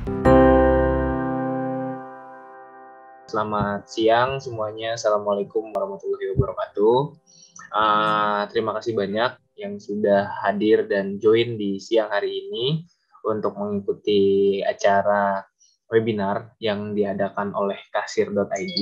Selamat siang semuanya. Assalamualaikum warahmatullahi wabarakatuh. Terima kasih banyak yang sudah hadir dan join di siang hari ini untuk mengikuti acara webinar yang diadakan oleh kasir.id.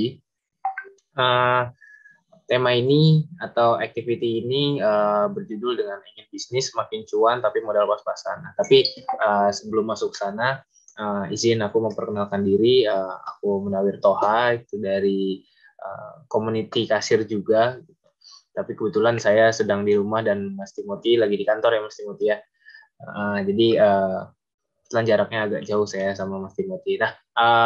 Tema ini atau activity ini berjudul dengan ingin bisnis makin cuan tapi modal pas-pasan. Tapi sebelum masuk ke sana, izin aku memperkenalkan diri. Aku Munawir Toha, itu dari community kasir juga. Tapi kebetulan saya sedang di rumah dan Mas Timothy lagi di kantor ya Mas Timothy ya. Jadi jaraknya agak jauh saya sama Mas Timothy. Nah,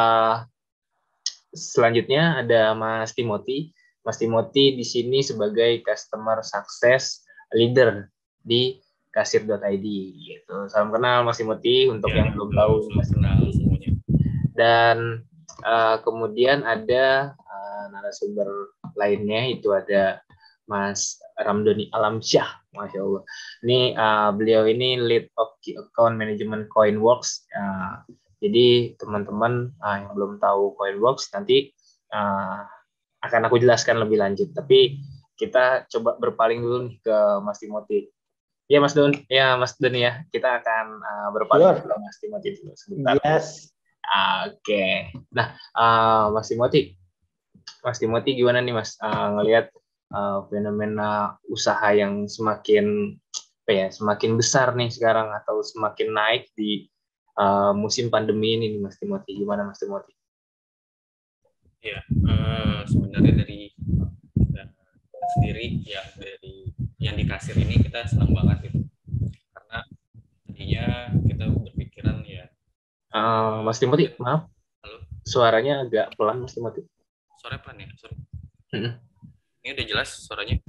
selanjutnya ada Mas Timothy. Mas Timothy di sini sebagai Customer Success Leader di kasir.id gitu. Salam kenal Mas Timothy untuk yang belum tahu Mas Timothy. Dan kemudian ada narasumber lainnya, itu ada Mas Ramdhani Alamsyah, Masya Allah. Ini beliau ini Lead of Key Account Management Coinworks. Jadi teman-teman yang belum tahu Coinworks nanti akan aku jelaskan lebih lanjut. Tapi kita coba berpaling dulu nih ke Mas Timothy. Ya Mas Don, ya kita akan berpaling ke Mas Timothy dulu sebentar. Yes. Oke. Nah, Mas Timothy gimana nih Mas ngelihat fenomena usaha yang semakin besar nih sekarang atau semakin naik di musim pandemi ini nih Mas Timothy. Gimana Mas Timothy? Ya, sebenarnya dari sendiri ya, dari yang di kasir ini kita senang banget gitu, karena tadinya kita berpikiran ya. Mas Timothy, maaf. Halo? Suaranya agak pelan Mas Timothy. Suara pelan ya? Sorry. Ini udah jelas suaranya?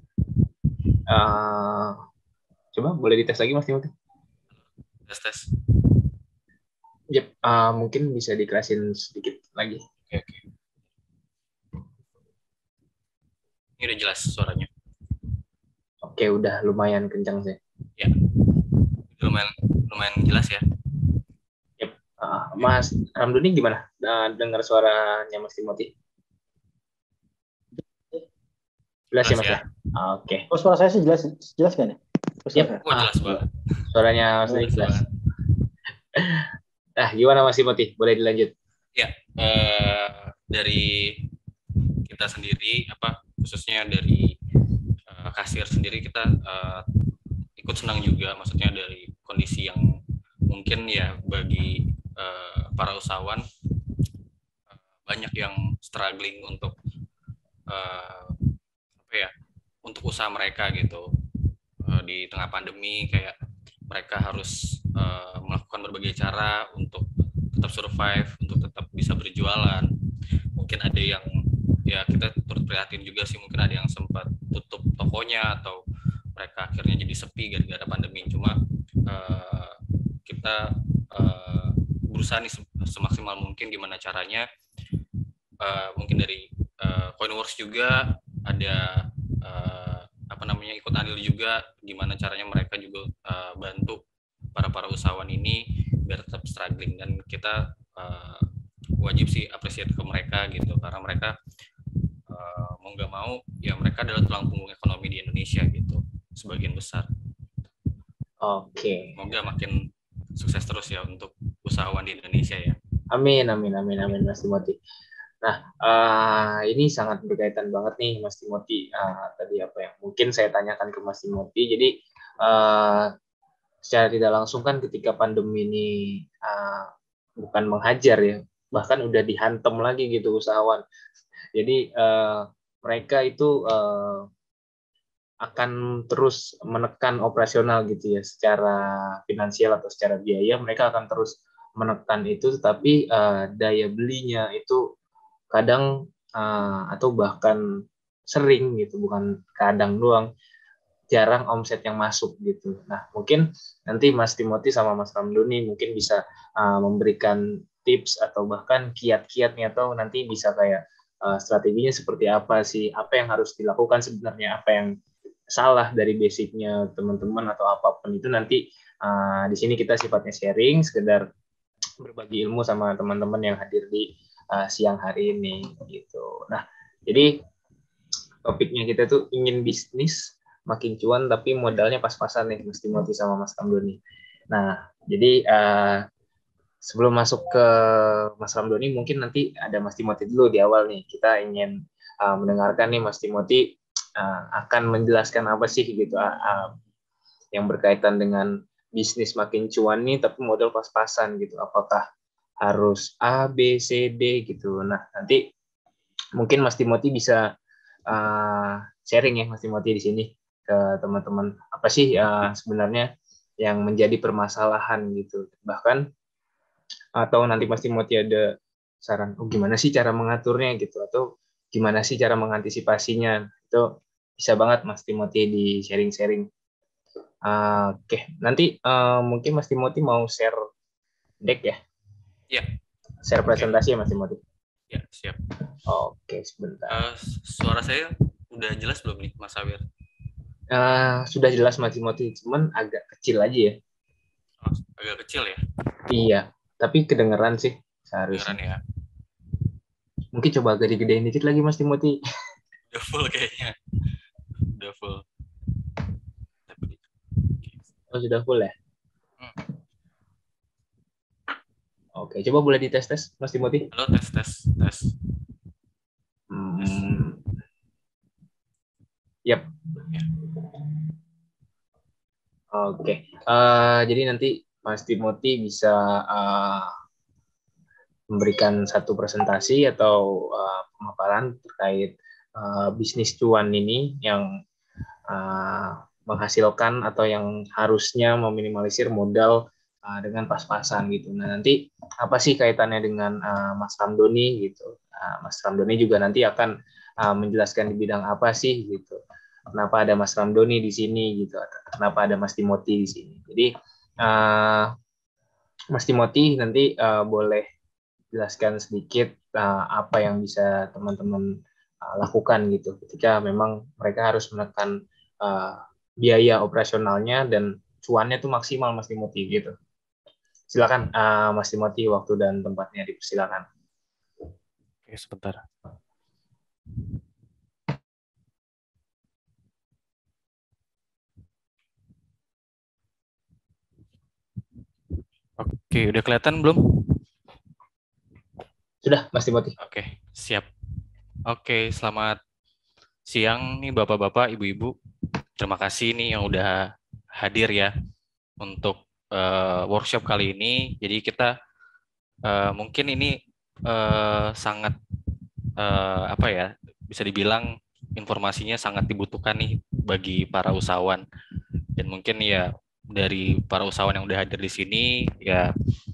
Coba boleh dites lagi Mas Timothy? Tes. Yep, mungkin bisa dikerasin sedikit lagi. Oke. Ini udah jelas suaranya? Oke, udah lumayan kencang sih. Ya, lumayan jelas ya. Yep. Mas Ramdhani gimana? Dengar suaranya Mas Timothy? Jelas ya Mas ya? Oke. Oh, suara saya sih jelas kan ya? Yep. Jelas banget. Suaranya Mas jelas. Nah, gimana Mas Timothy? Boleh dilanjut? Ya, dari kita sendiri, khususnya dari kasir sendiri, kita ikut senang juga, maksudnya dari kondisi yang mungkin ya bagi para usahawan banyak yang struggling untuk untuk usaha mereka gitu, di tengah pandemi, kayak mereka harus melakukan berbagai cara untuk tetap survive, untuk tetap bisa berjualan. Mungkin ada yang ya kita turut prihatin juga sih, mungkin ada yang sempat tutup tokonya atau mereka akhirnya jadi sepi gara-gara pandemi. Cuma kita berusaha nih semaksimal mungkin gimana caranya. Mungkin dari Coinworks juga ada ikut andil juga, gimana caranya mereka juga bantu para usahawan ini biar tetap struggling, dan kita wajib sih appreciate ke mereka gitu, karena mereka mau nggak mau ya mereka adalah tulang punggung ekonomi di Indonesia gitu, sebagian besar. Oke. Semoga makin sukses terus ya untuk usahawan di Indonesia ya. Amin Mas Timothy. Nah, ini sangat berkaitan banget nih Mas Timothy. Tadi apa yang mungkin saya tanyakan ke Mas Timothy. Jadi secara tidak langsung kan ketika pandemi ini bukan menghajar ya, bahkan udah dihantam lagi gitu usahawan. Jadi mereka itu akan terus menekan operasional gitu ya, secara finansial atau secara biaya mereka akan terus menekan itu, tetapi daya belinya itu kadang atau bahkan sering gitu, bukan kadang doang, jarang omset yang masuk gitu. Nah, mungkin nanti Mas Timothy sama Mas Ramdhani mungkin bisa memberikan tips atau bahkan kiat-kiatnya, atau nanti bisa kayak strateginya seperti apa sih, apa yang harus dilakukan sebenarnya, apa yang salah dari basicnya teman-teman atau apapun itu. Nanti di sini kita sifatnya sharing, sekedar berbagi ilmu sama teman-teman yang hadir di siang hari ini gitu. Nah, jadi topiknya kita tuh ingin bisnis makin cuan tapi modalnya pas-pasan nih, Mas Timothy sama Mas Ramdhani. Nah, jadi sebelum masuk ke Mas Ramdhani, mungkin nanti ada Mas Timothy dulu di awal nih. Kita ingin mendengarkan nih Mas Timothy akan menjelaskan apa sih gitu yang berkaitan dengan bisnis makin cuan nih tapi modal pas-pasan gitu. Apakah harus A, B, C, D gitu. Nah, nanti mungkin Mas Timothy bisa sharing ya Mas Timothy di sini ke teman-teman apa sih sebenarnya yang menjadi permasalahan gitu. Bahkan atau nanti Mas Timothy ada saran, gimana sih cara mengaturnya gitu, atau gimana sih cara mengantisipasinya, itu bisa banget Mas Timothy di sharing-sharing. Oke, nanti mungkin Mas Timothy mau share deck ya? Iya. Share presentasi ya Mas Timothy? Ya, siap. Oke, sebentar. Suara saya udah jelas belum nih, Mas Awir? Sudah jelas Mas Timothy, cuman agak kecil aja ya. Oh, agak kecil ya? Iya, tapi kedengeran sih seharusnya. Kedengeran ya? Mungkin coba agak digedein dikit lagi Mas Timothy. Udah full kayaknya. Udah full. Oh, sudah full ya? Oke, coba boleh dites-tes Mas Timothy. Halo, tes. Yap. Ya. Oke. Jadi nanti Mas Timothy bisa memberikan satu presentasi atau pemaparan terkait bisnis cuan ini yang menghasilkan atau yang harusnya meminimalisir modal dengan pas-pasan gitu. Nah, nanti apa sih kaitannya dengan Mas Ramdhani gitu. Mas Ramdhani juga nanti akan menjelaskan di bidang apa sih gitu. Kenapa ada Mas Ramdhani di sini gitu. Kenapa ada Mas Timothy di sini. Jadi Mas Timothy nanti boleh jelaskan sedikit apa yang bisa teman-teman lakukan gitu ketika memang mereka harus menekan biaya operasionalnya dan cuannya tuh maksimal Mas Timothy gitu. Silakan Mas Timothy, waktu dan tempatnya dipersilakan. Oke, sebentar. Oke, udah kelihatan belum? Sudah, Mas Timothy. Oke, siap. Oke, selamat siang nih Bapak-bapak, Ibu-ibu. Terima kasih nih yang udah hadir ya untuk workshop kali ini. Jadi kita mungkin ini sangat apa ya, bisa dibilang informasinya sangat dibutuhkan nih bagi para usahawan. Dan mungkin ya dari para usahawan yang udah hadir di sini ya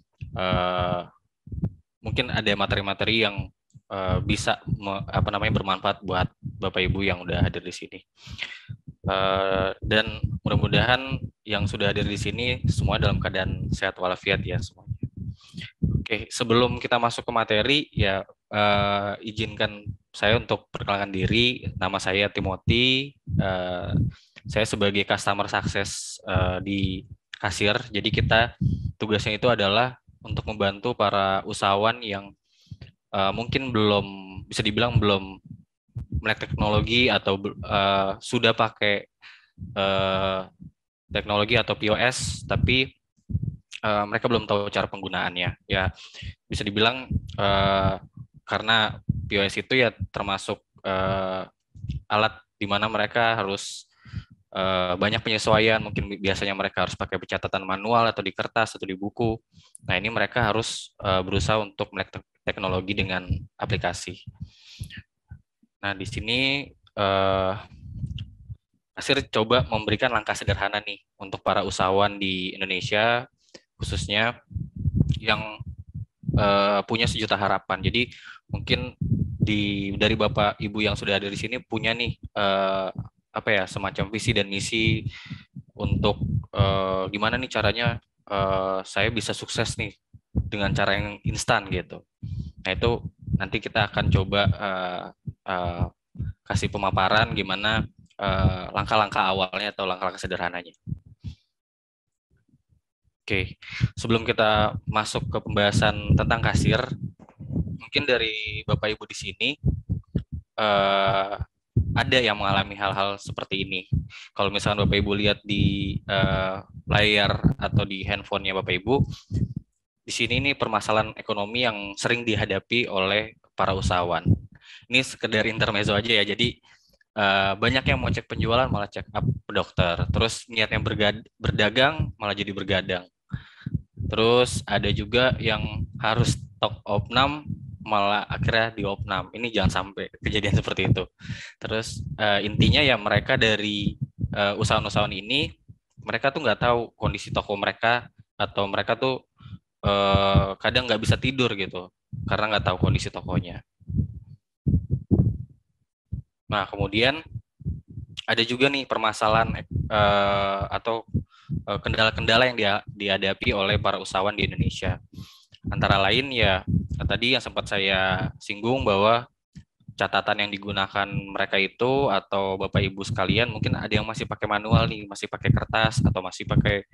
mungkin ada materi-materi yang bisa bermanfaat buat Bapak Ibu yang udah hadir di sini. Dan mudah-mudahan yang sudah hadir di sini semua dalam keadaan sehat walafiat ya semuanya. Oke, sebelum kita masuk ke materi ya izinkan saya untuk perkenalkan diri. Nama saya Timothy. Saya sebagai customer success di kasir. Jadi kita tugasnya itu adalah untuk membantu para usahawan yang mungkin belum bisa dibilang belum melek teknologi atau sudah pakai teknologi atau POS tapi mereka belum tahu cara penggunaannya. Ya bisa dibilang karena POS itu ya termasuk alat di mana mereka harus banyak penyesuaian, mungkin biasanya mereka harus pakai pencatatan manual atau di kertas atau di buku. Nah ini mereka harus berusaha untuk melek teknologi dengan aplikasi. Nah di sini Kasir coba memberikan langkah sederhana nih untuk para usahawan di Indonesia khususnya yang punya sejuta harapan. Jadi mungkin dari Bapak Ibu yang sudah ada di sini punya nih semacam visi dan misi untuk gimana nih caranya saya bisa sukses nih dengan cara yang instan gitu. Nah itu nanti kita akan coba kasih pemaparan gimana langkah-langkah awalnya atau langkah-langkah sederhananya. Oke, sebelum kita masuk ke pembahasan tentang kasir, mungkin dari Bapak Ibu di sini eh, ada yang mengalami hal-hal seperti ini. Kalau misalkan Bapak Ibu lihat di layar atau di handphonenya Bapak Ibu, di sini ini permasalahan ekonomi yang sering dihadapi oleh para usahawan. Ini sekedar intermezzo aja ya. Jadi banyak yang mau cek penjualan malah check up ke dokter. Terus niatnya berdagang malah jadi bergadang. Terus ada juga yang harus stok opnam malah akhirnya di opnam. Ini jangan sampai kejadian seperti itu. Terus intinya ya mereka dari usahawan-usahawan ini, mereka tuh nggak tahu kondisi toko mereka, atau mereka tuh kadang nggak bisa tidur gitu karena nggak tahu kondisi tokonya. Nah kemudian ada juga nih permasalahan atau kendala-kendala yang dihadapi oleh para usahawan di Indonesia. Antara lain ya tadi yang sempat saya singgung bahwa catatan yang digunakan mereka itu, atau Bapak Ibu sekalian mungkin ada yang masih pakai manual nih, masih pakai kertas atau masih pakai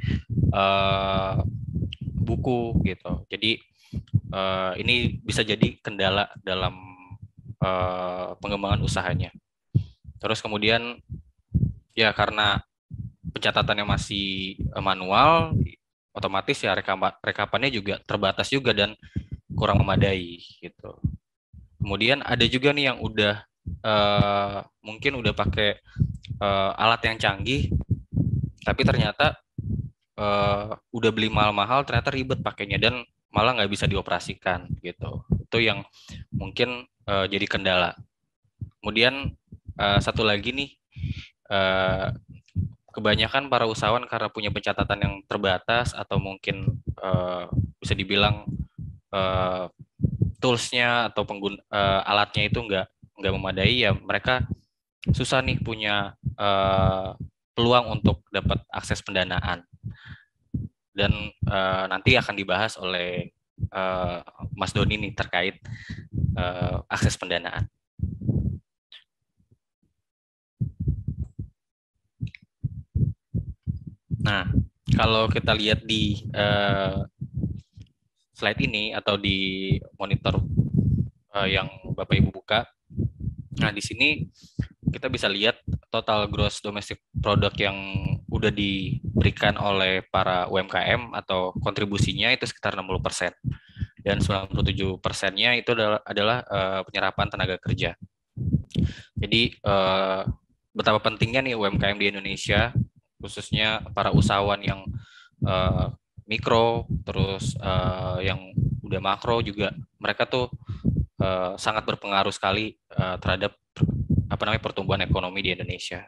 buku gitu. Jadi ini bisa jadi kendala dalam pengembangan usahanya. Terus kemudian ya karena pencatatannya masih manual, otomatis ya rekapannya juga terbatas juga dan kurang memadai gitu. Kemudian ada juga nih yang udah mungkin udah pakai alat yang canggih, tapi ternyata udah beli mahal-mahal, ternyata ribet pakainya dan malah nggak bisa dioperasikan gitu. Itu yang mungkin jadi kendala. Kemudian satu lagi nih, kebanyakan para usahawan karena punya pencatatan yang terbatas, atau mungkin bisa dibilang toolsnya atau alatnya itu nggak memadai, ya mereka susah nih punya peluang untuk dapat akses pendanaan. Dan nanti akan dibahas oleh Mas Doni nih terkait akses pendanaan. Nah, kalau kita lihat di slide ini atau di monitor yang Bapak Ibu buka, nah di sini kita bisa lihat total gross domestic product yang udah diberikan oleh para UMKM atau kontribusinya itu sekitar 60%. Dan 97%-nya itu adalah penyerapan tenaga kerja. Jadi betapa pentingnya nih UMKM di Indonesia, khususnya para usahawan yang mikro, terus yang udah makro juga, mereka tuh sangat berpengaruh sekali terhadap pertumbuhan ekonomi di Indonesia.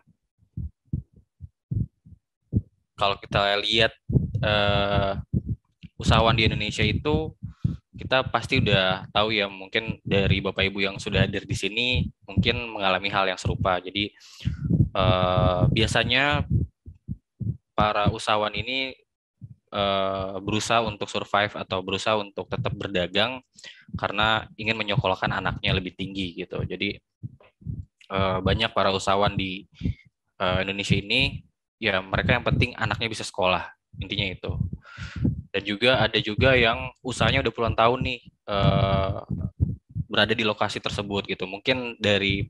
Kalau kita lihat usahawan di Indonesia itu, kita pasti udah tahu ya, mungkin dari Bapak Ibu yang sudah hadir di sini mungkin mengalami hal yang serupa. Jadi biasanya para usahawan ini berusaha untuk survive atau berusaha untuk tetap berdagang karena ingin menyekolahkan anaknya lebih tinggi gitu. Jadi banyak para usahawan di Indonesia ini ya mereka yang penting anaknya bisa sekolah, intinya itu. Dan juga ada juga yang usahanya udah puluhan tahun nih berada di lokasi tersebut gitu. Mungkin dari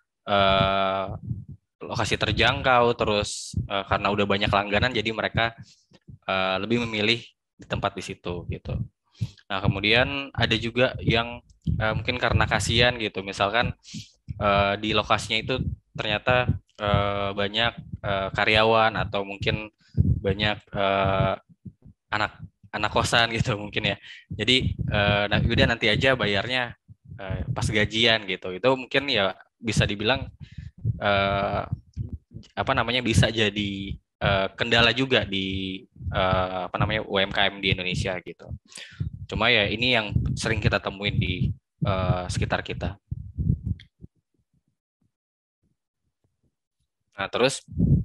lokasi terjangkau, terus karena udah banyak langganan jadi mereka lebih memilih di tempat di situ gitu. Nah kemudian ada juga yang mungkin karena kasihan gitu, misalkan di lokasinya itu ternyata banyak karyawan atau mungkin banyak anak kosan gitu mungkin ya. Jadi udah nanti aja bayarnya pas gajian gitu. Itu mungkin ya bisa dibilang bisa jadi kendala juga di UMKM di Indonesia gitu. Cuma ya ini yang sering kita temuin di sekitar kita. Nah terus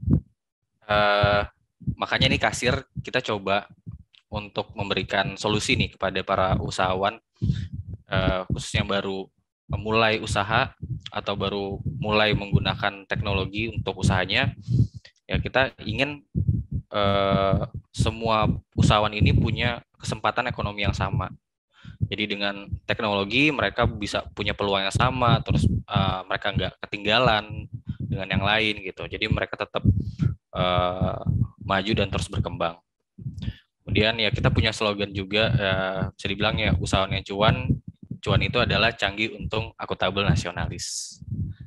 makanya nih kasir kita coba untuk memberikan solusi nih kepada para usahawan, khususnya baru memulai usaha atau baru mulai menggunakan teknologi untuk usahanya. Ya kita ingin semua usahawan ini punya kesempatan ekonomi yang sama. Jadi dengan teknologi mereka bisa punya peluang yang sama, terus mereka nggak ketinggalan dengan yang lain gitu. Jadi mereka tetap maju dan terus berkembang. Kemudian ya kita punya slogan juga, bisa dibilang ya usahawan yang cuan itu adalah canggih, untung, akuntabel, nasionalis.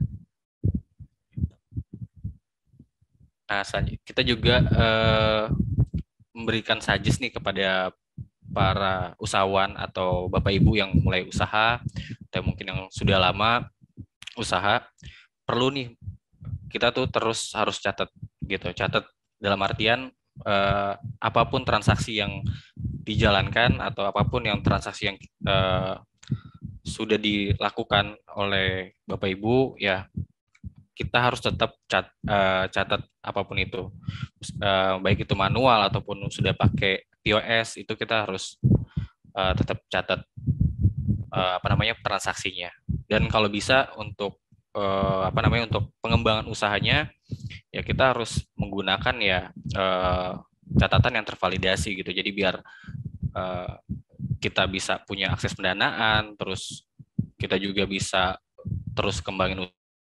Nah, kita juga memberikan suggest nih kepada para usahawan atau Bapak Ibu yang mulai usaha atau mungkin yang sudah lama usaha, perlu nih kita tuh terus harus catat gitu. Catat dalam artian apapun transaksi yang dijalankan atau apapun yang transaksi yang sudah dilakukan oleh Bapak Ibu, ya kita harus tetap catat apapun itu, baik itu manual ataupun sudah pakai POS, itu kita harus tetap catat transaksinya. Dan kalau bisa untuk untuk pengembangan usahanya, ya kita harus menggunakan ya catatan yang tervalidasi gitu. Jadi biar kita bisa punya akses pendanaan, terus kita juga bisa terus kembangin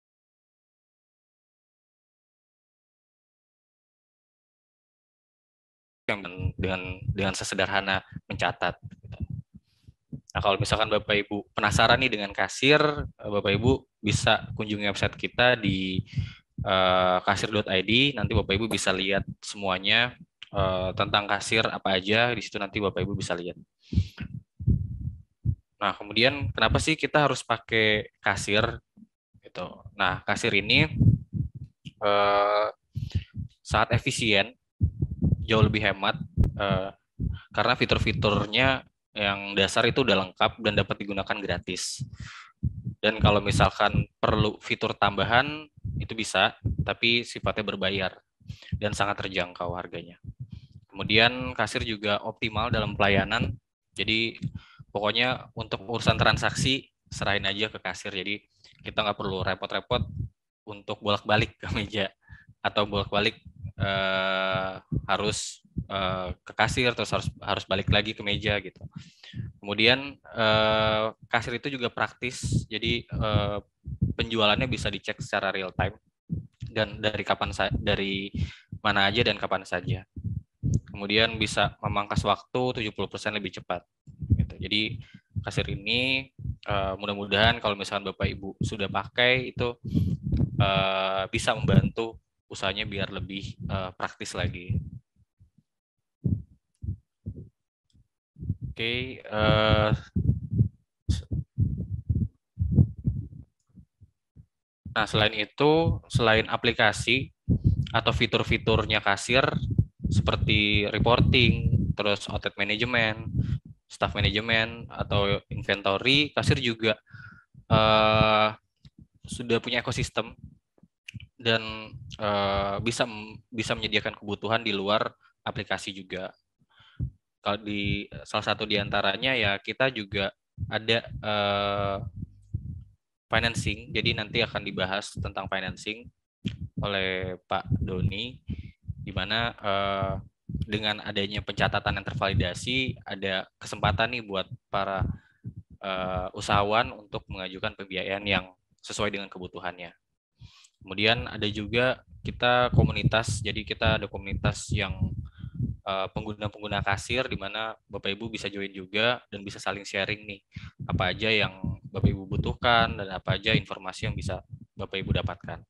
yang dengan sesederhana mencatat. Nah, kalau misalkan Bapak Ibu penasaran nih dengan kasir, Bapak Ibu bisa kunjungi website kita di kasir.id. Nanti Bapak Ibu bisa lihat semuanya tentang kasir apa aja, di situ nanti Bapak Ibu bisa lihat. Nah, kemudian kenapa sih kita harus pakai kasir gitu? Nah, kasir ini sangat efisien, jauh lebih hemat karena fitur-fiturnya yang dasar itu udah lengkap dan dapat digunakan gratis. Dan kalau misalkan perlu fitur tambahan itu bisa, tapi sifatnya berbayar dan sangat terjangkau harganya. Kemudian kasir juga optimal dalam pelayanan. Jadi pokoknya untuk urusan transaksi serahin aja ke kasir. Jadi kita nggak perlu repot-repot untuk bolak-balik ke meja atau bolak-balik harus ke kasir terus harus balik lagi ke meja gitu. Kemudian kasir itu juga praktis, jadi penjualannya bisa dicek secara real time dan dari mana aja dan kapan saja. Kemudian bisa memangkas waktu 70% lebih cepat. Gitu. Jadi kasir ini mudah-mudahan kalau misalkan Bapak Ibu sudah pakai itu bisa membantu usahanya biar lebih praktis lagi. Oke, nah selain itu, selain aplikasi atau fitur-fiturnya kasir seperti reporting, terus outlet management, staff management atau inventory, kasir juga sudah punya ekosistem dan bisa menyediakan kebutuhan di luar aplikasi juga. Kalau di salah satu diantaranya ya kita juga ada financing, jadi nanti akan dibahas tentang financing oleh Pak Doni, di mana dengan adanya pencatatan yang tervalidasi ada kesempatan nih buat para usahawan untuk mengajukan pembiayaan yang sesuai dengan kebutuhannya. Kemudian ada juga kita komunitas, jadi kita ada komunitas yang pengguna-pengguna kasir di mana Bapak Ibu bisa join juga dan bisa saling sharing nih apa aja yang Bapak Ibu butuhkan dan apa aja informasi yang bisa Bapak Ibu dapatkan.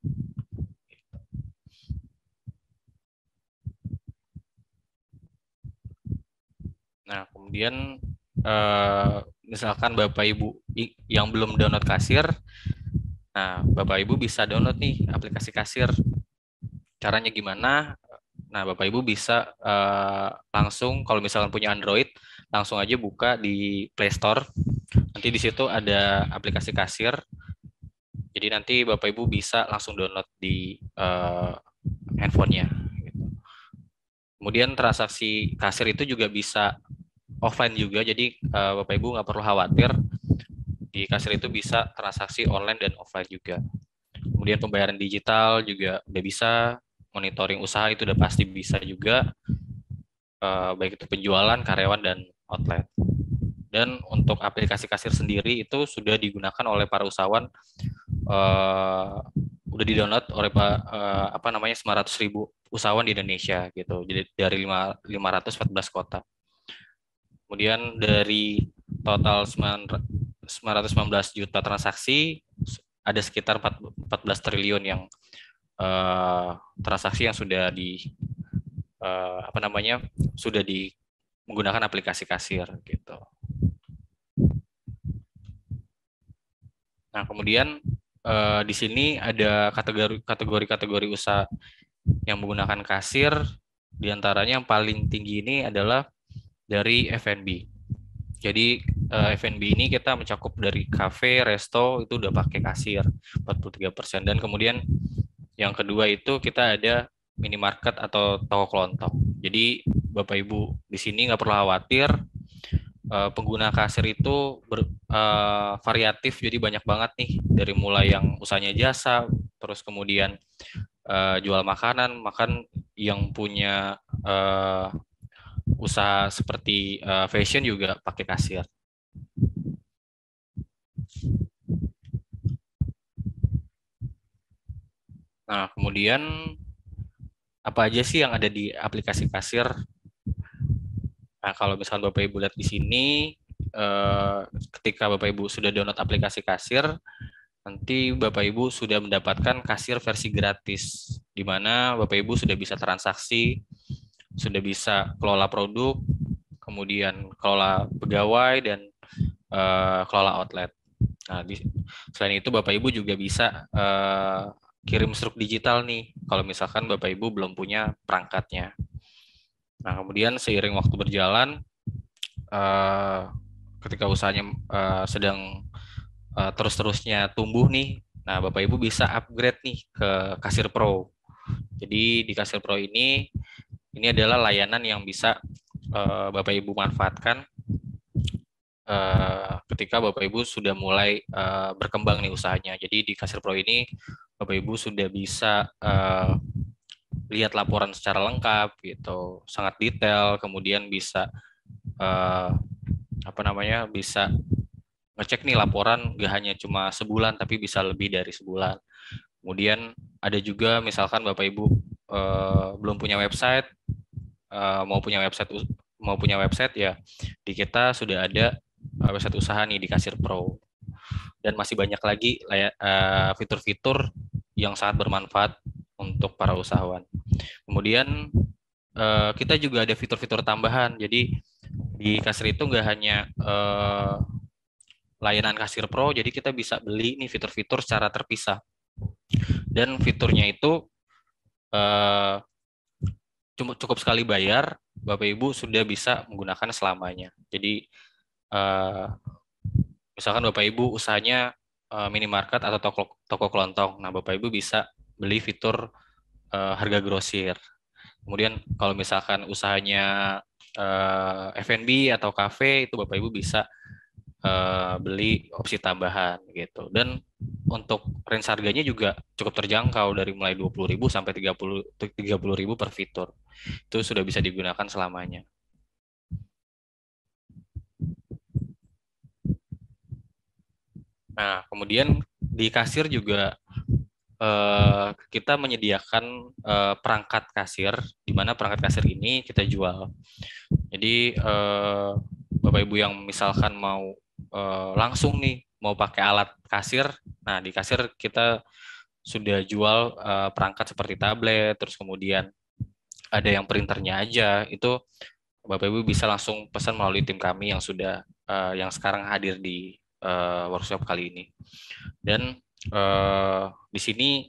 Nah, kemudian misalkan Bapak Ibu yang belum download kasir, nah Bapak Ibu bisa download nih aplikasi kasir. Caranya gimana? Nah, Bapak Ibu bisa langsung kalau misalkan punya Android, langsung aja buka di Play Store. Nanti di situ ada aplikasi kasir. Jadi nanti Bapak Ibu bisa langsung download di handphonenya. Kemudian transaksi kasir itu juga bisa offline juga. Jadi Bapak Ibu nggak perlu khawatir. Di kasir itu bisa transaksi online dan offline juga. Kemudian pembayaran digital juga udah bisa. Monitoring usaha itu udah pasti bisa juga. baik itu penjualan, karyawan, dan outlet. Dan untuk aplikasi kasir sendiri itu sudah digunakan oleh para usahawan, udah di-download oleh 900.000 usahawan di Indonesia gitu. Jadi dari 514 kota. Kemudian dari total 919 juta transaksi, ada sekitar 14 triliun yang transaksi yang sudah sudah menggunakan aplikasi kasir gitu. Nah, kemudian di sini ada kategori usaha yang menggunakan kasir. Di antaranya yang paling tinggi ini adalah dari F&B. Jadi F&B ini kita mencakup dari kafe, resto itu udah pakai kasir 43%, dan kemudian yang kedua itu kita ada minimarket atau toko kelontong. Jadi Bapak Ibu di sini nggak perlu khawatir, pengguna kasir itu variatif, jadi banyak banget nih, dari mulai yang usahanya jasa, terus kemudian jual makanan, yang punya usaha seperti fashion juga pakai kasir. Nah, kemudian apa aja sih yang ada di aplikasi kasir? Nah, kalau misalkan Bapak Ibu lihat di sini, ketika Bapak Ibu sudah download aplikasi kasir, nanti Bapak Ibu sudah mendapatkan kasir versi gratis, di mana Bapak Ibu sudah bisa transaksi, sudah bisa kelola produk, kemudian kelola pegawai, dan kelola outlet. Nah, selain itu Bapak Ibu juga bisa kirim struk digital nih, kalau misalkan Bapak Ibu belum punya perangkatnya. Nah, kemudian seiring waktu berjalan, ketika usahanya sedang terus-terusnya tumbuh nih, nah Bapak Ibu bisa upgrade nih ke Kasir Pro. Jadi di Kasir Pro ini adalah layanan yang bisa Bapak Ibu manfaatkan ketika Bapak Ibu sudah mulai berkembang nih usahanya. Jadi di Kasir Pro ini Bapak Ibu sudah bisa lihat laporan secara lengkap gitu, sangat detail, kemudian bisa bisa ngecek nih laporan gak hanya cuma sebulan, tapi bisa lebih dari sebulan. Kemudian ada juga misalkan Bapak Ibu belum punya website, mau punya website ya, di kita sudah ada website usaha nih di Kasir Pro. Dan masih banyak lagi fitur-fitur yang sangat bermanfaat untuk para usahawan. Kemudian kita juga ada fitur-fitur tambahan. Jadi di Kasir itu nggak hanya layanan Kasir Pro, jadi kita bisa beli nih fitur-fitur secara terpisah. Dan fiturnya itu cukup sekali bayar, Bapak Ibu sudah bisa menggunakan selamanya. Jadi misalkan Bapak Ibu usahanya minimarket atau toko kelontong, nah Bapak Ibu bisa beli fitur harga grosir. Kemudian kalau misalkan usahanya F&B atau kafe, itu Bapak Ibu bisa beli opsi tambahan gitu. Dan untuk range harganya juga cukup terjangkau, dari mulai 20.000 sampai 30.000 per fitur. Itu sudah bisa digunakan selamanya. Nah, kemudian di kasir juga kita menyediakan perangkat kasir, di mana perangkat kasir ini kita jual. Jadi Bapak Ibu yang misalkan mau langsung nih mau pakai alat kasir, nah di kasir kita sudah jual perangkat seperti tablet, terus kemudian ada yang printernya aja, itu Bapak Ibu bisa langsung pesan melalui tim kami yang sudah yang sekarang hadir di workshop kali ini. Dan di sini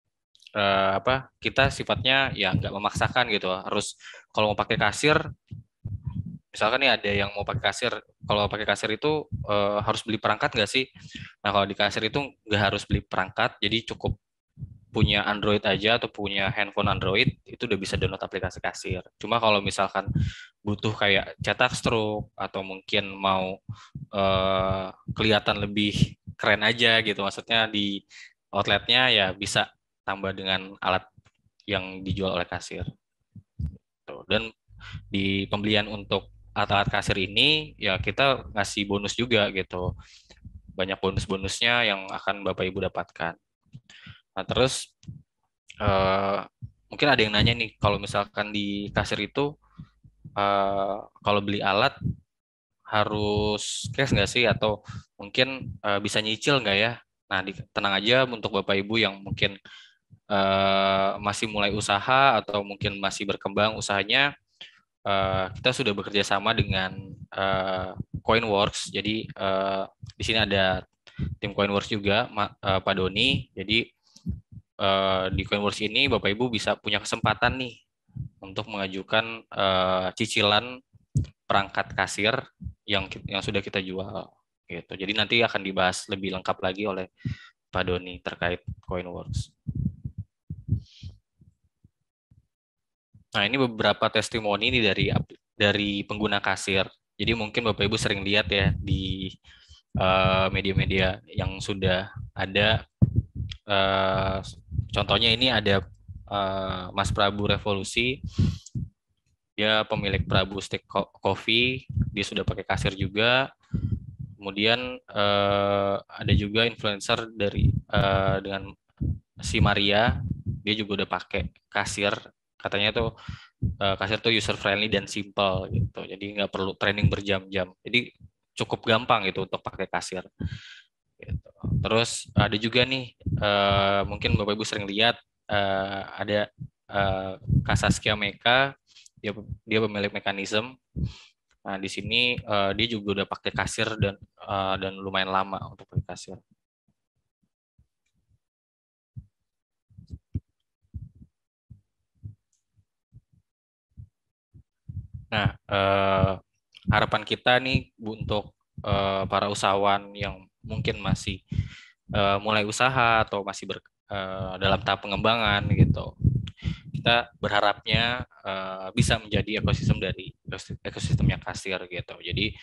kita sifatnya ya nggak memaksakan gitu, harus kalau mau pakai kasir, misalkan nih ada yang mau pakai kasir, kalau pakai kasir itu harus beli perangkat nggak sih? Nah, kalau di kasir itu nggak harus beli perangkat, jadi cukup punya Android aja atau punya handphone Android, itu udah bisa download aplikasi kasir. Cuma kalau misalkan butuh kayak cetak struk atau mungkin mau kelihatan lebih keren aja gitu, maksudnya di outletnya ya bisa tambah dengan alat yang dijual oleh kasir. Dan di pembelian untuk alat-alat kasir ini ya kita ngasih bonus juga gitu. Banyak bonus-bonusnya yang akan Bapak Ibu dapatkan. Nah, terus eh, mungkin ada yang nanya nih, kalau misalkan di kasir itu kalau beli alat harus cash nggak sih, atau mungkin bisa nyicil nggak ya? Nah, tenang aja untuk Bapak Ibu yang mungkin masih mulai usaha atau mungkin masih berkembang usahanya, kita sudah bekerja sama dengan Coinworks. Jadi di sini ada tim Coinworks juga, Pak Doni. Jadi di Coinworks ini Bapak Ibu bisa punya kesempatan nih untuk mengajukan cicilan perangkat kasir yang sudah kita jual gitu. Jadi nanti akan dibahas lebih lengkap lagi oleh Pak Doni terkait Coinworks. Nah, ini beberapa testimoni nih dari pengguna kasir. Jadi mungkin Bapak Ibu sering lihat ya di media-media yang sudah ada. Contohnya ini ada Mas Prabu Revolusi. Dia pemilik Prabu Steak Coffee, dia sudah pakai kasir juga. Kemudian ada juga influencer dengan si Maria, dia juga udah pakai kasir. Katanya tuh kasir tuh user friendly dan simple gitu. Jadi nggak perlu training berjam-jam. Jadi cukup gampang gitu untuk pakai kasir. Gitu. Terus ada juga nih, mungkin Bapak Ibu sering lihat ada Kak Saskia Meka, dia pemilik mekanisme. Nah, di sini dia juga udah pakai kasir dan lumayan lama untuk pakai kasir. Nah, harapan kita nih untuk para usahawan yang mungkin masih mulai usaha atau masih dalam tahap pengembangan gitu. Kita berharapnya bisa menjadi ekosistem dari ekosistemnya kasir gitu. Jadi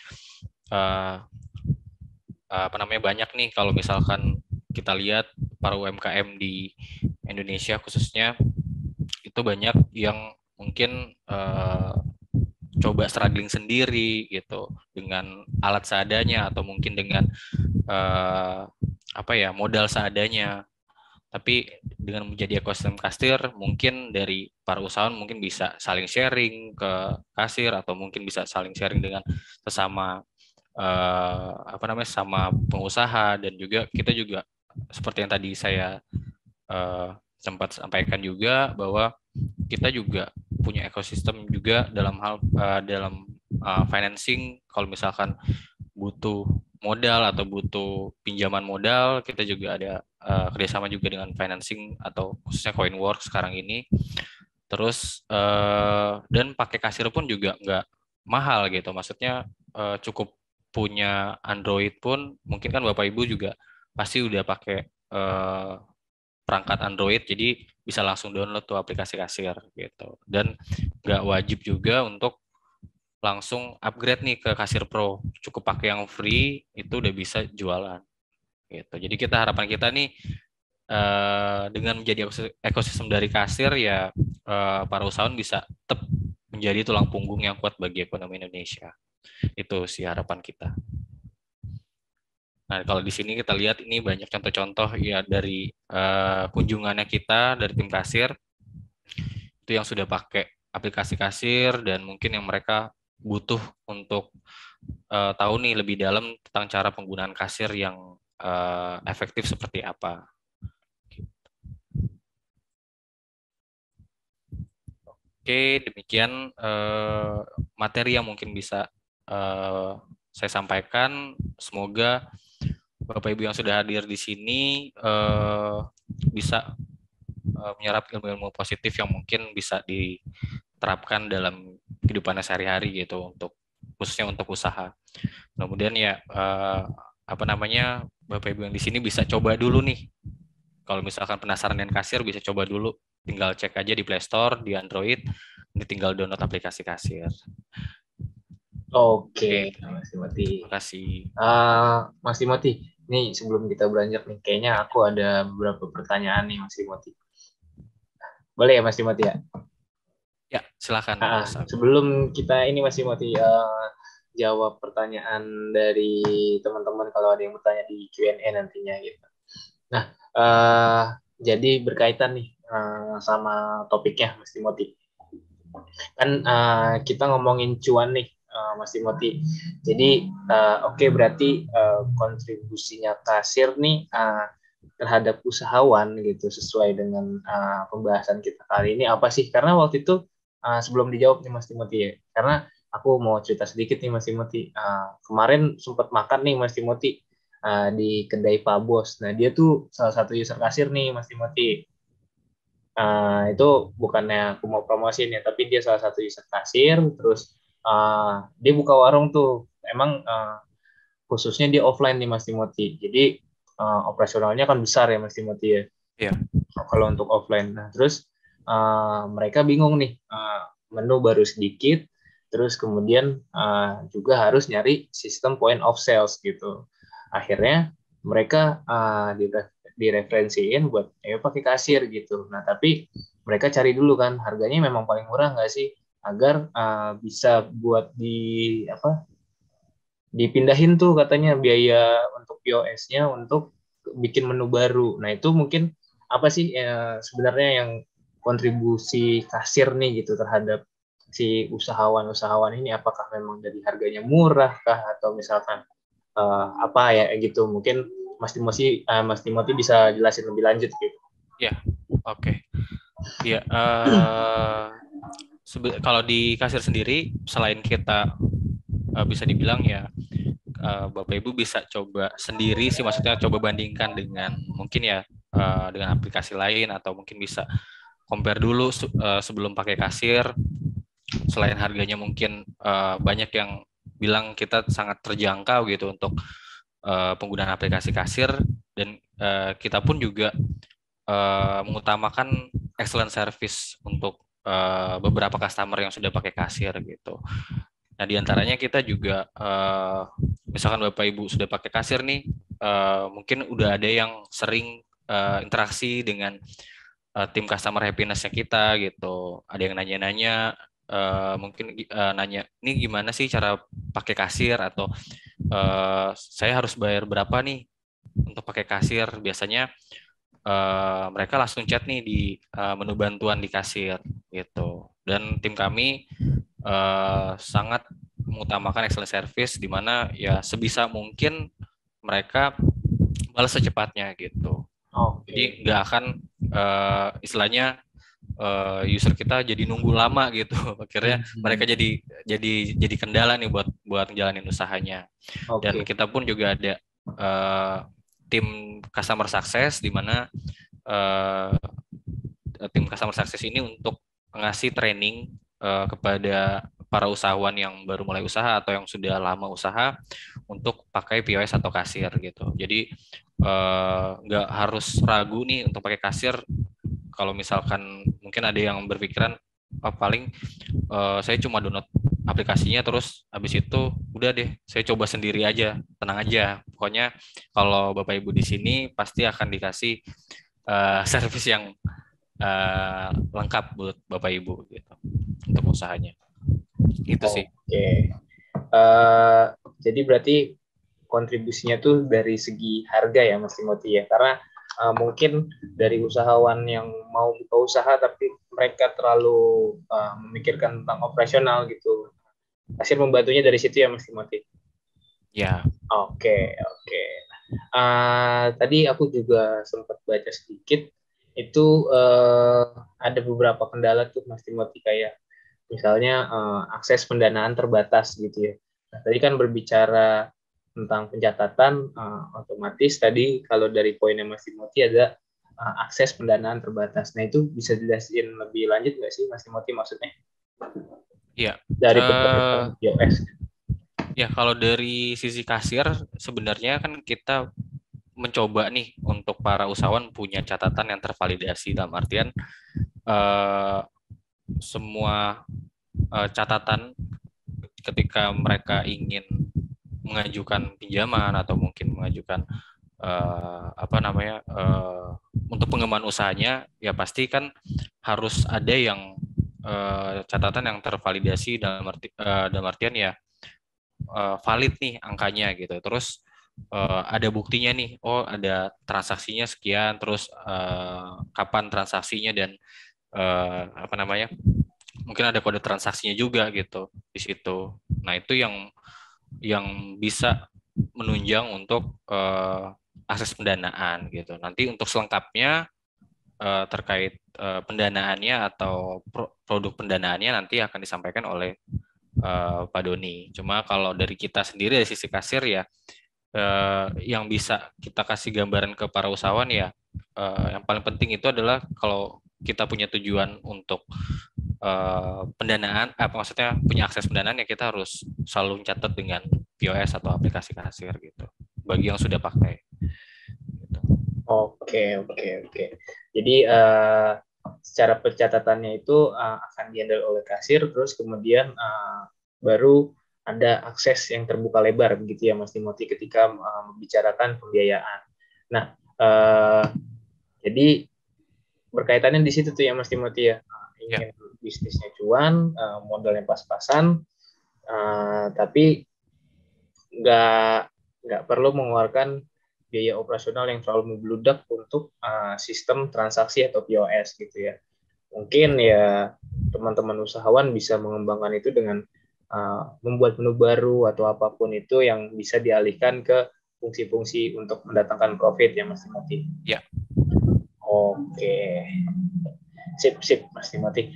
banyak nih kalau misalkan kita lihat para UMKM di Indonesia khususnya itu banyak yang mungkin coba struggling sendiri gitu dengan alat seadanya atau mungkin dengan modal seadanya. Tapi dengan menjadi ekosistem kasir, mungkin dari para usahawan mungkin bisa saling sharing ke kasir atau mungkin bisa saling sharing dengan sesama sama pengusaha, dan juga kita juga seperti yang tadi saya sempat sampaikan juga bahwa kita juga punya ekosistem juga dalam hal financing. Kalau misalkan butuh modal atau butuh pinjaman modal, kita juga ada kerjasama juga dengan financing atau khususnya Coinworks sekarang ini. Terus dan pakai kasir pun juga nggak mahal gitu, maksudnya cukup punya Android pun mungkin kan Bapak Ibu juga pasti udah pakai perangkat Android, jadi bisa langsung download tuh aplikasi kasir gitu. Dan nggak wajib juga untuk langsung upgrade nih ke Kasir Pro, cukup pakai yang free itu udah bisa jualan gitu. Jadi harapan kita nih dengan menjadi ekosistem dari kasir ya, para usahawan bisa tetap menjadi tulang punggung yang kuat bagi ekonomi Indonesia. Itu sih harapan kita. Nah, kalau di sini kita lihat ini banyak contoh-contoh ya dari kunjungannya kita dari tim kasir itu yang sudah pakai aplikasi kasir, dan mungkin yang mereka butuh untuk tahu nih lebih dalam tentang cara penggunaan kasir yang efektif seperti apa. Oke, demikian materi yang mungkin bisa saya sampaikan. Semoga Bapak Ibu yang sudah hadir di sini bisa menyerap ilmu-ilmu positif yang mungkin bisa diterapkan dalam kehidupannya sehari-hari gitu, khususnya untuk usaha. Kemudian ya Bapak Ibu yang di sini bisa coba dulu nih. Kalau misalkan penasaran dengan kasir, bisa coba dulu. Tinggal cek aja di Play Store, di Android, ini tinggal download aplikasi kasir. Oke, Mas Timothy. Terima kasih. Mas Timothy, nih sebelum kita beranjak nih, kayaknya aku ada beberapa pertanyaan nih Mas Timothy. Boleh ya Mas Timothy ya? Ya, silakan Mas Abi. Sebelum kita ini masih mau jawab pertanyaan dari teman-teman kalau ada yang bertanya di Q&A nantinya gitu. Nah, jadi berkaitan nih sama topiknya Mas Timothy. Kan kita ngomongin cuan nih Mas Timothy. Jadi oke, berarti kontribusinya kasir nih terhadap usahawan gitu sesuai dengan pembahasan kita kali ini apa sih? Karena waktu itu sebelum dijawab nih Mas Timothy ya, karena aku mau cerita sedikit nih Mas Timothy. Kemarin sempat makan nih Mas Timothy di kedai Pak Bos. Nah dia tuh salah satu user kasir nih Mas Timothy. Itu bukannya aku mau promosiin ya, tapi dia salah satu user kasir. Terus dia buka warung tuh. Emang khususnya dia offline nih Mas Timothy. Jadi operasionalnya kan besar ya Mas Timothy ya. Iya. Kalau untuk offline. Nah terus mereka bingung nih, menu baru sedikit. Terus kemudian juga harus nyari sistem point of sales gitu. Akhirnya mereka direferensiin buat pakai kasir gitu. Nah tapi mereka cari dulu kan harganya memang paling murah nggak sih, agar bisa buat dipindahin tuh katanya biaya untuk POS-nya untuk bikin menu baru. Nah itu mungkin apa sih sebenarnya yang kontribusi kasir nih gitu terhadap si usahawan ini, apakah memang dari harganya murah kah atau misalkan apa ya gitu. Mungkin Mas Timothy bisa jelasin lebih lanjut gitu. Ya, oke. Ya, kalau di kasir sendiri, selain kita bisa dibilang ya, Bapak Ibu bisa coba sendiri sih, maksudnya coba bandingkan dengan mungkin ya dengan aplikasi lain, atau mungkin bisa compare dulu sebelum pakai kasir. Selain harganya mungkin banyak yang bilang kita sangat terjangkau gitu untuk penggunaan aplikasi kasir, dan kita pun juga mengutamakan excellent service untuk beberapa customer yang sudah pakai kasir gitu. Nah, diantaranya kita juga, misalkan Bapak Ibu sudah pakai kasir nih, mungkin udah ada yang sering interaksi dengan tim customer happiness-nya kita gitu. Ada yang nanya-nanya, mungkin nanya, ini gimana sih cara pakai kasir, atau saya harus bayar berapa nih untuk pakai kasir. Biasanya mereka langsung chat nih di menu bantuan di kasir gitu. Dan tim kami sangat mengutamakan excellent service, di mana ya sebisa mungkin mereka balas secepatnya gitu. Jadi nggak akan istilahnya user kita jadi nunggu lama gitu. Akhirnya mereka jadi kendala nih buat ngejalanin usahanya. Dan kita pun juga ada tim customer success, di mana tim customer success ini untuk ngasih training kepada para usahawan yang baru mulai usaha atau yang sudah lama usaha untuk pakai POS atau kasir gitu. Jadi nggak harus ragu nih untuk pakai kasir. Kalau misalkan mungkin ada yang berpikiran paling saya cuma download aplikasinya terus habis itu udah deh saya coba sendiri aja, tenang aja. Pokoknya kalau Bapak Ibu di sini pasti akan dikasih servis yang lengkap buat Bapak Ibu gitu untuk usahanya. Itu sih. Oke. Jadi berarti kontribusinya tuh dari segi harga ya Mas Timothy ya, karena mungkin dari usahawan yang mau buka usaha tapi mereka terlalu memikirkan tentang operasional gitu. Kasir membantunya dari situ ya Mas Timothy. Ya. Oke. Tadi aku juga sempat baca sedikit itu ada beberapa kendala tuh Mas Timothy, kayak misalnya akses pendanaan terbatas gitu ya. Nah, tadi kan berbicara tentang pencatatan, otomatis tadi kalau dari poinnya Mas Timothy ada akses pendanaan terbatas. Nah itu bisa dijelasin lebih lanjut nggak sih Mas Timothy maksudnya? Iya. Dari POS. Ya kalau dari sisi kasir sebenarnya kan kita mencoba nih untuk para usahawan punya catatan yang tervalidasi, dalam artian semua catatan ketika mereka ingin mengajukan pinjaman atau mungkin mengajukan untuk pengembangan usahanya, ya pasti kan harus ada yang catatan yang tervalidasi dalam artian ya valid nih angkanya gitu. Terus ada buktinya nih, oh ada transaksinya sekian, terus kapan transaksinya dan apa namanya, mungkin ada kode transaksinya juga gitu di situ. Nah itu yang bisa menunjang untuk akses pendanaan gitu. Nanti untuk selengkapnya terkait pendanaannya atau produk pendanaannya nanti akan disampaikan oleh Pak Doni. Cuma kalau dari kita sendiri dari sisi kasir ya, yang bisa kita kasih gambaran ke para usahawan ya, yang paling penting itu adalah kalau kita punya tujuan untuk pendanaan, apa maksudnya punya akses pendanaan ya kita harus selalu catat dengan POS atau aplikasi kasir gitu. Bagi yang sudah pakai. Gitu. Oke. Jadi secara pencatatannya itu akan dihandle oleh kasir, terus kemudian baru ada akses yang terbuka lebar begitu ya Mas Timothy ketika membicarakan pembiayaan. Nah, jadi berkaitannya di situ tuh ya Mas Timothy ya. Ingin bisnisnya cuan, modalnya pas-pasan, tapi nggak perlu mengeluarkan biaya operasional yang terlalu membludak untuk sistem transaksi atau POS gitu ya. Mungkin ya teman-teman usahawan bisa mengembangkan itu dengan membuat menu baru atau apapun itu yang bisa dialihkan ke fungsi-fungsi untuk mendatangkan profit ya Mas Timothy. Ya. Oke. Sip Mas Timothy.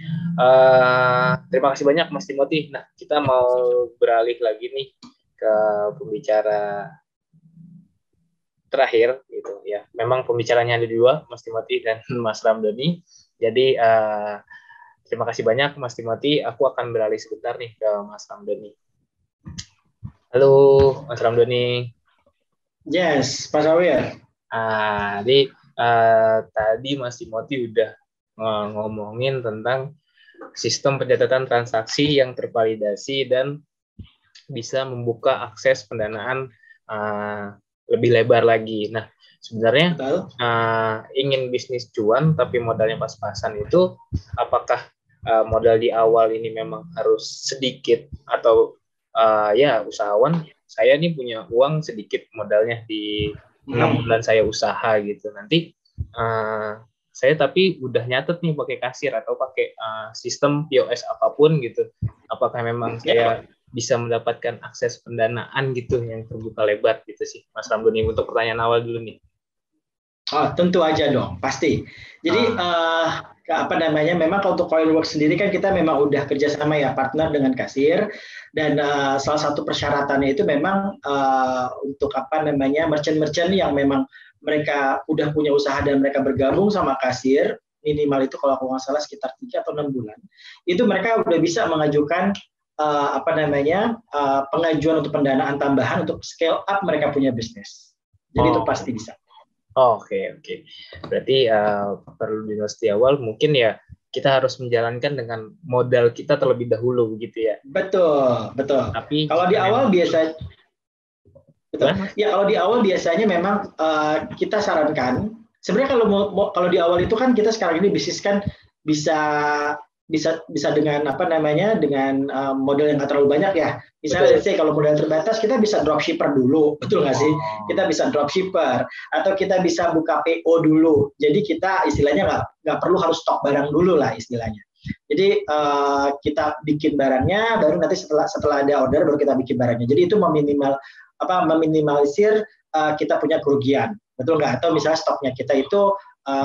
Terima kasih banyak Mas Timothy. Nah, kita mau beralih lagi nih ke pembicara terakhir gitu ya. Memang pembicaranya ada dua, Mas Timothy dan Mas Ramdhani. Jadi terima kasih banyak Mas Timothy. Aku akan beralih sebentar nih ke Mas Ramdhani. Halo Mas Ramdhani. Yes, Pak Sawir. Jadi tadi Mas Timothy udah ngomongin tentang sistem pencatatan transaksi yang tervalidasi dan bisa membuka akses pendanaan lebih lebar lagi. Nah, sebenarnya ingin bisnis cuan tapi modalnya pas-pasan itu, apakah modal di awal ini memang harus sedikit atau ya usahawan, saya nih punya uang sedikit modalnya di 6 bulan saya usaha gitu. Nanti saya tapi udah nyatet nih pakai kasir atau pakai sistem POS apapun gitu. Apakah memang saya bisa mendapatkan akses pendanaan gitu yang terbuka lebar gitu sih, Mas Ramdhani, untuk pertanyaan awal dulu nih. Oh, tentu aja dong, pasti. Jadi apa namanya? Memang kalau untuk Coinworks sendiri kan kita memang udah kerjasama ya, partner dengan kasir, dan salah satu persyaratannya itu memang untuk apa namanya merchant-merchant yang memang mereka udah punya usaha dan mereka bergabung sama kasir, minimal itu kalau aku nggak salah sekitar 3 atau 6 bulan, itu mereka udah bisa mengajukan apa namanya pengajuan untuk pendanaan tambahan untuk scale up mereka punya bisnis. Jadi itu pasti bisa. Oke. Berarti perlu dinasti awal mungkin ya kita harus menjalankan dengan modal kita terlebih dahulu begitu ya. Betul. Tapi kalau di awal biasa ya kalau di awal biasanya memang kita sarankan sebenarnya kalau di awal itu kan kita sekarang ini bisnis kan bisa dengan apa namanya dengan modal yang nggak terlalu banyak ya. Misalnya kalau modal terbatas kita bisa dropshipper dulu, betul nggak sih? Kita bisa dropshipper atau kita bisa buka PO dulu. Jadi kita istilahnya nggak perlu harus stok barang dulu lah istilahnya. Jadi kita bikin barangnya, baru nanti setelah ada order baru kita bikin barangnya. Jadi itu meminimalisir kita punya kerugian, betul nggak? Atau misalnya stoknya kita itu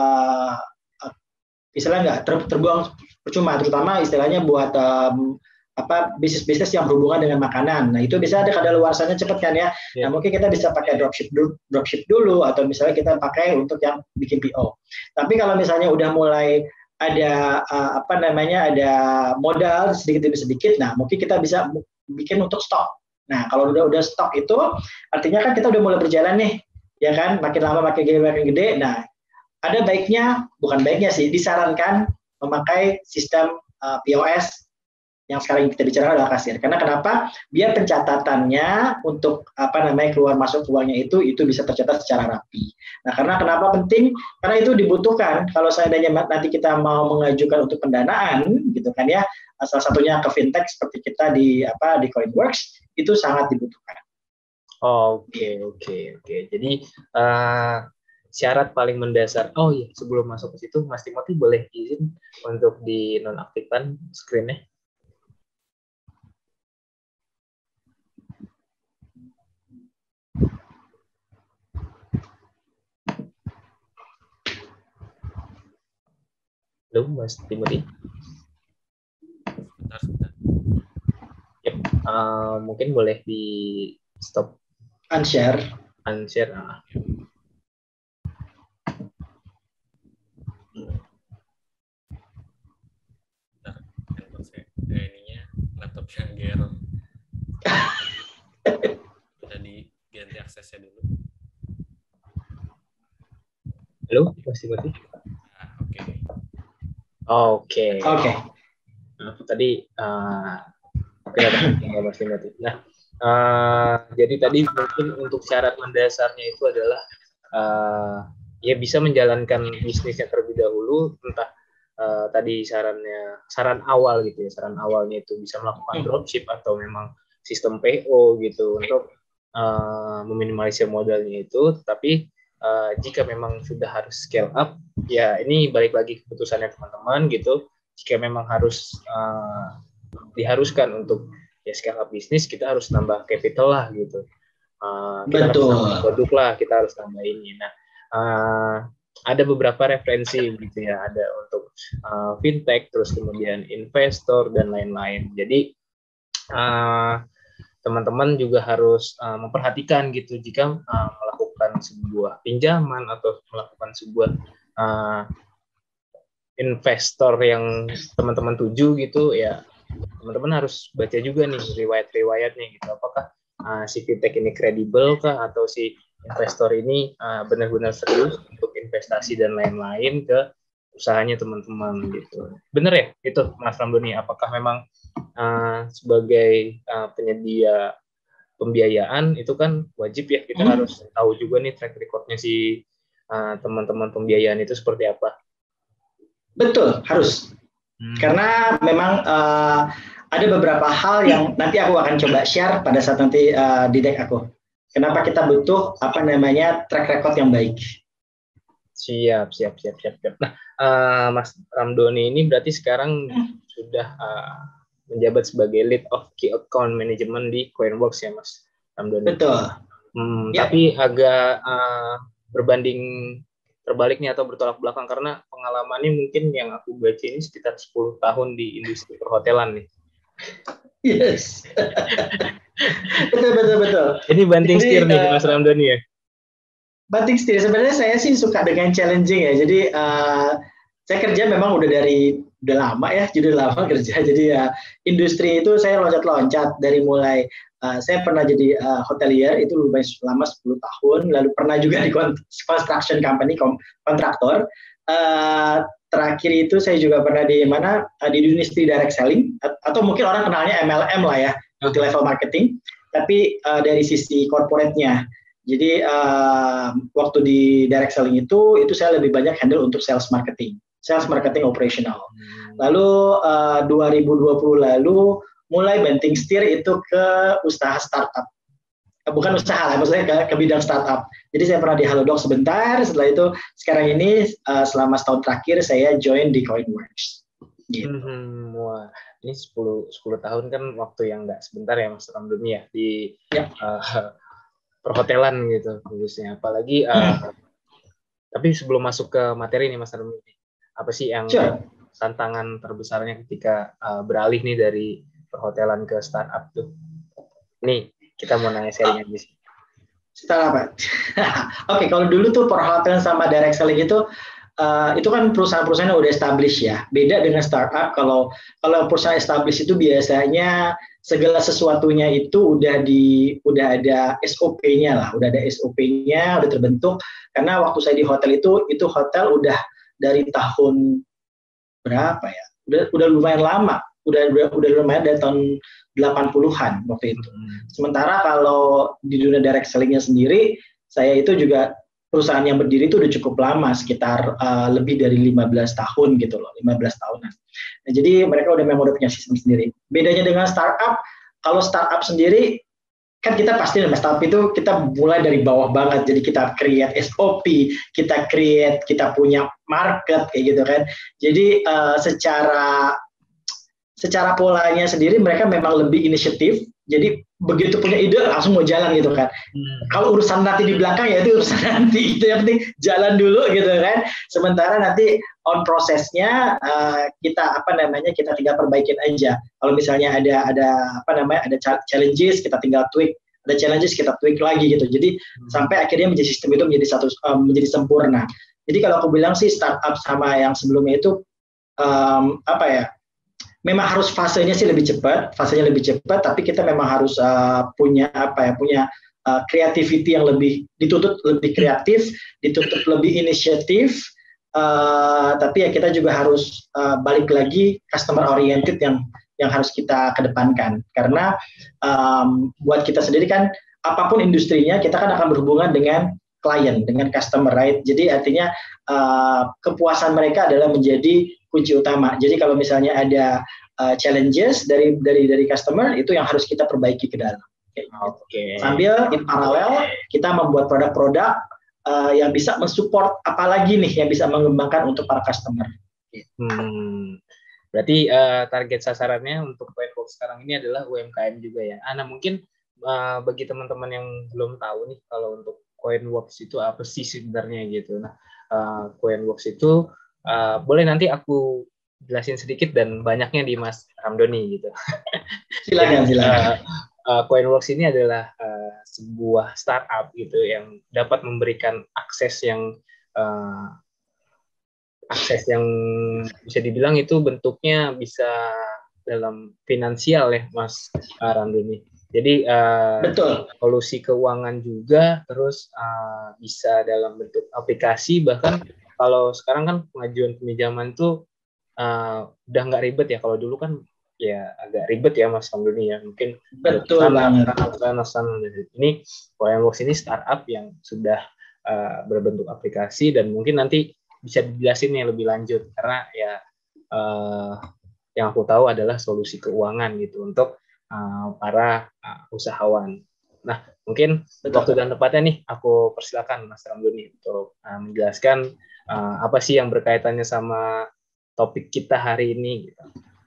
misalnya nggak terbuang percuma, terutama istilahnya buat bisnis-bisnis yang berhubungan dengan makanan. Nah itu bisa ada kadaluarsanya cepat kan ya. Nah mungkin kita bisa pakai dropship dulu atau misalnya kita pakai untuk yang bikin PO. Tapi kalau misalnya udah mulai ada ada modal sedikit demi sedikit, nah mungkin kita bisa bikin untuk stok. Nah kalau udah stok itu artinya kan kita udah mulai berjalan nih, ya kan? Makin lama makin gede. Nah ada bukan baiknya sih, disarankan memakai sistem POS yang sekarang kita bicara adalah kasir. Karena kenapa? Biar pencatatannya untuk keluar masuk uangnya itu bisa tercatat secara rapi. Nah, karena kenapa penting? Karena itu dibutuhkan kalau seandainya nanti kita mau mengajukan untuk pendanaan gitu kan ya, salah satunya ke fintech seperti kita di Coinworks itu sangat dibutuhkan. Oke. Jadi syarat paling mendasar. Oh iya, sebelum masuk ke situ, Mas Timothy boleh izin untuk dinonaktifkan screen-nya? Halo, Mas Timothy. Sebentar. Yep. Mungkin boleh di stop. Unshare. Laptop yang error. Kita diganti aksesnya dulu. Halo, Mas Timothy. Oke. Nah, tadi kita Mas Timothy. Nah, jadi tadi mungkin untuk syarat mendasarnya itu adalah ya bisa menjalankan bisnisnya terlebih dahulu, entah tadi saran awal gitu ya, saran awalnya itu bisa melakukan dropship atau memang sistem PO gitu untuk meminimalisir modalnya itu. Tapi jika memang sudah harus scale up, ya ini balik lagi keputusannya teman-teman gitu. Jika memang harus diharuskan untuk ya scale up bisnis, kita harus tambah capital lah gitu. Kita harus tambah produk lah, kita harus tambah ini. Nah, ada beberapa referensi gitu ya, ada untuk fintech, terus kemudian investor dan lain-lain. Jadi teman-teman juga harus memperhatikan gitu jika melakukan sebuah pinjaman atau melakukan sebuah investor yang teman-teman tuju gitu ya, teman-teman harus baca juga nih riwayat-riwayatnya gitu, apakah si fintech ini kredibel kah, atau si investor ini benar-benar serius untuk investasi dan lain-lain ke usahanya teman-teman gitu. Bener ya itu Mas Ramdhani, apakah memang sebagai penyedia pembiayaan itu kan wajib ya kita harus tahu juga nih track recordnya si teman-teman pembiayaan itu seperti apa? Betul, harus. Karena memang ada beberapa hal yang nanti aku akan coba share pada saat nanti di deck aku. Kenapa kita butuh track record yang baik. Siap. Nah, Mas Ramdhani ini berarti sekarang sudah menjabat sebagai lead of key account management di Coinworks ya, Mas Ramdhani. Betul. Tapi agak berbanding terbaliknya atau bertolak belakang, karena pengalamannya mungkin yang aku baca ini sekitar 10 tahun di industri perhotelan nih. Yes. betul. Ini banting setir nih Mas Ramdhani ya. Banting setir, sebenarnya saya sih suka dengan challenging ya. Jadi saya kerja memang udah lama ya, jadi lama kerja. Jadi industri itu saya loncat-loncat dari mulai saya pernah jadi hotelier itu lumayan lama 10 tahun, lalu pernah juga di construction company kontraktor. Terakhir itu saya juga pernah di industri direct selling, atau mungkin orang kenalnya MLM lah ya, multi level marketing, tapi dari sisi corporate-nya. Jadi waktu di direct selling itu saya lebih banyak handle untuk sales marketing operational. Lalu 2020 lalu mulai banting setir itu ke usaha startup. Bukan usaha lah, maksudnya ke bidang startup. Jadi saya pernah di Halodoc sebentar, setelah itu sekarang ini selama setahun terakhir saya join di Coinworks. Gitu. Wah, ini 10 tahun kan waktu yang nggak sebentar ya Mas Ramdhani ya di perhotelan gitu khususnya. Apalagi tapi sebelum masuk ke materi nih Mas Ramdhani, apa sih yang tantangan terbesarnya ketika beralih nih dari perhotelan ke startup tuh? Nih kita mau nanya sharing aja sih. Startup. Oke, kalau dulu tuh perhotelan sama direct selling itu kan perusahaan-perusahaan yang udah established ya. Beda dengan startup. Kalau perusahaan established itu biasanya segala sesuatunya itu udah ada SOP-nya lah, udah ada SOP-nya, udah terbentuk. Karena waktu saya di hotel itu hotel udah dari tahun berapa ya? Udah lumayan lama. udah lumayan dari tahun 80-an waktu itu. Sementara kalau di dunia direct selling-nya sendiri, saya itu juga perusahaan yang berdiri itu udah cukup lama, sekitar lebih dari 15 tahun gitu loh, 15 tahunan. Nah, jadi mereka memang udah punya sistem sendiri. Bedanya dengan startup, kalau startup sendiri kan kita pasti dalam startup itu kita mulai dari bawah banget, jadi kita create SOP, kita punya market kayak gitu kan. Jadi secara polanya sendiri mereka memang lebih inisiatif, jadi begitu punya ide langsung mau jalan gitu kan. Kalau urusan nanti di belakang ya itu urusan nanti, itu yang penting jalan dulu gitu kan. Sementara nanti on prosesnya kita kita tinggal perbaikin aja. Kalau misalnya ada challenges kita tinggal tweak, ada challenges kita tweak lagi gitu. Jadi sampai akhirnya menjadi sistem itu menjadi sempurna. Jadi kalau aku bilang sih startup sama yang sebelumnya itu memang harus fasenya lebih cepat, tapi kita memang harus punya creativity yang dituntut lebih kreatif, dituntut lebih inisiatif, tapi ya kita juga harus balik lagi customer oriented yang harus kita kedepankan, karena buat kita sendiri kan apapun industrinya kita kan akan berhubungan dengan klien, dengan customer, right? Jadi artinya kepuasan mereka adalah menjadi kunci utama. Jadi kalau misalnya ada challenges dari customer, itu yang harus kita perbaiki ke dalam. Okay. Sambil in paralel kita membuat produk-produk yang bisa mensupport apalagi nih yang bisa mengembangkan untuk para customer. Berarti target sasarannya untuk Coinworks sekarang ini adalah UMKM juga ya. Nah mungkin bagi teman-teman yang belum tahu nih kalau untuk Coinworks itu apa sih sebenarnya gitu. Nah Coinworks itu boleh nanti aku jelasin sedikit dan banyaknya di Mas Ramdhani gitu. Silakan. Coinworks ini adalah sebuah startup gitu yang dapat memberikan akses yang bisa dibilang itu bentuknya bisa dalam finansial ya Mas Ramdhani. Jadi betul. Solusi keuangan juga, terus bisa dalam bentuk aplikasi, bahkan kalau sekarang kan pengajuan pinjaman tuh udah nggak ribet ya. Kalau dulu kan ya agak ribet ya Mas Ramdhani ya, mungkin betul banget. Ini Coinworks ini startup yang sudah berbentuk aplikasi, dan mungkin nanti bisa dijelasin yang lebih lanjut, karena ya yang aku tahu adalah solusi keuangan gitu untuk para usahawan. Nah mungkin waktu dan tempatnya nih aku persilakan Mas Ramdhani untuk menjelaskan apa sih yang berkaitannya sama topik kita hari ini gitu.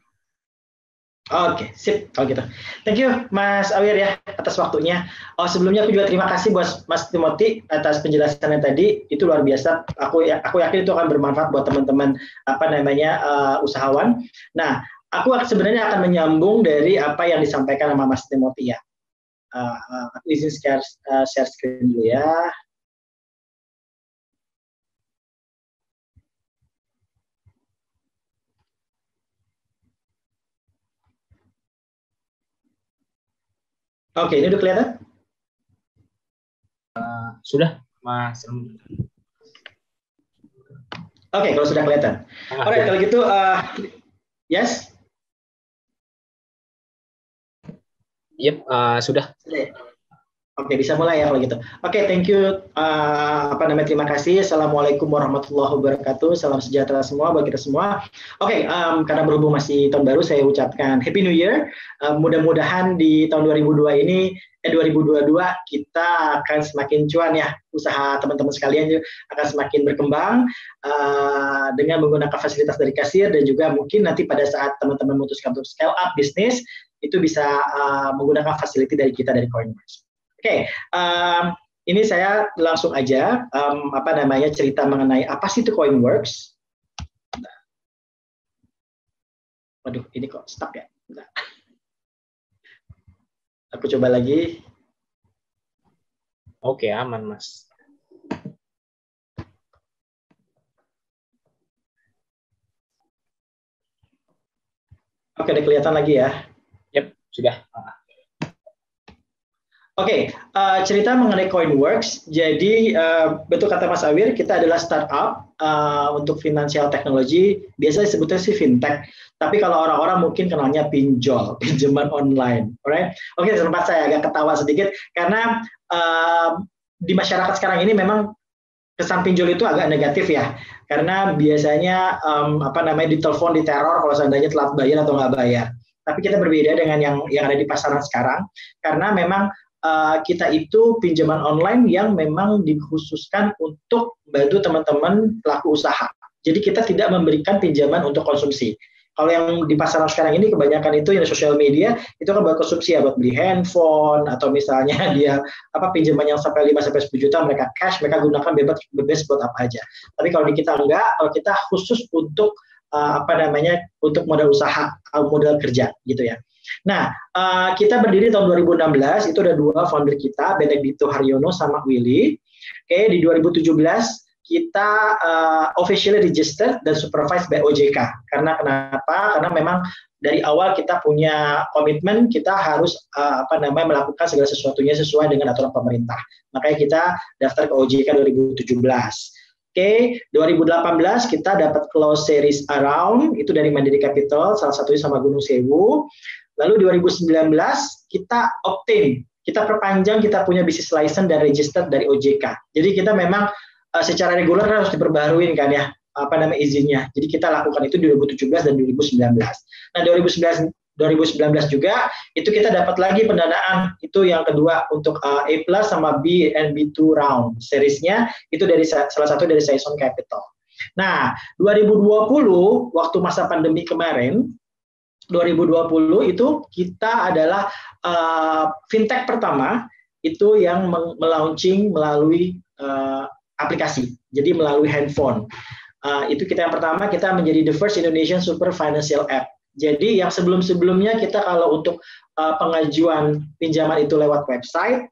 Oke, sip kalau gitu. Thank you Mas Awir ya atas waktunya. Sebelumnya aku juga terima kasih buat Mas Timothy atas penjelasannya tadi, itu luar biasa. Aku yakin itu akan bermanfaat buat teman-teman usahawan. Nah, aku sebenarnya akan menyambung dari apa yang disampaikan sama Mas Timothy ya. Izin share screen dulu ya. Oke, ini udah kelihatan? Sudah, Mas. Oke, kalau sudah kelihatan. Alright, kalau gitu, yes? Yep, sudah. Oke, bisa mulai ya kalau gitu. Oke, thank you. Terima kasih. Assalamualaikum warahmatullahi wabarakatuh. Salam sejahtera semua buat kita semua. Oke, karena berhubung masih tahun baru, saya ucapkan Happy New Year. Mudah-mudahan di tahun 2022 kita akan semakin cuan ya. Usaha teman-teman sekalian akan semakin berkembang dengan menggunakan fasilitas dari kasir, dan juga mungkin nanti pada saat teman-teman memutuskan untuk scale up bisnis, itu bisa menggunakan fasilitas dari kita dari Coinworks. Oke, ini saya langsung aja cerita mengenai apa sih itu Coinworks. Waduh, ini kok stuck ya. Bentar. Aku coba lagi. Oke, aman Mas. Oke, udah kelihatan lagi ya. Yep, sudah. Oke, cerita mengenai Coinworks. Jadi betul kata Mas Awir, kita adalah startup untuk financial technology. Biasanya disebutnya sih fintech. Tapi kalau orang-orang mungkin kenalnya pinjol, pinjaman online. Alright? Oke, sempat saya agak ketawa sedikit karena di masyarakat sekarang ini memang kesan pinjol itu agak negatif ya. Karena biasanya ditelepon, diteror kalau seandainya telat bayar atau nggak bayar. Tapi kita berbeda dengan yang ada di pasaran sekarang, karena memang kita itu pinjaman online yang memang dikhususkan untuk bantu teman-teman pelaku usaha. Jadi kita tidak memberikan pinjaman untuk konsumsi. Kalau yang di pasaran sekarang ini kebanyakan itu yang sosial media itu kan buat konsumsi ya, buat beli handphone atau misalnya dia pinjaman yang sampai 5-10 juta mereka cash, mereka gunakan bebas buat apa aja. Tapi kalau di kita enggak, kalau kita khusus untuk untuk modal usaha, modal kerja gitu ya. Nah, kita berdiri tahun 2016, itu ada 2 founder kita, Benedicto Haryono sama Willy. Oke, di 2017 kita officially registered dan supervised by OJK. Karena kenapa? Karena memang dari awal kita punya komitmen, kita harus melakukan segala sesuatunya sesuai dengan aturan pemerintah. Makanya kita daftar ke OJK 2017. Oke, 2018 kita dapat close series A round, itu dari Mandiri Capital, salah satunya sama Gunung Sewu. Lalu 2019 kita obtain, kita perpanjang, kita punya business license dan register dari OJK. Jadi kita memang secara reguler harus diperbaharui kan ya, izinnya. Jadi kita lakukan itu di 2017 dan 2019. Nah, 2019 juga itu kita dapat lagi pendanaan, itu yang kedua untuk A+ sama B and B2 round seriesnya, itu dari salah satu dari Saison Capital. Nah, 2020 waktu masa pandemi kemarin, 2020 itu kita adalah fintech pertama itu yang melaunching melalui aplikasi, jadi melalui handphone. Itu kita yang pertama, kita menjadi the first Indonesian super financial app. Jadi yang sebelum-sebelumnya kita kalau untuk pengajuan pinjaman itu lewat website,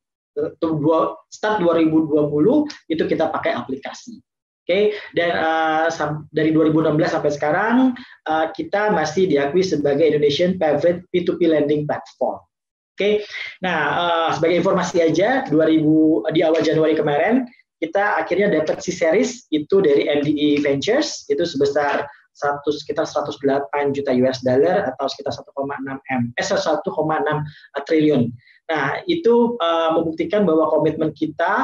start 2020 itu kita pakai aplikasi. Oke, dan dari 2016 sampai sekarang kita masih diakui sebagai Indonesian Private P2P Lending Platform. Oke, nah sebagai informasi aja, di awal Januari kemarin kita akhirnya dapat C-Series itu dari MDE Ventures, itu sebesar sekitar 108 juta US dollar atau sekitar 1,6 triliun. Nah, itu membuktikan bahwa komitmen kita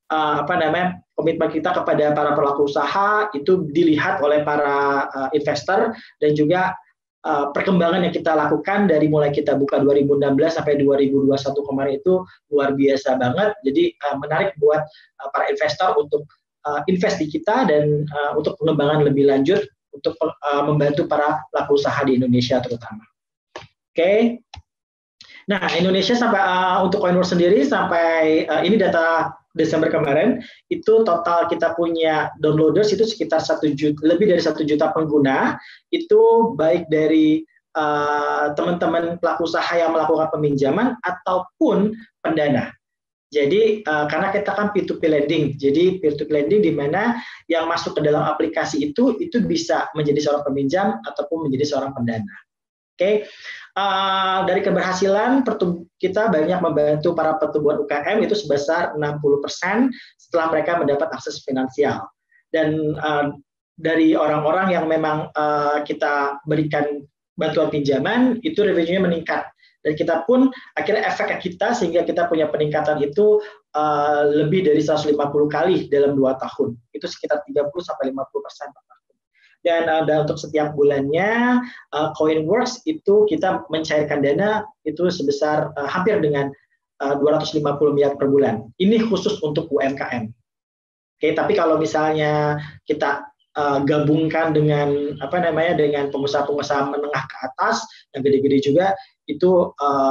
kepada para pelaku usaha itu dilihat oleh para investor, dan juga perkembangan yang kita lakukan dari mulai kita buka 2016 sampai 2021 kemarin itu luar biasa banget. Jadi menarik buat para investor untuk invest di kita dan untuk pengembangan lebih lanjut untuk membantu para pelaku usaha di Indonesia terutama. Oke. Nah, Indonesia sampai untuk Coinworks sendiri sampai ini data Desember kemarin itu total kita punya downloaders itu sekitar lebih dari 1 juta pengguna, itu baik dari teman-teman pelaku usaha yang melakukan peminjaman ataupun pendana. Jadi karena kita kan P2P lending, jadi P2P lending di mana yang masuk ke dalam aplikasi itu bisa menjadi seorang peminjam ataupun menjadi seorang pendana. Oke. Dari keberhasilan kita banyak membantu para pertumbuhan UKM itu sebesar 60% setelah mereka mendapat akses finansial. Dan dari orang-orang yang memang kita berikan bantuan pinjaman itu revenue-nya meningkat. Dan kita pun akhirnya efek kita sehingga kita punya peningkatan itu lebih dari 150 kali dalam 2 tahun. Itu sekitar 30-50% per tahun. Dan untuk setiap bulannya Coinworks itu kita mencairkan dana itu sebesar hampir dengan 250 miliar per bulan. Ini khusus untuk UMKM. Oke, tapi kalau misalnya kita gabungkan dengan dengan pengusaha-pengusaha menengah ke atas yang gede-gede juga itu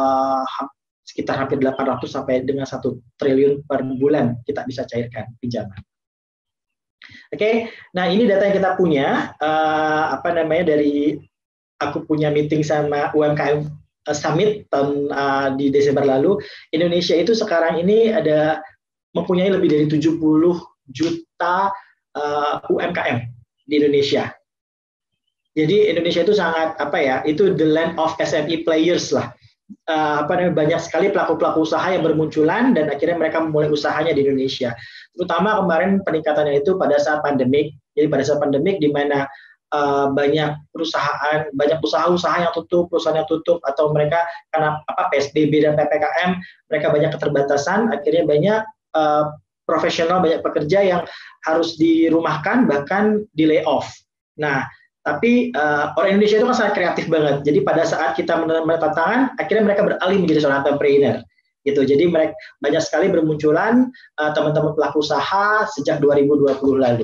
sekitar hampir 800 sampai dengan 1 triliun per bulan kita bisa cairkan pinjaman. Oke, nah ini data yang kita punya, dari aku punya meeting sama UMKM Summit di Desember lalu. Indonesia itu sekarang ini mempunyai lebih dari 70 juta UMKM di Indonesia. Jadi Indonesia itu sangat itu the land of SME players lah. banyak sekali pelaku-pelaku usaha yang bermunculan dan akhirnya mereka memulai usahanya di Indonesia. Terutama kemarin peningkatannya itu pada saat pandemik. Jadi pada saat pandemik di mana banyak perusahaan, banyak usaha-usaha yang tutup, perusahaan yang tutup, atau mereka karena PSBB dan PPKM mereka banyak keterbatasan, akhirnya banyak profesional, banyak pekerja yang harus dirumahkan bahkan di layoff. Nah, tapi orang Indonesia itu kan sangat kreatif banget. Jadi pada saat kita menemukan tantangan, akhirnya mereka beralih menjadi seorang entrepreneur. Gitu. Jadi mereka banyak sekali bermunculan teman-teman pelaku usaha sejak 2020 lalu.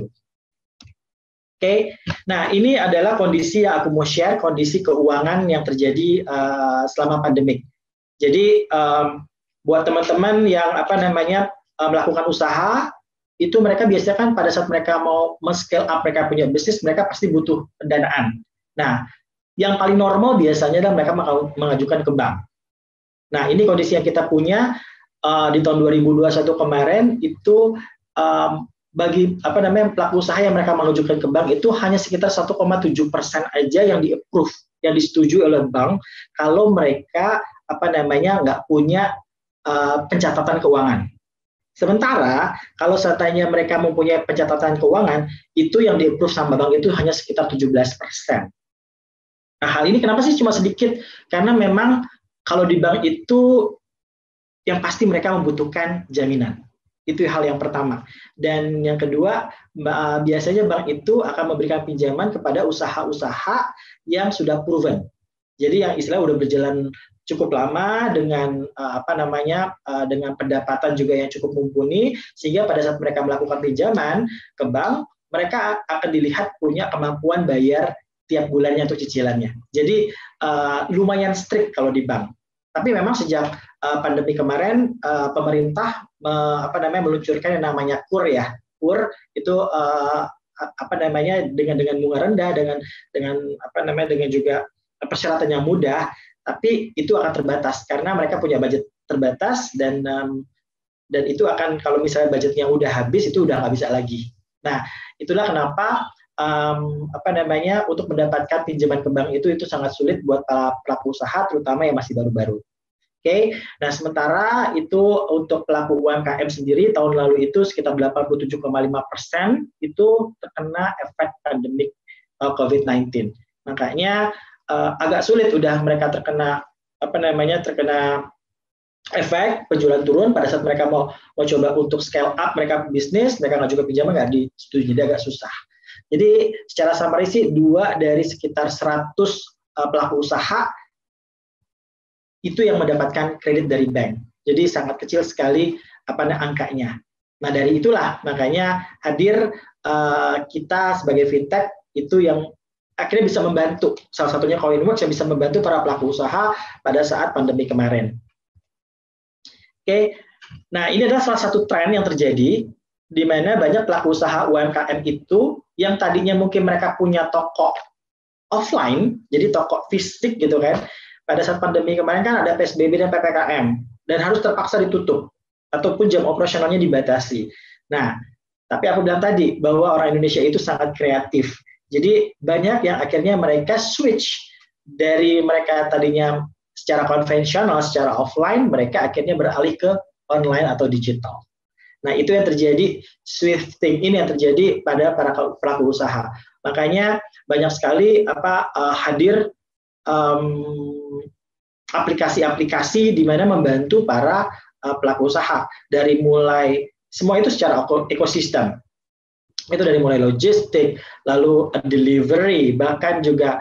Oke, nah ini adalah kondisi yang aku mau share, kondisi keuangan yang terjadi selama pandemik. Jadi buat teman-teman yang melakukan usaha, itu mereka biasanya kan pada saat mereka mau scale up, mereka punya bisnis, mereka pasti butuh pendanaan. Nah, yang paling normal biasanya adalah mereka mengajukan ke bank. Nah, ini kondisi yang kita punya di tahun 2021 kemarin itu bagi pelaku usaha yang mereka mengajukan ke bank itu hanya sekitar 1,7% aja yang di-approve, yang disetujui oleh bank kalau mereka nggak punya pencatatan keuangan. Sementara kalau seandainya mereka mempunyai pencatatan keuangan, itu yang di-approve sama bank itu hanya sekitar 17%. Nah, hal ini kenapa sih cuma sedikit? Karena memang kalau di bank itu yang pasti mereka membutuhkan jaminan. Itu hal yang pertama. Dan yang kedua, biasanya bank itu akan memberikan pinjaman kepada usaha-usaha yang sudah proven. Jadi yang istilah udah berjalan cukup lama dengan dengan pendapatan juga yang cukup mumpuni, sehingga pada saat mereka melakukan pinjaman ke bank, mereka akan dilihat punya kemampuan bayar tiap bulannya untuk cicilannya. Jadi lumayan strict kalau di bank. Tapi memang sejak pandemi kemarin pemerintah meluncurkan yang namanya KUR ya. KUR itu dengan bunga rendah, dengan juga persyaratan yang mudah. Tapi itu akan terbatas karena mereka punya budget terbatas dan itu akan kalau misalnya budgetnya udah habis itu udah nggak bisa lagi. Nah, itulah kenapa untuk mendapatkan pinjaman ke bank itu sangat sulit buat para pelaku usaha terutama yang masih baru-baru. Oke. Nah, sementara itu untuk pelaku UMKM sendiri tahun lalu itu sekitar 87,5% itu terkena efek pandemik COVID-19. Makanya agak sulit udah mereka terkena efek penjualan turun pada saat mereka mau coba untuk scale up mereka bisnis, mereka nggak juga pinjaman nggak disetujui, jadi agak susah. Jadi secara summary sih 2 dari sekitar 100 pelaku usaha itu yang mendapatkan kredit dari bank. Jadi sangat kecil sekali angkanya. Nah, dari itulah makanya hadir kita sebagai fintech itu yang akhirnya bisa membantu, salah satunya Coinworks yang bisa membantu para pelaku usaha pada saat pandemi kemarin. Oke, nah ini adalah salah satu tren yang terjadi di mana banyak pelaku usaha UMKM itu yang tadinya mungkin mereka punya toko offline, jadi toko fisik gitu kan, pada saat pandemi kemarin kan ada PSBB dan PPKM dan harus terpaksa ditutup ataupun jam operasionalnya dibatasi. Nah, tapi aku bilang tadi bahwa orang Indonesia itu sangat kreatif. Jadi banyak yang akhirnya mereka switch dari mereka tadinya secara konvensional, secara offline, mereka akhirnya beralih ke online atau digital. Nah, itu yang terjadi, shifting ini yang terjadi pada para pelaku usaha. Makanya banyak sekali hadir aplikasi-aplikasi di mana membantu para pelaku usaha dari mulai semua itu secara ekosistem. Itu dari mulai logistik, lalu delivery, bahkan juga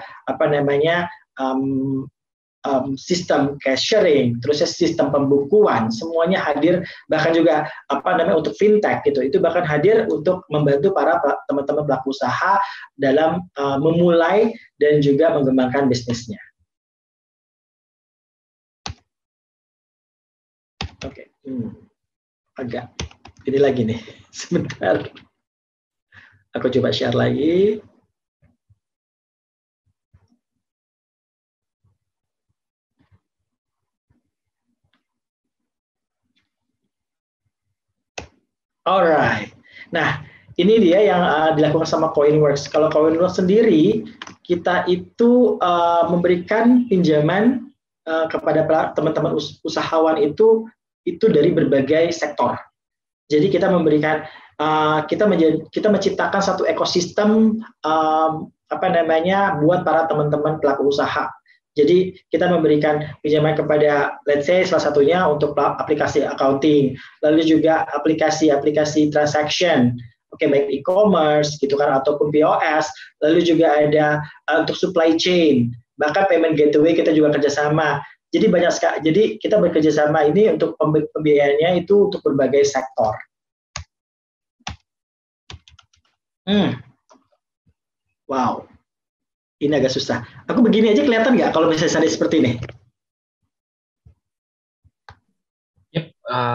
sistem cashiering, terus sistem pembukuan, semuanya hadir, bahkan juga untuk fintech gitu, itu bahkan hadir untuk membantu para teman-teman pelaku usaha dalam memulai dan juga mengembangkan bisnisnya. Oke, agak ini lagi nih, sebentar. Aku coba share lagi. Alright. Nah, ini dia yang dilakukan sama Coinworks. Kalau Coinworks sendiri, kita itu memberikan pinjaman kepada teman-teman usahawan itu dari berbagai sektor. Jadi kita memberikan kita menciptakan satu ekosistem buat para teman-teman pelaku usaha. Jadi kita memberikan pinjaman kepada, let's say salah satunya untuk aplikasi accounting, lalu juga aplikasi transaction, baik e-commerce gitu kan, ataupun POS, lalu juga ada untuk supply chain, bahkan payment gateway kita juga kerjasama. Jadi banyak sekali. Jadi kita bekerjasama ini untuk pembiayaannya itu untuk berbagai sektor. Wow, ini agak susah. Aku begini aja kelihatan nggak kalau misalnya saya seperti ini? Yep.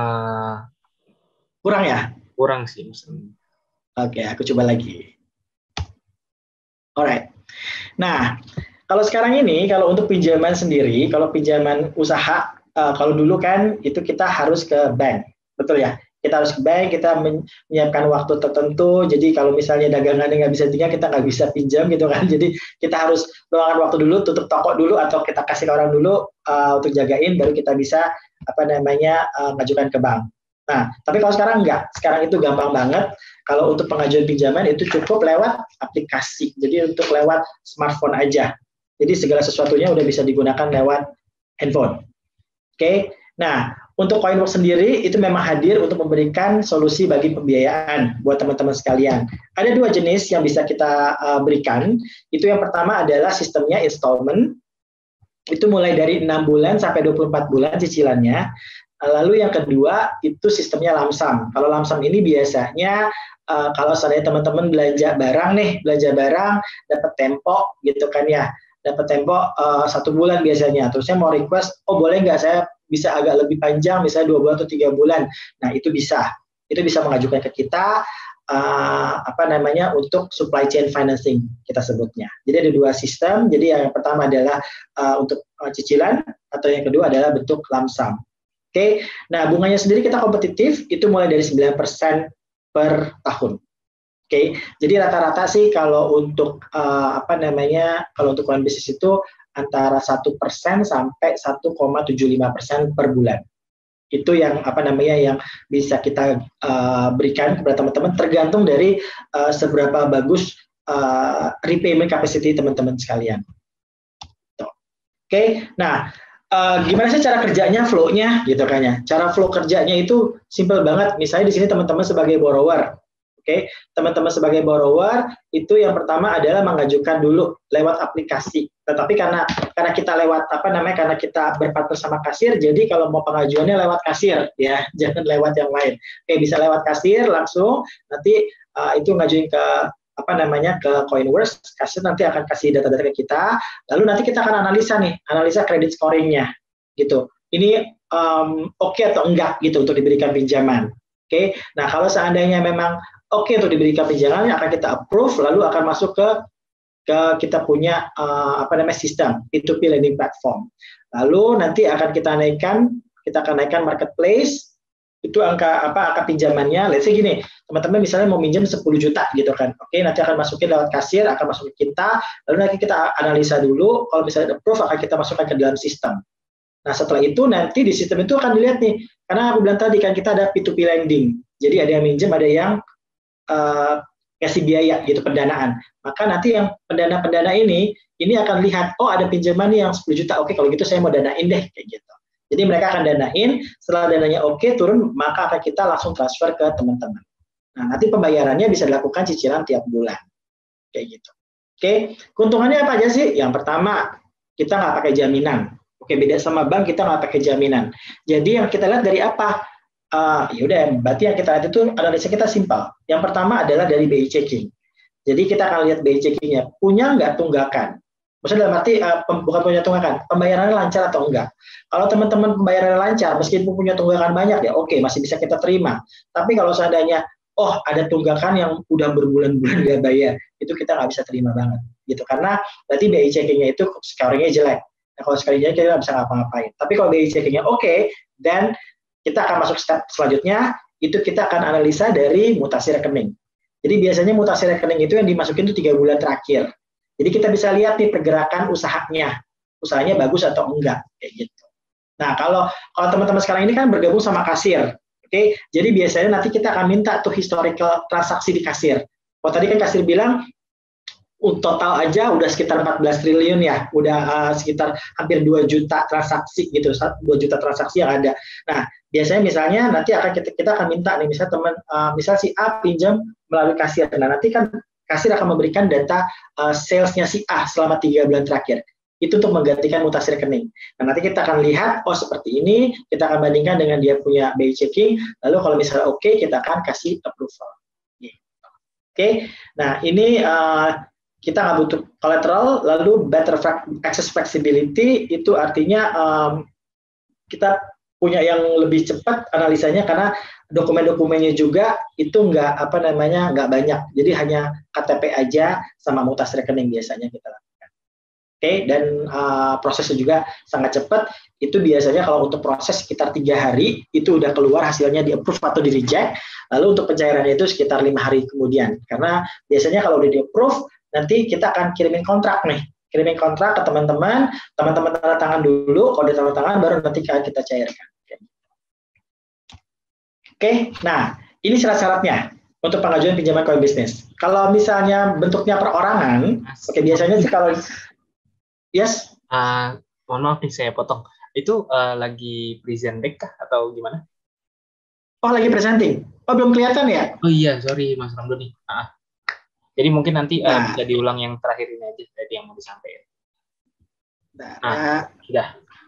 Kurang ya? Kurang sih. Oke, aku coba lagi. Alright. Nah, kalau sekarang ini, kalau untuk pinjaman sendiri, kalau pinjaman usaha, kalau dulu kan itu kita harus ke bank, betul ya? Kita harus ke bank, kita menyiapkan waktu tertentu. Jadi kalau misalnya dagangannya nggak bisa tinggal, kita nggak bisa pinjam gitu kan. Jadi kita harus luangkan waktu dulu, tutup toko dulu, atau kita kasih ke orang dulu untuk jagain, baru kita bisa ngajukan ke bank. Nah, tapi kalau sekarang enggak. Sekarang itu gampang banget. Kalau untuk pengajuan pinjaman itu cukup lewat aplikasi. Jadi untuk lewat smartphone aja. Jadi segala sesuatunya udah bisa digunakan lewat handphone. Oke. Nah, untuk Coinworks sendiri itu memang hadir untuk memberikan solusi bagi pembiayaan buat teman-teman sekalian. Ada dua jenis yang bisa kita berikan. Itu yang pertama adalah sistemnya installment. Itu mulai dari 6 bulan sampai 24 bulan cicilannya. Lalu yang kedua itu sistemnya lump sum. Kalau lump sum ini biasanya kalau saya teman-teman belanja barang dapat tempo gitu kan ya, dapat tempo 1 bulan biasanya. Terus saya mau request, boleh nggak saya bisa agak lebih panjang, misalnya 2 bulan atau 3 bulan. Nah itu bisa mengajukan ke kita untuk supply chain financing kita sebutnya. Jadi ada dua sistem. Jadi yang pertama adalah untuk cicilan, atau yang kedua adalah bentuk lump sum. Oke, nah bunganya sendiri kita kompetitif, itu mulai dari 9% per tahun. Oke, jadi rata-rata sih kalau untuk kalau untuk koin bisnis itu antara 1% sampai 1,75% per bulan. Itu yang yang bisa kita berikan kepada teman-teman, tergantung dari seberapa bagus repayment capacity teman-teman sekalian. Oke, nah. Gimana sih cara kerjanya, flow-nya gitu kan ya. Cara flow kerjanya itu simple banget. Misalnya di sini teman-teman sebagai borrower. Oke, teman-teman sebagai borrower itu yang pertama adalah mengajukan dulu lewat aplikasi. Tetapi karena kita lewat karena kita berpartner sama kasir, jadi kalau mau pengajuannya lewat kasir ya, jangan lewat yang lain. Oke, bisa lewat kasir langsung, nanti itu ngajuin ke ke Coinworks, kasir nanti akan kasih data-data ke kita, lalu nanti kita akan analisa kredit scoring-nya, gitu. Ini oke atau enggak gitu untuk diberikan pinjaman. Oke, nah kalau seandainya memang oke untuk diberikan pinjaman, akan kita approve, lalu akan masuk ke kita punya sistem P2P lending platform. Lalu nanti akan kita akan naikkan marketplace. Itu angka pinjamannya, let's say gini, teman-teman misalnya mau minjem 10 juta gitu kan, oke, nanti akan masukin lewat kasir, akan masukin kita, lalu nanti kita analisa dulu, kalau misalnya approve akan kita masukkan ke dalam sistem. Nah setelah itu nanti di sistem itu akan dilihat nih, karena aku bilang tadi kan kita ada P2P lending, jadi ada yang minjem, ada yang kasih biaya gitu, pendanaan. Maka nanti yang pendana ini akan lihat, ada pinjaman nih yang 10 juta, oke kalau gitu saya mau danain deh, kayak gitu. Jadi mereka akan danain, setelah dananya oke turun, maka akan kita langsung transfer ke teman-teman. Nah, nanti pembayarannya bisa dilakukan cicilan tiap bulan. Kayak gitu. Oke, keuntungannya apa aja sih? Yang pertama, kita nggak pakai jaminan. Oke, beda sama bank, kita nggak pakai jaminan. Jadi yang kita lihat dari apa? Berarti yang kita lihat itu analisa kita simpel. Yang pertama adalah dari BI checking. Jadi kita akan lihat BI checking-nya, punya nggak tunggakan? Maksudnya dalam arti bukan punya tunggakan, pembayarannya lancar atau enggak. Kalau teman-teman pembayarannya lancar, meskipun punya tunggakan banyak ya oke, masih bisa kita terima. Tapi kalau seandainya, ada tunggakan yang udah berbulan-bulan nggak bayar, itu kita nggak bisa terima banget. Gitu. Karena berarti BI checking-nya itu scoring-nya jelek. Nah, kalau scoring-nya kita nggak bisa ngapa-ngapain. Tapi kalau BI checking-nya oke, dan kita akan masuk step selanjutnya, itu kita akan analisa dari mutasi rekening. Jadi biasanya mutasi rekening itu yang dimasukin itu 3 bulan terakhir. Jadi kita bisa lihat nih pergerakan usahanya. usahanya bagus atau enggak kayak gitu. Nah, kalau teman-teman sekarang ini kan bergabung sama kasir. Oke, jadi biasanya nanti kita akan minta tuh historical transaksi di kasir. Oh, tadi kan kasir bilang total aja udah sekitar 14 triliun ya, udah sekitar hampir 2 juta transaksi gitu, 2 juta transaksi yang ada. Nah, biasanya misalnya nanti kita akan minta nih, misalnya misal si A pinjam melalui kasir. Nah, nanti kan kasir akan memberikan data salesnya si A selama 3 bulan terakhir. Itu untuk menggantikan mutasi rekening. Nah, nanti kita akan lihat, oh seperti ini, kita akan bandingkan dengan dia punya BI checking, lalu kalau misalnya oke, kita akan kasih approval. Oke, nah ini kita nggak butuh collateral, lalu better access flexibility, itu artinya kita punya yang lebih cepat analisanya, karena dokumen-dokumennya juga itu nggak banyak, jadi hanya KTP aja sama mutasi rekening biasanya kita lakukan. Oke, dan prosesnya juga sangat cepat. Itu biasanya kalau untuk proses sekitar 3 hari, itu udah keluar hasilnya di approve atau di reject. Lalu untuk pencairannya itu sekitar 5 hari kemudian. Karena biasanya kalau udah di approve, nanti kita akan kirimin kontrak nih. Kirimin kontrak ke teman-teman tanda tangan dulu, kalau udah tanda tangan baru nanti kita cairkan. Oke, nah ini syarat-syaratnya untuk pengajuan pinjaman koin bisnis. Kalau misalnya bentuknya perorangan, oke, biasanya sih kalau yes. Mohon maaf nih saya potong. Itu lagi present deck kah atau gimana? Oh, lagi presenting. Oh, belum kelihatan ya? Oh iya, sorry Mas Ramdhani. Jadi mungkin nanti bisa diulang yang terakhir ini aja tadi yang mau disampaikan. Sudah.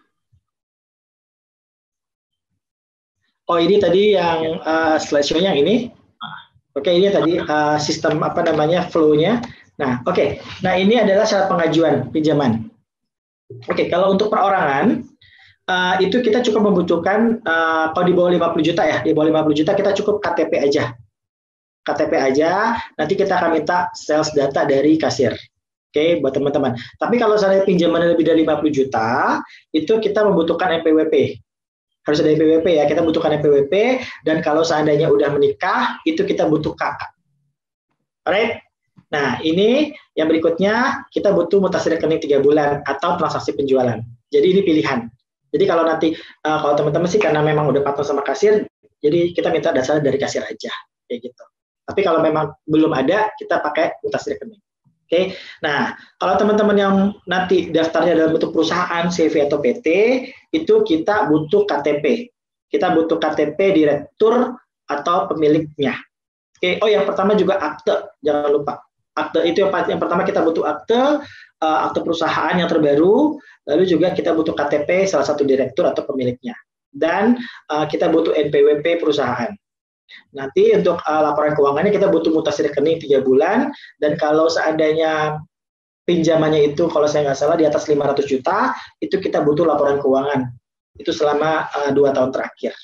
Oh, ini tadi yang slideshow-nya ini. Oke, ini tadi sistem flow-nya. Nah, oke. Nah, ini adalah syarat pengajuan pinjaman. Oke, kalau untuk perorangan, itu kita cukup membutuhkan, kalau di bawah 50 juta ya, di bawah 50 juta kita cukup KTP aja. KTP aja, nanti kita akan minta sales data dari kasir. Oke, buat teman-teman. Tapi kalau misalnya pinjaman lebih dari 50 juta, itu kita membutuhkan NPWP. Harus ada NPWP ya, kita butuhkan NPWP, dan kalau seandainya udah menikah, itu kita butuh KK. Alright? Nah, ini yang berikutnya, kita butuh mutasi rekening 3 bulan atau transaksi penjualan. Jadi ini pilihan. Jadi kalau nanti, kalau teman-teman sih karena memang udah partner sama kasir, jadi kita minta dasarnya dari kasir aja, kayak gitu. Tapi kalau memang belum ada, kita pakai mutasi rekening. Oke. Nah, kalau teman-teman yang nanti daftarnya dalam bentuk perusahaan, CV atau PT, itu kita butuh KTP. Kita butuh KTP direktur atau pemiliknya. Oke. Oh, yang pertama juga akte, jangan lupa. Akte itu yang pertama kita butuh akte perusahaan yang terbaru, lalu juga kita butuh KTP salah satu direktur atau pemiliknya, dan kita butuh NPWP perusahaan. Nanti untuk laporan keuangannya kita butuh mutasi rekening 3 bulan, dan kalau seandainya pinjamannya itu kalau saya nggak salah di atas 500 juta, itu kita butuh laporan keuangan. Itu selama 2 tahun terakhir.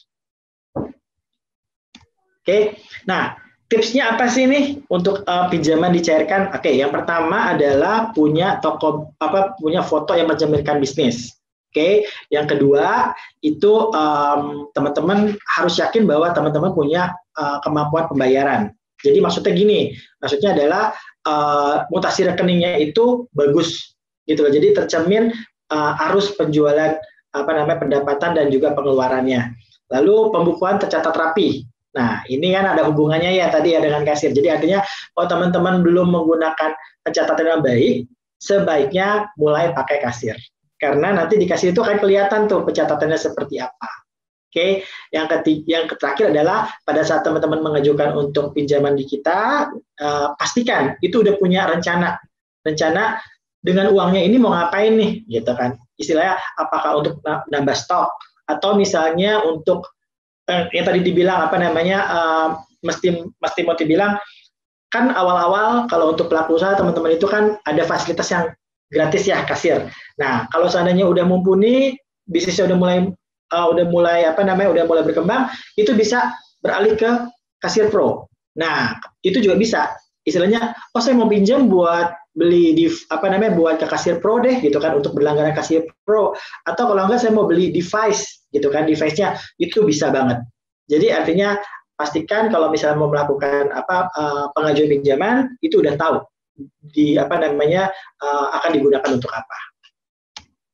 Oke, nah tipsnya apa sih nih untuk pinjaman dicairkan? Oke, yang pertama adalah punya punya foto yang mencerminkan bisnis. Oke, yang kedua itu teman-teman harus yakin bahwa teman-teman punya kemampuan pembayaran. Jadi maksudnya gini, maksudnya adalah mutasi rekeningnya itu bagus, gitu loh. Jadi tercermin arus penjualan pendapatan dan juga pengeluarannya. Lalu pembukuan tercatat rapi. Nah, ini kan ada hubungannya ya tadi ya dengan kasir. Jadi artinya kalau teman-teman belum menggunakan pencatatan yang baik, sebaiknya mulai pakai kasir. Karena nanti di kasir itu akan kelihatan tuh pencatatannya seperti apa. Oke, yang terakhir adalah pada saat teman-teman mengajukan untuk pinjaman di kita, pastikan itu udah punya rencana dengan uangnya ini mau ngapain nih, gitu kan? Istilahnya apakah untuk nambah stok atau misalnya untuk yang tadi dibilang mesti mau dibilang kan awal-awal kalau untuk pelaku usaha teman-teman itu kan ada fasilitas yang gratis ya kasir. Nah kalau seandainya udah mumpuni bisnisnya udah mulai berkembang, itu bisa beralih ke kasir pro. Nah itu juga bisa istilahnya, oh saya mau pinjam buat beli buat ke kasir pro deh gitu kan, untuk berlangganan kasir pro, atau kalau enggak saya mau beli device gitu kan, device-nya itu bisa banget. Jadi artinya pastikan kalau misalnya mau melakukan pengajuan pinjaman itu udah tahu akan digunakan untuk apa.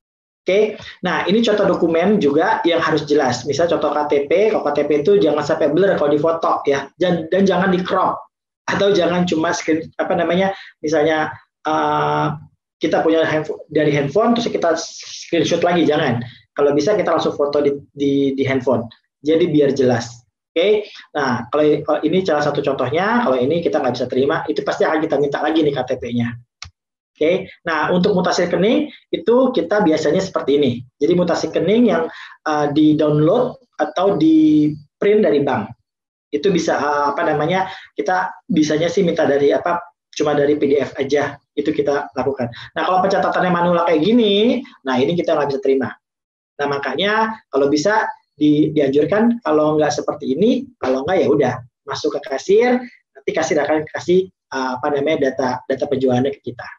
Oke, nah ini contoh dokumen juga yang harus jelas. Misal contoh KTP, kalau KTP itu jangan sampai blur kalau difoto ya, dan jangan di crop atau jangan cuma screen misalnya kita punya dari handphone terus kita screenshot lagi, jangan. Kalau bisa kita langsung foto di handphone. Jadi biar jelas. Oke, nah kalau ini salah satu contohnya, kalau ini kita nggak bisa terima, itu pasti akan kita minta lagi nih KTP-nya. Oke, nah untuk mutasi rekening itu kita biasanya seperti ini. Jadi mutasi rekening yang di-download atau di-print dari bank. Itu bisa kita bisanya sih minta dari cuma dari PDF aja, itu kita lakukan. Nah kalau pencatatannya manual kayak gini, nah ini kita nggak bisa terima. Nah makanya kalau bisa dianjurkan kalau nggak seperti ini, kalau nggak ya udah masuk ke kasir, nanti kasir akan kasih data penjualannya ke kita.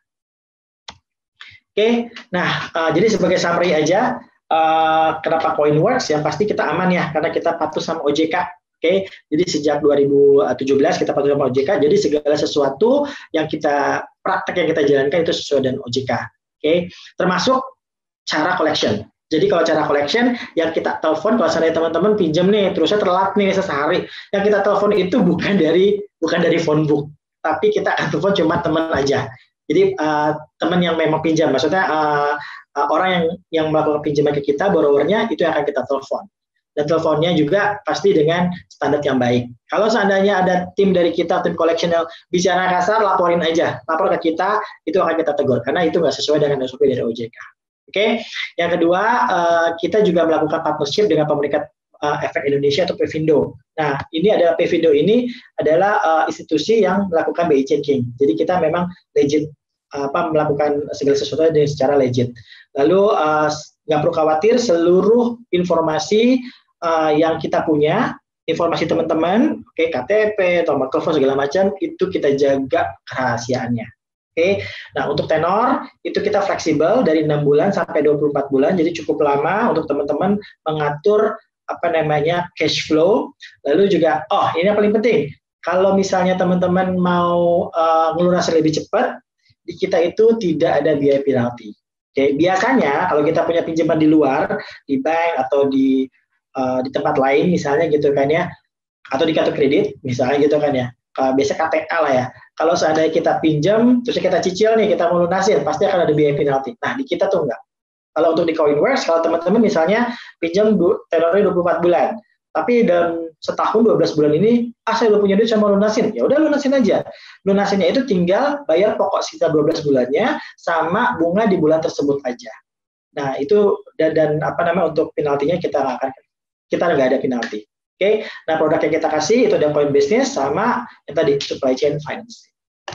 Oke, nah jadi sebagai summary aja, kenapa CoinWorks? Yang pasti kita aman ya, karena kita patuh sama OJK. Oke, jadi sejak 2017 kita patuh sama OJK. Jadi segala sesuatu yang praktek yang kita jalankan itu sesuai dengan OJK. Oke, termasuk cara collection. Jadi kalau cara collection yang kita telepon, kalau seandainya teman-teman pinjam nih, terusnya telat nih sehari, yang kita telepon itu bukan dari phone book, tapi kita akan telepon cuma teman aja. Jadi teman yang memang pinjam, maksudnya orang yang melakukan pinjaman ke kita, borrowernya itu yang akan kita telepon. Dan teleponnya juga pasti dengan standar yang baik. Kalau seandainya ada tim dari kita, tim collection yang bicara kasar, laporin aja. Lapor ke kita, itu akan kita tegur. Karena itu nggak sesuai dengan SOP dari OJK. Oke. Yang kedua, kita juga melakukan partnership dengan Pemerintah Efek Indonesia atau PEVINDO. Nah, PEVINDO ini adalah institusi yang melakukan BI checking. Jadi kita memang legit melakukan segala sesuatu dengan secara legit. Lalu nggak perlu khawatir, seluruh informasi yang kita punya, informasi teman-teman, KTP, nomor telepon segala macam, itu kita jaga kerahasiaannya. Nah untuk tenor itu kita fleksibel dari 6 bulan sampai 24 bulan, jadi cukup lama untuk teman-teman mengatur cash flow. Lalu juga, ini yang paling penting, kalau misalnya teman-teman mau ngelunasi lebih cepat, di kita itu tidak ada biaya penalti. Biasanya kalau kita punya pinjaman di luar, di bank atau di tempat lain misalnya gitu kan ya, atau di kartu kredit misalnya gitu kan ya, biasa KTA lah ya. Kalau seandainya kita pinjam, terus kita cicil nih, kita mau lunasin, pasti akan ada biaya penalti. Nah di kita tuh enggak. Kalau untuk di CoinWorks, kalau teman-teman misalnya pinjam tenornya 24 bulan, tapi dalam setahun 12 bulan ini, saya udah punya duit, saya mau lunasin. Ya udah lunasin aja. Lunasinnya itu tinggal bayar pokok sisa 12 bulannya sama bunga di bulan tersebut aja. Nah, itu dan untuk penaltinya kita nggak ada penalti. Oke. Nah, produk yang kita kasih itu ada point business sama yang tadi supply chain finance.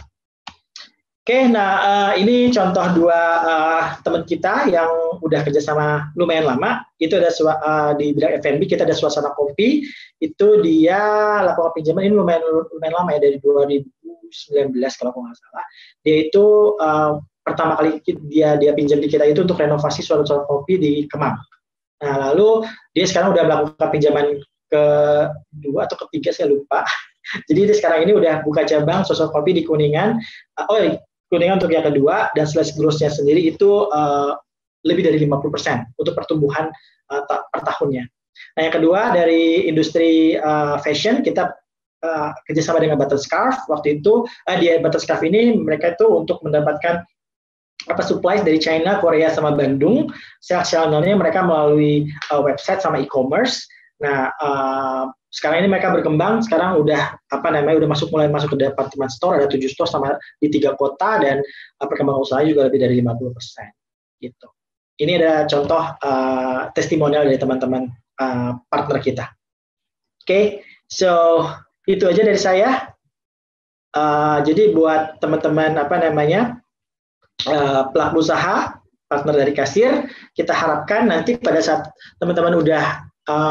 Oke, nah ini contoh dua teman kita yang udah kerjasama lumayan lama. Itu ada di bidang F&B, kita ada Suasana Kopi. Itu dia lakukan pinjaman ini lumayan lama ya, dari 2019 kalau aku nggak salah. Dia itu pertama kali dia pinjam di kita itu untuk renovasi Suasana Kopi di Kemang. Nah lalu dia sekarang udah melakukan pinjaman kedua atau ketiga, saya lupa. Jadi dia sekarang ini udah buka cabang Suasana Kopi di Kuningan. Kuningan untuk yang kedua, dan slash growth-nya sendiri itu lebih dari 50% untuk pertumbuhan per tahunnya. Nah, yang kedua dari industri fashion, kita kerjasama dengan Butterscarf. Waktu itu di Butterscarf ini mereka itu untuk mendapatkan supplies dari China, Korea, sama Bandung. Sales channel-nya mereka melalui website sama e-commerce. Nah, sekarang ini mereka berkembang, sekarang udah mulai masuk ke department store, ada 7 store sama di 3 kota, dan perkembangan usahanya juga lebih dari 50%. Gitu. Ini ada contoh testimonial dari teman-teman partner kita. Oke, so itu aja dari saya. Jadi buat teman-teman pelaku usaha, partner dari kasir, kita harapkan nanti pada saat teman-teman udah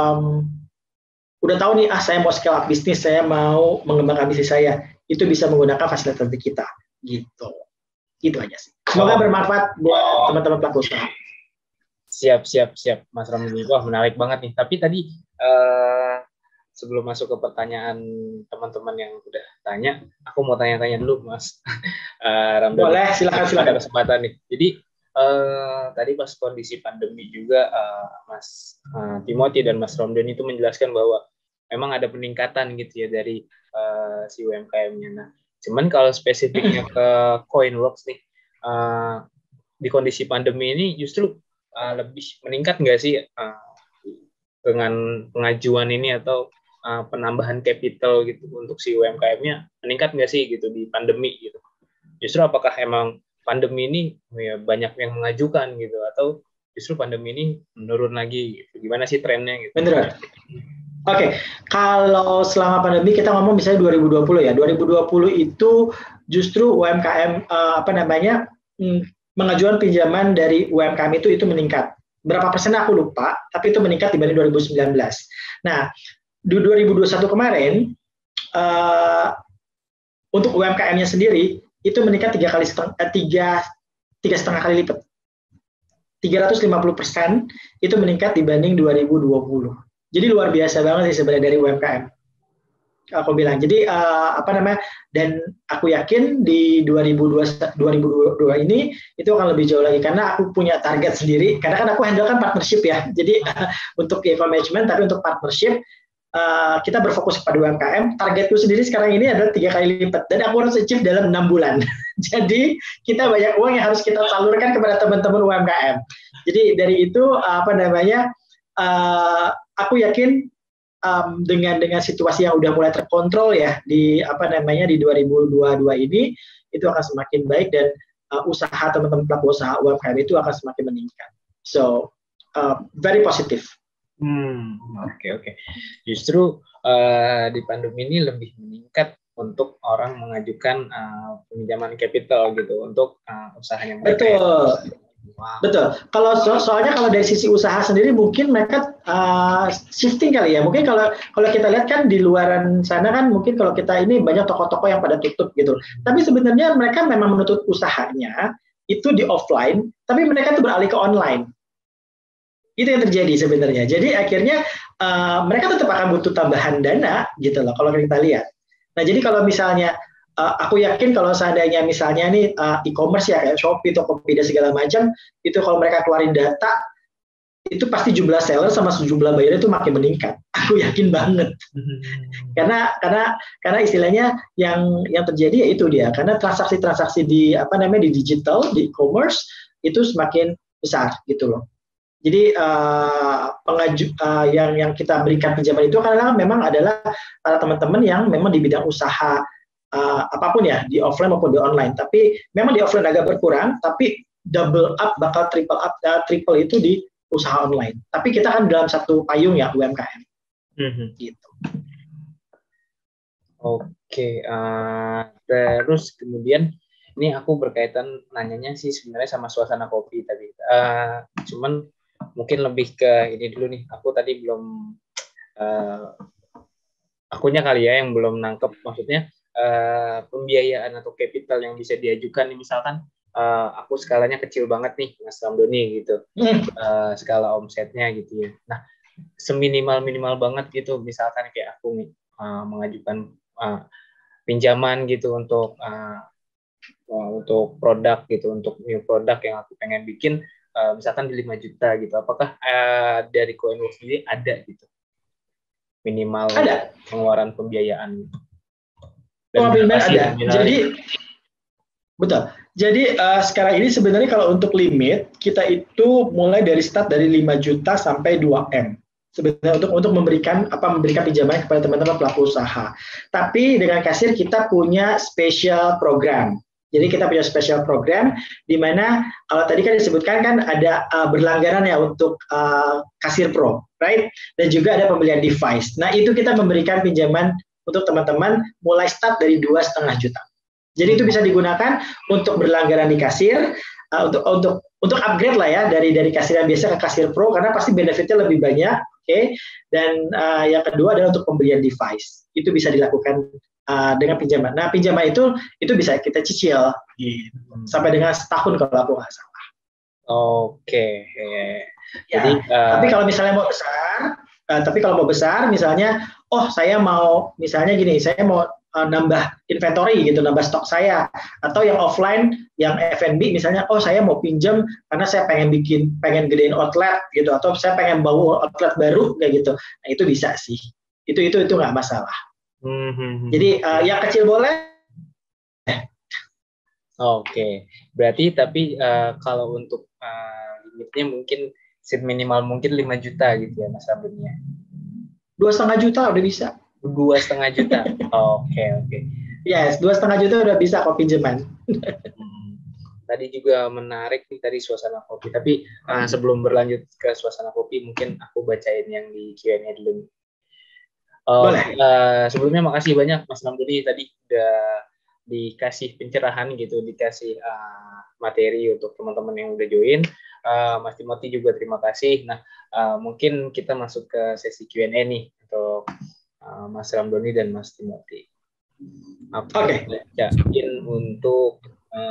tahu nih, saya mau scale up bisnis, saya mau mengembangkan bisnis saya, itu bisa menggunakan fasilitas dari kita, gitu. Itu aja sih. Semoga bermanfaat buat teman-teman pelaku usaha. Siap, Mas Ramli. Wah, menarik banget nih. Tapi tadi sebelum masuk ke pertanyaan teman-teman yang udah tanya, aku mau tanya-tanya dulu, Mas Ramli. Boleh, silakan. Ada kesempatan nih. Jadi tadi pas kondisi pandemi juga Mas Timothy dan Mas Romdan itu menjelaskan bahwa memang ada peningkatan gitu ya dari si UMKM-nya. Nah, cuman kalau spesifiknya ke Coinworks nih, di kondisi pandemi ini justru lebih meningkat nggak sih dengan pengajuan ini atau penambahan capital gitu untuk si UMKM-nya meningkat nggak sih gitu di pandemi gitu? Justru apakah emang pandemi ini ya banyak yang mengajukan gitu atau justru pandemi ini menurun lagi gitu? Gimana sih trennya gitu? Bener. Oke, kalau selama pandemi kita ngomong misalnya 2020 ya, 2020 itu justru UMKM pengajuan pinjaman dari UMKM itu meningkat. Berapa persen aku lupa, tapi itu meningkat dibanding 2019. Nah, di 2021 kemarin untuk UMKM-nya sendiri itu meningkat tiga setengah kali lipat. 350% itu meningkat dibanding 2020. Jadi luar biasa banget sih sebenarnya dari UMKM. Aku bilang. Jadi dan aku yakin di 2022 ini itu akan lebih jauh lagi karena aku punya target sendiri. Karena kan aku handle kan partnership ya. Jadi untuk account management tapi untuk partnership kita berfokus pada UMKM. Targetku sendiri sekarang ini adalah 3 kali lipat dan aku harus achieve dalam 6 bulan. Jadi kita banyak uang yang harus kita salurkan kepada teman-teman UMKM. Jadi dari itu aku yakin dengan situasi yang udah mulai terkontrol ya di 2022 ini itu akan semakin baik dan usaha teman-teman pelaku usaha UMKM itu akan semakin meningkat. So very positive. Oke. Justru di pandemi ini lebih meningkat untuk orang mengajukan pinjaman capital gitu untuk usahanya mereka. Betul. Wow. Betul. Kalau soalnya kalau dari sisi usaha sendiri mungkin mereka shifting kali ya. Mungkin kalau kita lihat kan di luaran sana kan mungkin kalau kita ini banyak toko-toko yang pada tutup gitu. Tapi sebenarnya mereka memang menutup usahanya itu di offline, tapi mereka tuh beralih ke online. Itu yang terjadi sebenarnya. Jadi akhirnya mereka tetap akan butuh tambahan dana gitu loh kalau kita lihat. Nah jadi kalau misalnya aku yakin kalau seandainya misalnya nih e-commerce ya kayak Shopee, Tokopedia segala macam itu kalau mereka keluarin data itu pasti jumlah seller sama jumlah buyer itu makin meningkat. Aku yakin banget. Karena istilahnya yang terjadi ya itu dia. Karena transaksi-transaksi di di digital, di e-commerce itu semakin besar gitu loh. Jadi yang kita berikan pinjaman itu karena memang adalah para teman-teman yang memang di bidang usaha apapun ya, di offline maupun di online. Tapi memang di offline agak berkurang, tapi double up, bakal triple itu di usaha online. Tapi kita kan dalam satu payung ya, UMKM. Gitu. Oke, terus kemudian ini aku berkaitan nanyanya sih sebenarnya sama suasana kopi tadi. Cuman mungkin lebih ke ini dulu nih. Aku tadi belum akunya kali ya yang belum nangkep maksudnya pembiayaan atau capital yang bisa diajukan nih misalkan aku skalanya kecil banget nih Mas Ramdhani gitu. Skala omsetnya gitu ya. Nah, seminimal banget gitu misalkan kayak aku nih mengajukan pinjaman gitu untuk produk gitu, untuk new produk yang aku pengen bikin misalkan di 5 juta gitu. Apakah dari Coinworks sendiri ada gitu minimal ada pengeluaran pembiayaan gitu? Ada. Jadi betul. Jadi sekarang ini sebenarnya kalau untuk limit kita itu mulai dari start dari 5 juta sampai 2M. Sebenarnya untuk memberikan pinjaman kepada teman-teman pelaku usaha. Tapi dengan kasir kita punya special program. Jadi kita punya special program di mana kalau tadi kan disebutkan kan ada berlangganan ya untuk Kasir Pro, right? Dan juga ada pembelian device. Nah itu kita memberikan pinjaman untuk teman-teman mulai start dari 2,5 juta. Jadi itu bisa digunakan untuk berlangganan di kasir, untuk upgrade lah ya dari kasir yang biasa ke Kasir Pro karena pasti benefitnya lebih banyak, oke? Dan yang kedua adalah untuk pembelian device. Itu bisa dilakukan dengan pinjaman. Nah pinjaman itu bisa kita cicil gitu. Sampai dengan setahun kalau aku nggak salah. Oke. Ya, jadi tapi kalau misalnya mau besar, misalnya, saya mau misalnya gini, saya mau nambah inventory gitu, nambah stok saya, atau yang offline, yang F&B misalnya, oh saya mau pinjam karena saya pengen gedein outlet gitu, atau saya pengen bawa outlet baru kayak gitu. Nah itu bisa sih, itu nggak masalah. Jadi yang kecil boleh. Oke, berarti tapi kalau untuk limitnya mungkin seed minimal mungkin 5 juta gitu ya Mas Rambunnya. 2,5 juta udah bisa. 2,5 juta. Oke. Yes, 2,5 juta udah bisa kok pinjaman. Tadi juga menarik nih tadi suasana kopi. Tapi sebelum berlanjut ke suasana kopi, mungkin aku bacain yang di Q&A dulu. Boleh. Sebelumnya makasih banyak Mas Rambuni tadi udah dikasih pencerahan gitu, dikasih materi untuk teman-teman yang udah join. Mas Timothy juga terima kasih. Nah, mungkin kita masuk ke sesi Q&A nih untuk Mas Ramdhani dan Mas Timothy. Oke. Ya, mungkin untuk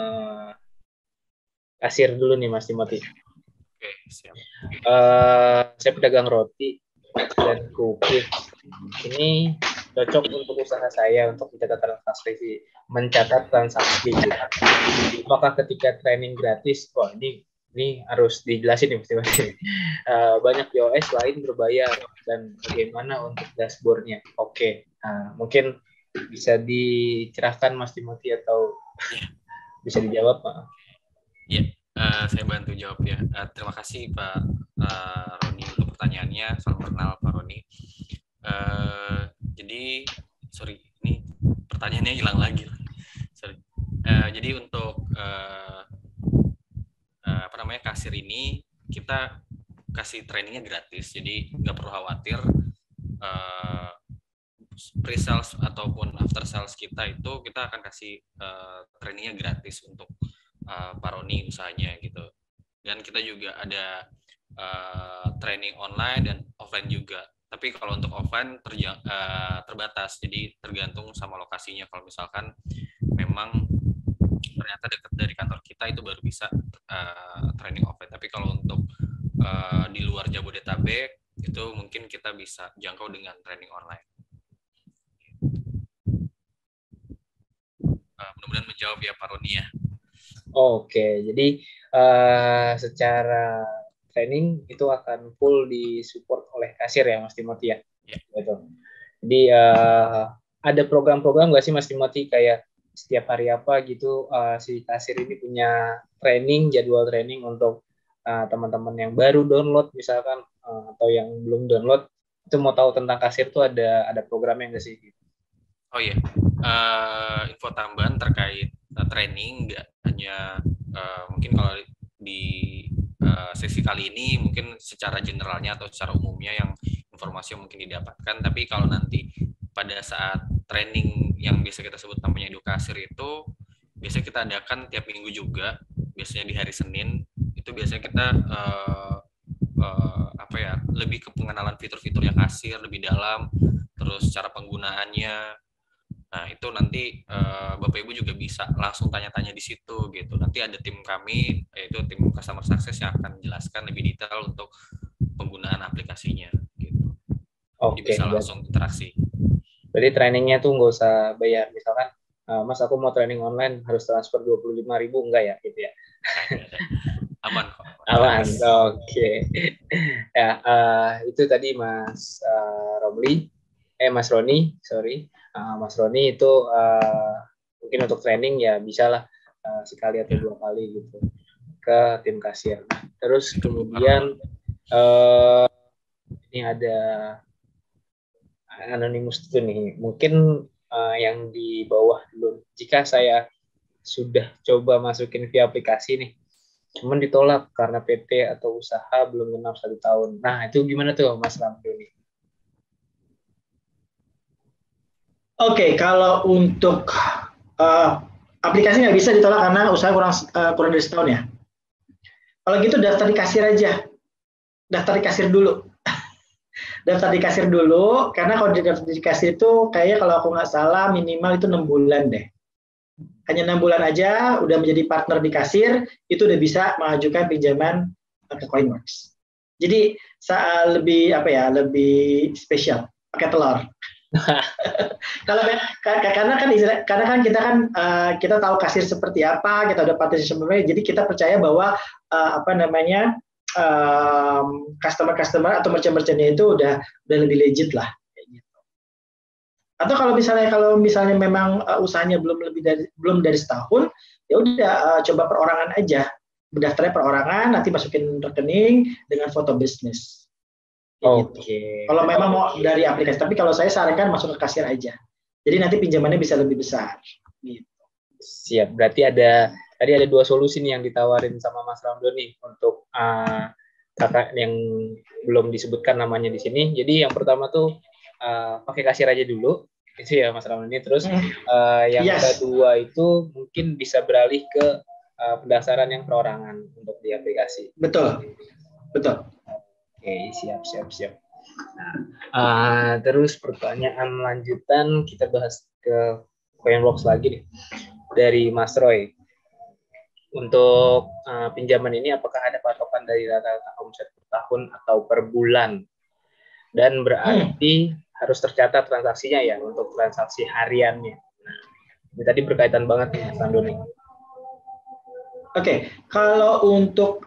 kasir dulu nih Mas Timothy. Oke, siap. Saya pedagang roti dan kopi. Ini cocok untuk usaha saya untuk mencatat transaksi. Apakah ketika training gratis, ini harus dijelasin nih Mas. Banyak POS lain berbayar dan bagaimana untuk dashboardnya? Oke, mungkin bisa dicerahkan Mas Timothy atau bisa dijawab Pak? Iya, saya bantu jawab ya. Terima kasih Pak Roni untuk pertanyaannya. Salam kenal Pak Roni. Jadi, sorry, ini pertanyaannya hilang lagi. Sorry. Jadi untuk kasir ini kita kasih trainingnya gratis, jadi nggak perlu khawatir pre-sales ataupun after sales kita itu kita akan kasih trainingnya gratis untuk Pak Roni usahanya gitu. Dan kita juga ada training online dan offline juga. Tapi kalau untuk offline terbatas, jadi tergantung sama lokasinya. Kalau misalkan memang ternyata dekat dari kantor kita itu baru bisa training offline. Tapi kalau untuk di luar Jabodetabek itu mungkin kita bisa jangkau dengan training online. Mudah-mudahan menjawab ya Pak Roni ya. Oke, jadi secara training itu akan full disupport oleh kasir ya Mas Timothy ya. Gitu. Jadi ada program-program nggak sih Mas Timothy kayak setiap hari apa gitu si kasir ini punya training, jadwal training untuk teman-teman yang baru download misalkan atau yang belum download itu mau tahu tentang kasir tuh ada programnya nggak sih? Oh iya, info tambahan terkait training nggak hanya mungkin kalau di sesi kali ini mungkin secara generalnya atau secara umumnya yang informasi yang mungkin didapatkan, tapi kalau nanti pada saat training yang biasa kita sebut namanya edukasir itu biasanya kita adakan tiap minggu juga, biasanya di hari Senin itu biasanya kita lebih ke pengenalan fitur-fiturnya kasir lebih dalam, terus cara penggunaannya. Nah itu nanti Bapak Ibu juga bisa langsung tanya-tanya di situ gitu. Nanti ada tim kami, yaitu tim Customer Success yang akan menjelaskan lebih detail untuk penggunaan aplikasinya gitu. Jadi bisa langsung interaksi. Berarti trainingnya tuh nggak usah bayar, misalkan Mas aku mau training online harus transfer 25.000 enggak ya gitu ya? Aman kok. Aman, oke. Ya itu tadi Mas Mas Roni, sorry. Mas Roni itu mungkin untuk training ya bisalah sekali atau 2 kali gitu ke tim kasir. Terus kemudian ini ada anonimus itu nih, mungkin yang di bawah dulu. Jika saya sudah coba masukin via aplikasi nih, cuman ditolak karena PT atau usaha belum genap 1 tahun. Nah itu gimana tuh Mas Ramdhani? Oke, kalau untuk aplikasi nggak bisa ditolak karena usaha kurang dari setahun ya. Kalau gitu daftar di kasir aja, daftar di kasir dulu. Daftar di kasir dulu, karena kalau daftar di kasir itu kayaknya kalau aku nggak salah minimal itu 6 bulan deh. Hanya 6 bulan aja udah menjadi partner di kasir, itu udah bisa mengajukan pinjaman ke Coinworks. Jadi lebih spesial, pakai telur. Kalau karena kan kita kita tahu kasir seperti apa, kita udah participation, jadi kita percaya bahwa customer atau merchant-merchantnya itu udah lebih legit lah. Atau kalau misalnya memang usahanya belum dari setahun, ya udah coba perorangan aja, berdaftarnya perorangan, nanti masukin rekening dengan foto bisnis. Oke. Gitu. Kalau memang mau dari aplikasi, tapi kalau saya sarankan masuk ke kasir aja. Jadi nanti pinjamannya bisa lebih besar. Gitu. Siap. Berarti tadi ada 2 solusi nih yang ditawarin sama Mas Ramdo nih untuk kakak yang belum disebutkan namanya di sini. Jadi yang pertama tuh pakai kasir aja dulu, itu ya Mas Ramdo ini. Terus yang kedua itu mungkin bisa beralih ke pendaftaran yang perorangan untuk di aplikasi. Betul. Oke, siap. Nah, terus pertanyaan lanjutan kita bahas ke Coinworks lagi nih dari Mas Roy. Untuk pinjaman ini apakah ada patokan dari rata-rata omset per tahun atau per bulan? Dan berarti harus tercatat transaksinya ya untuk transaksi hariannya. Nah, ini tadi berkaitan banget nih Mas Andoni. Oke, kalau untuk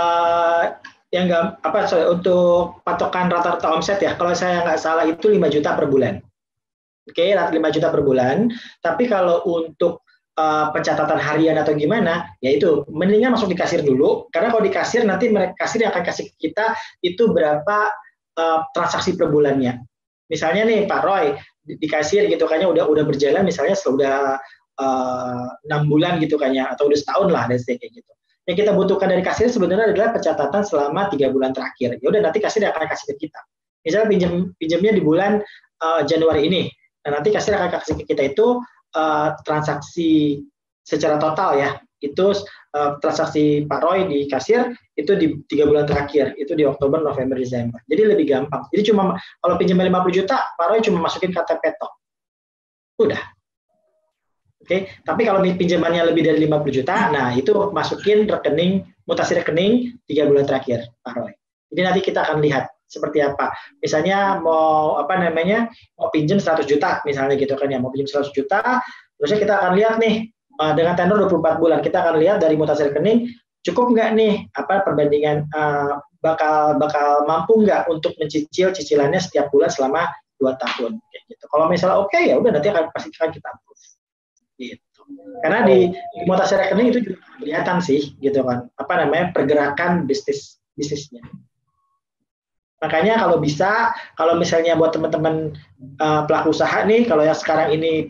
untuk patokan rata-rata omset ya, kalau saya nggak salah itu 5 juta per bulan. Oke, 5 juta per bulan. Tapi kalau untuk pencatatan harian atau gimana, ya itu mendingan masuk di kasir dulu, karena kalau di kasir nanti kasir yang akan kasih kita itu berapa transaksi per bulannya. Misalnya nih Pak Roy di kasir gitu kayaknya udah berjalan misalnya sudah 6 bulan gitu kayaknya, atau udah setahun lah dan kayak gitu. Yang kita butuhkan dari kasir sebenarnya adalah pencatatan selama 3 bulan terakhir. Ya udah nanti kasir akan kasih ke kita. Misalnya pinjamnya di bulan Januari ini. Nah, nanti kasir akan kasih ke kita itu transaksi secara total ya. Itu transaksi Pak Roy di kasir itu di 3 bulan terakhir. Itu di Oktober, November, Desember. Jadi lebih gampang. Jadi cuma kalau pinjam 50 juta, Pak Roy cuma masukin KTP tok. Udah. Oke, tapi kalau pinjamannya lebih dari 50 juta, nah itu masukin mutasi rekening 3 bulan terakhir, Pak Roy. Jadi nanti kita akan lihat seperti apa. Misalnya mau pinjam 100 juta misalnya gitu kan ya, mau pinjam 100 juta, terusnya kita akan lihat nih dengan tenor 24 bulan, kita akan lihat dari mutasi rekening cukup nggak nih perbandingan bakal mampu nggak untuk mencicil cicilannya setiap bulan selama 2 tahun kayak gitu. Kalau misalnya oke, ya udah nanti pasti kita approve. Gitu. Karena di mutasi rekening itu juga kelihatan sih gitu kan pergerakan bisnisnya. Makanya kalau misalnya buat teman-teman pelaku usaha nih, kalau yang sekarang ini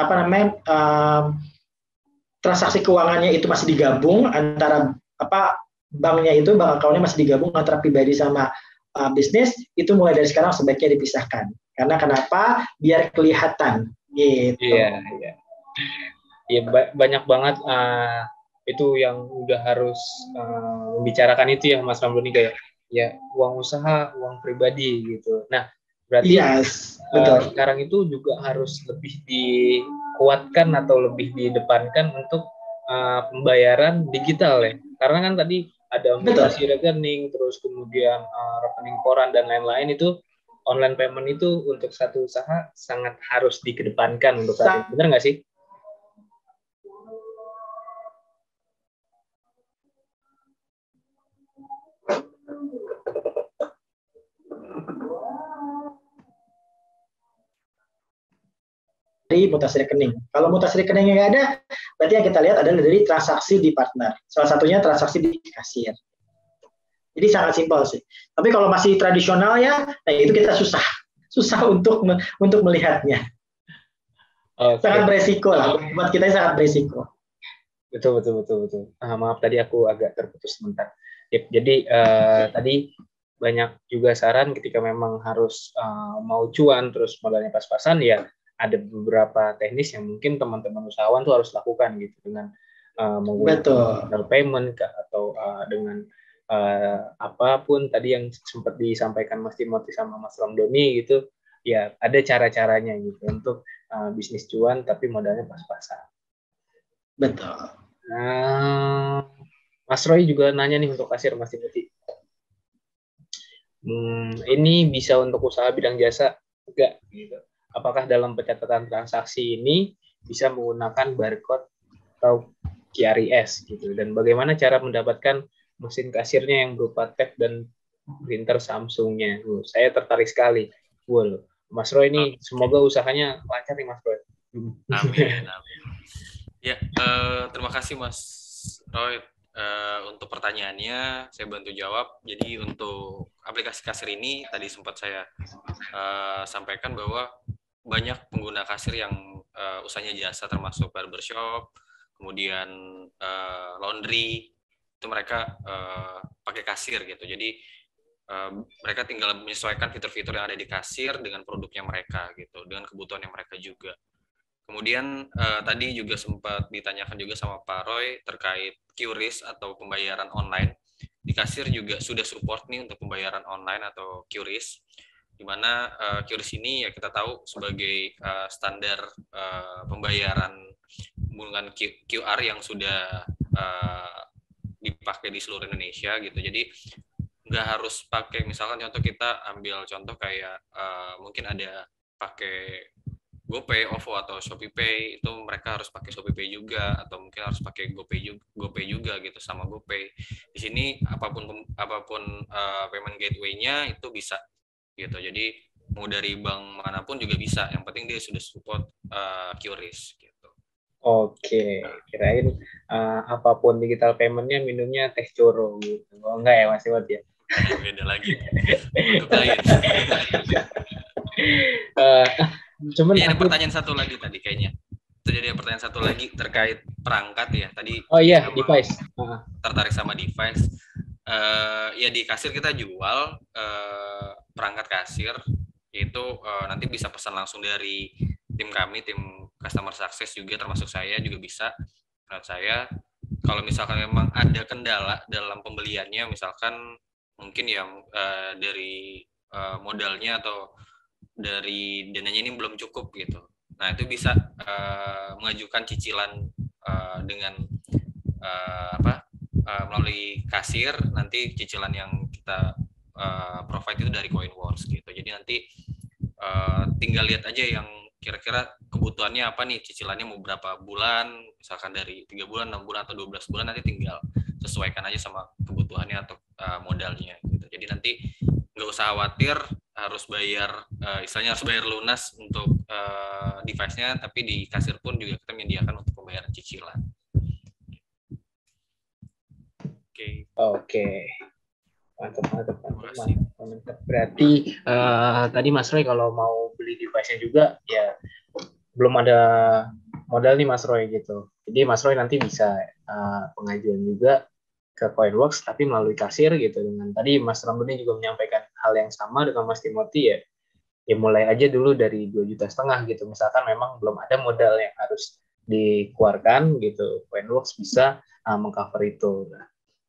transaksi keuangannya itu masih digabung antara banknya itu bank account-nya masih digabung antara pribadi sama bisnis, itu mulai dari sekarang sebaiknya dipisahkan. Karena kenapa? Biar kelihatan gitu. Iya. Ya banyak banget itu yang udah harus membicarakan itu ya Mas Ramdoni, kayak ya uang usaha, uang pribadi gitu. Nah, berarti betul. Sekarang itu juga harus lebih dikuatkan atau lebih didepankan untuk pembayaran digital ya. Karena kan tadi ada mutasi rekening, terus kemudian rekening koran dan lain-lain, itu online payment itu untuk satu usaha sangat harus dikedepankan untuk saat ini. Benar nggak sih? Dari mutasi rekening. Kalau mutasi rekeningnya nggak ada, berarti yang kita lihat adalah dari transaksi di partner. Salah satunya transaksi di kasir. Jadi sangat simpel sih. Tapi kalau masih tradisional ya, nah itu kita susah untuk melihatnya. Okay. Sangat beresiko lah. Buat kita sangat beresiko. Betul. Maaf tadi aku agak terputus sebentar. Jadi tadi banyak juga saran ketika memang harus mau cuan terus modalnya pas-pasan, ya ada beberapa teknis yang mungkin teman-teman usahawan tuh harus lakukan gitu, dengan menggunakan payment atau dengan apapun tadi yang sempat disampaikan Mas Timothy sama Mas Ramdoni gitu, ya ada cara-caranya gitu untuk bisnis cuan tapi modalnya pas-pasan. Betul. Nah, Mas Roy juga nanya nih untuk kasir Mas Timothy. Ini bisa untuk usaha bidang jasa enggak gitu. apakah dalam pencatatan transaksi ini bisa menggunakan barcode atau QRIS gitu, dan bagaimana cara mendapatkan mesin kasirnya yang berupa tab dan printer Samsung-nya. Saya tertarik sekali. Mas Roy ini semoga usahanya lancar nih Mas Roy. Amin. Ya, terima kasih Mas Roy untuk pertanyaannya. Saya bantu jawab. Jadi untuk aplikasi kasir ini tadi sempat saya sampaikan bahwa banyak pengguna kasir yang usahanya jasa, termasuk barbershop, kemudian laundry, itu mereka pakai kasir gitu. Jadi mereka tinggal menyesuaikan fitur-fitur yang ada di kasir dengan produknya mereka gitu, dengan kebutuhan yang mereka juga. Kemudian tadi juga sempat ditanyakan juga sama Pak Roy terkait QRIS atau pembayaran online. Di kasir juga sudah support nih untuk pembayaran online atau QRIS, di mana QRIS ini ya kita tahu sebagai standar pembayaran menggunakan QR yang sudah dipakai di seluruh Indonesia gitu. Jadi nggak harus pakai, misalkan contoh kita ambil contoh kayak mungkin ada pakai GoPay, OVO atau ShopeePay, itu mereka harus pakai ShopeePay juga, atau mungkin harus pakai GoPay juga gitu sama GoPay. Di sini apapun payment gateway-nya itu bisa gitu. Jadi mau dari bank manapun juga bisa. Yang penting dia sudah support QRIS gitu. Oke, kirain apapun digital payment-nya minumnya teh coro gitu. Oh enggak ya Mas Imot ya? Beda lagi. Untuk lain. Cuman ada pertanyaan satu lagi tadi kayaknya. Jadi ada pertanyaan satu lagi terkait perangkat ya. Tadi device. Tertarik sama device. Ya di kasir kita jual perangkat kasir, yaitu nanti bisa pesan langsung dari tim kami, tim customer success juga, termasuk saya juga bisa. Menurut saya kalau misalkan memang ada kendala dalam pembeliannya, misalkan mungkin yang dari modalnya atau dari dananya ini belum cukup gitu. Nah, itu bisa mengajukan cicilan dengan melalui kasir. Nanti cicilan yang kita provide itu dari CoinWars gitu. Jadi nanti tinggal lihat aja yang kira-kira kebutuhannya apa nih, cicilannya mau berapa bulan, misalkan dari 3 bulan, 6 bulan, atau 12 bulan, nanti tinggal sesuaikan aja sama kebutuhannya atau modalnya gitu. Jadi nanti nggak usah khawatir harus bayar, istilahnya harus bayar lunas untuk device-nya, tapi di kasir pun juga kita menyediakan untuk pembayaran cicilan. Oke. Mantap. Berarti tadi Mas Roy kalau mau beli device-nya juga ya belum ada modal nih Mas Roy gitu. Jadi Mas Roy nanti bisa pengajuan juga ke CoinWorks tapi melalui kasir gitu. Dengan tadi Mas Ramdhani juga menyampaikan hal yang sama dengan Mas Timothy ya mulai aja dulu dari 2,5 juta gitu. Misalkan memang belum ada modal yang harus dikeluarkan gitu, CoinWorks bisa mengcover itu. Nah,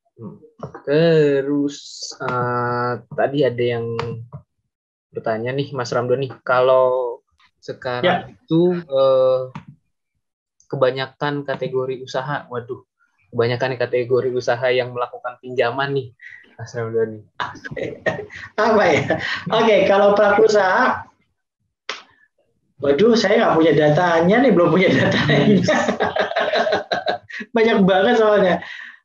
terus tadi ada yang bertanya nih Mas Ramdhani, kalau sekarang itu kebanyakan kategori usaha, kebanyakan kategori usaha yang melakukan pinjaman nih Mas Ramdhani. Apa ya? Oke, kalau pelaku usaha, saya nggak punya datanya nih, belum punya datanya. Banyak banget soalnya.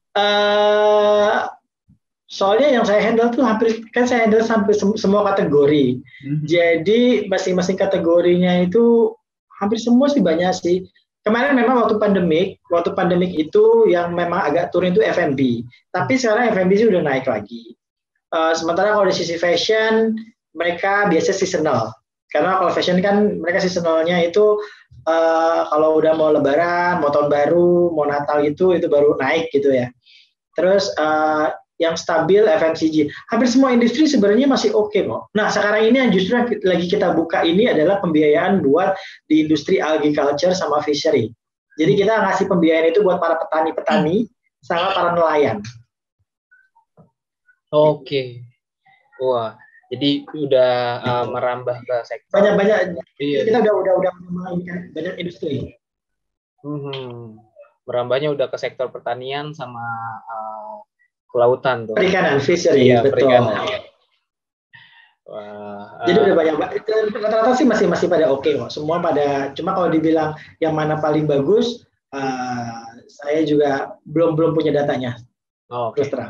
Soalnya yang saya handle tuh saya handle sampai semua kategori. Jadi masing-masing kategorinya itu hampir semua sih, banyak sih. Kemarin memang waktu pandemik itu yang memang agak turun itu F&B. Tapi sekarang F&B sih udah naik lagi. Sementara kalau di sisi fashion mereka biasa seasonal. Karena kalau fashion kan mereka seasonalnya itu kalau udah mau Lebaran, mau Tahun Baru, mau Natal itu baru naik gitu ya. Terus yang stabil FMCG. Hampir semua industri sebenarnya masih oke kok. Nah, sekarang ini yang justru lagi kita buka ini adalah pembiayaan buat di industri agriculture sama fishery. Jadi kita ngasih pembiayaan itu buat para petani-petani sama para nelayan. Oke. Wah, jadi udah merambah ke sektor. Banyak. Kita udah banyak industri. Merambahnya udah ke sektor pertanian sama kelautan tuh. Perikanan, fishery, betul. Perikanan. Wah, Jadi udah banyak banget. Rata-rata sih masih pada oke kok. Semua pada. Cuma kalau dibilang yang mana paling bagus, saya juga belum punya datanya. oke. Terus terang.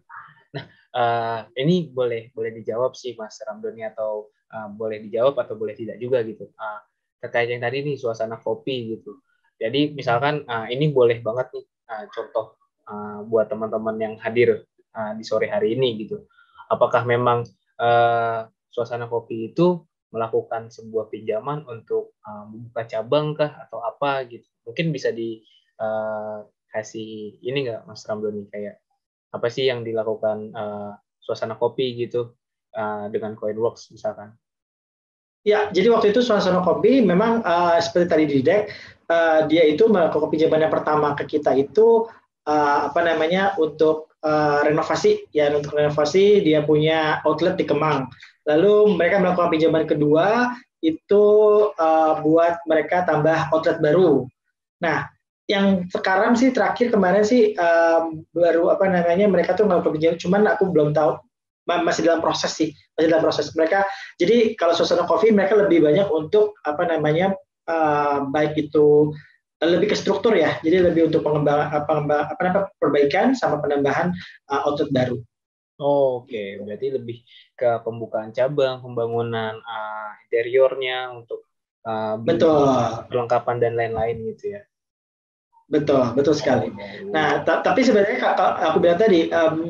Ini boleh dijawab sih Mas Ramdhani, atau boleh dijawab atau boleh tidak juga gitu. Terkait yang tadi nih suasana kopi gitu. Jadi misalkan ini boleh banget nih contoh buat teman-teman yang hadir di sore hari ini gitu. Apakah memang suasana kopi itu melakukan sebuah pinjaman untuk membuka cabang kah atau apa gitu? Mungkin bisa dikasih ini nggak Mas Ramdhani, kayak apa sih yang dilakukan suasana kopi gitu dengan Coinworks misalkan? Ya, jadi waktu itu suasana kopi memang seperti tadi di deck, dia itu melakukan pinjaman yang pertama ke kita itu untuk renovasi. Ya, untuk renovasi dia punya outlet di Kemang. Lalu mereka melakukan pinjaman kedua itu buat mereka tambah outlet baru. Nah, yang sekarang sih terakhir kemarin sih baru mereka tuh melakukan pinjaman, cuman aku belum tahu, masih dalam proses sih, masih dalam proses mereka. Jadi kalau suasana coffee mereka lebih banyak untuk baik itu lebih ke struktur ya, jadi lebih untuk perbaikan sama penambahan outlet baru. Oke, berarti lebih ke pembukaan cabang, pembangunan interiornya untuk Betul, perlengkapan dan lain-lain gitu ya. betul sekali. Nah, tapi sebenarnya kalau aku bilang tadi,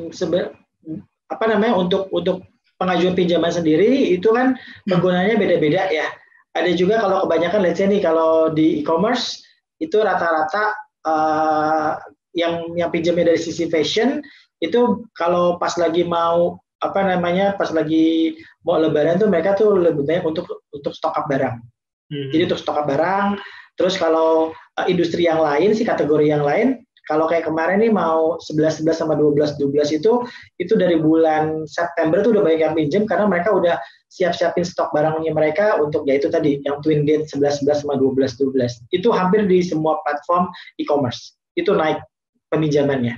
untuk pengajuan pinjaman sendiri itu kan penggunaannya beda-beda ya. Ada juga kalau kebanyakan, let's say nih, kalau di e-commerce itu rata-rata yang pinjamnya dari sisi fashion itu kalau pas lagi mau pas lagi mau lebaran tuh mereka tuh lebih banyak untuk stok up barang. Jadi untuk stok up barang. Terus kalau industri yang lain sih, kategori yang lain, kalau kayak kemarin nih mau 11-11 sama 12-12 itu dari bulan September tuh udah banyak yang pinjam karena mereka udah siap-siapin stok barangnya mereka untuk ya itu tadi yang twin date 11-11 sama 12-12. Itu hampir di semua platform e-commerce. Itu naik peminjamannya.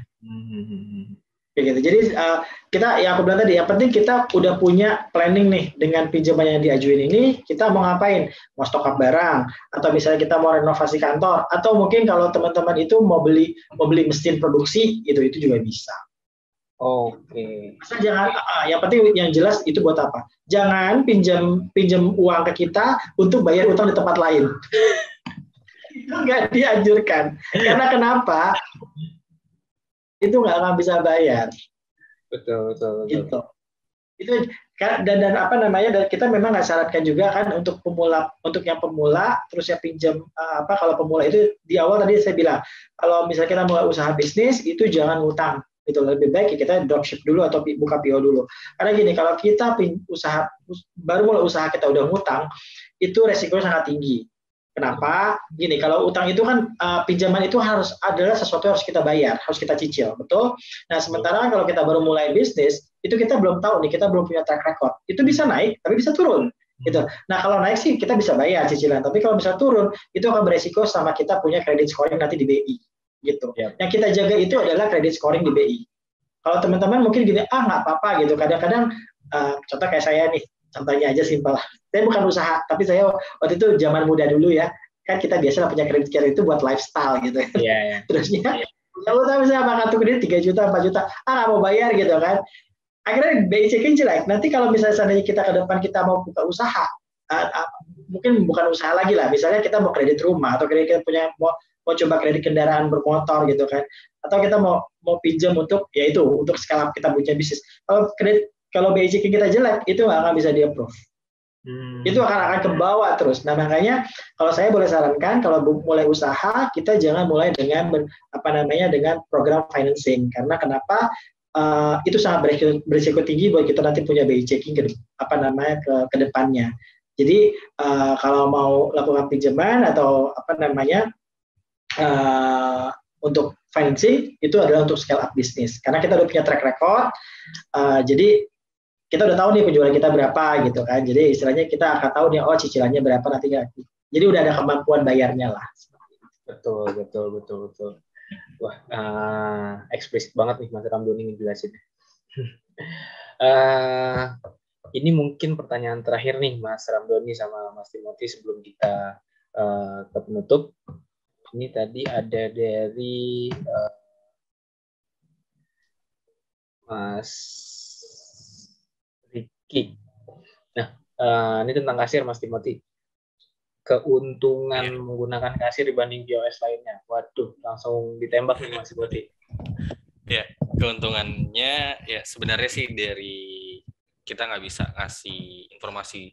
Gitu. Jadi aku bilang tadi, yang penting kita udah punya planning nih dengan pinjaman yang diajuin ini, kita mau ngapain, mau stok up barang, atau misalnya kita mau renovasi kantor, atau mungkin kalau teman-teman itu mau beli mesin produksi, itu juga bisa. Oke. Jangan, yang penting yang jelas itu buat apa? Jangan pinjam uang ke kita untuk bayar utang di tempat lain. Itu nggak dianjurkan. Karena kenapa? Itu nggak akan bisa bayar. Betul. Gitu. Itu dan dan kita memang nggak syaratkan juga kan untuk yang pemula terus yang pinjam kalau pemula itu di awal tadi saya bilang kalau misalnya kita mulai usaha bisnis itu jangan ngutang, itu lebih baik kita dropship dulu atau buka PO dulu. Karena gini, kalau kita baru mulai usaha kita udah ngutang, itu resikonya sangat tinggi. Kenapa? Gini, kalau utang itu kan pinjaman itu adalah sesuatu yang harus kita bayar, harus kita cicil, betul? Nah, sementara kalau kita baru mulai bisnis, itu kita belum tahu nih, kita belum punya track record. Itu bisa naik, tapi bisa turun, gitu. Nah, kalau naik sih kita bisa bayar cicilan, tapi kalau bisa turun, itu akan beresiko sama kita punya credit scoring nanti di BI, gitu. Yep. Yang kita jaga itu adalah credit scoring di BI. Kalau teman-teman mungkin gini, nggak apa-apa gitu. Kadang-kadang, contoh kayak saya nih, contohnya aja simpel. Saya bukan usaha, tapi saya waktu itu zaman muda dulu ya, kan kita biasa punya kredit itu buat lifestyle gitu. Yeah. Terusnya, kalau misalnya sama kartu kredit 3 juta, 4 juta, nggak mau bayar gitu kan. Akhirnya BI checking jelek. Nanti kalau misalnya seandainya kita ke depan kita mau buka usaha, mungkin bukan usaha lagi lah. Misalnya kita mau kredit rumah atau kita mau coba kredit kendaraan bermotor gitu kan. Atau kita mau pinjam untuk scale up kita punya bisnis. Kalau BI checking kita jelek, itu nggak akan bisa di-approve. Itu akan ke bawah terus. Nah, makanya kalau saya boleh sarankan, kalau mulai usaha, kita jangan mulai dengan dengan program financing. Karena kenapa? Itu sangat berisiko tinggi buat kita nanti punya BI checking ke depannya. Jadi kalau mau lakukan pinjaman atau untuk financing, itu adalah untuk scale up bisnis. Karena kita udah punya track record, jadi kita udah tahu nih penjualan kita berapa gitu kan. Jadi istilahnya kita akan tahu nih, cicilannya berapa nanti. Jadi udah ada kemampuan bayarnya lah. Betul. Wah, eksplisit banget nih Mas Ramdhani ngejelasin. ini mungkin pertanyaan terakhir nih Mas Ramdhani sama Mas Timothy sebelum kita ke penutup. Ini tadi ada dari Mas Ricky. Nah, ini tentang kasir Mas Timothy. Keuntungan menggunakan kasir dibanding POS lainnya. Waduh, langsung ditembak nih Mas Timothy. Ya, keuntungannya ya sebenarnya sih dari kita nggak bisa ngasih informasi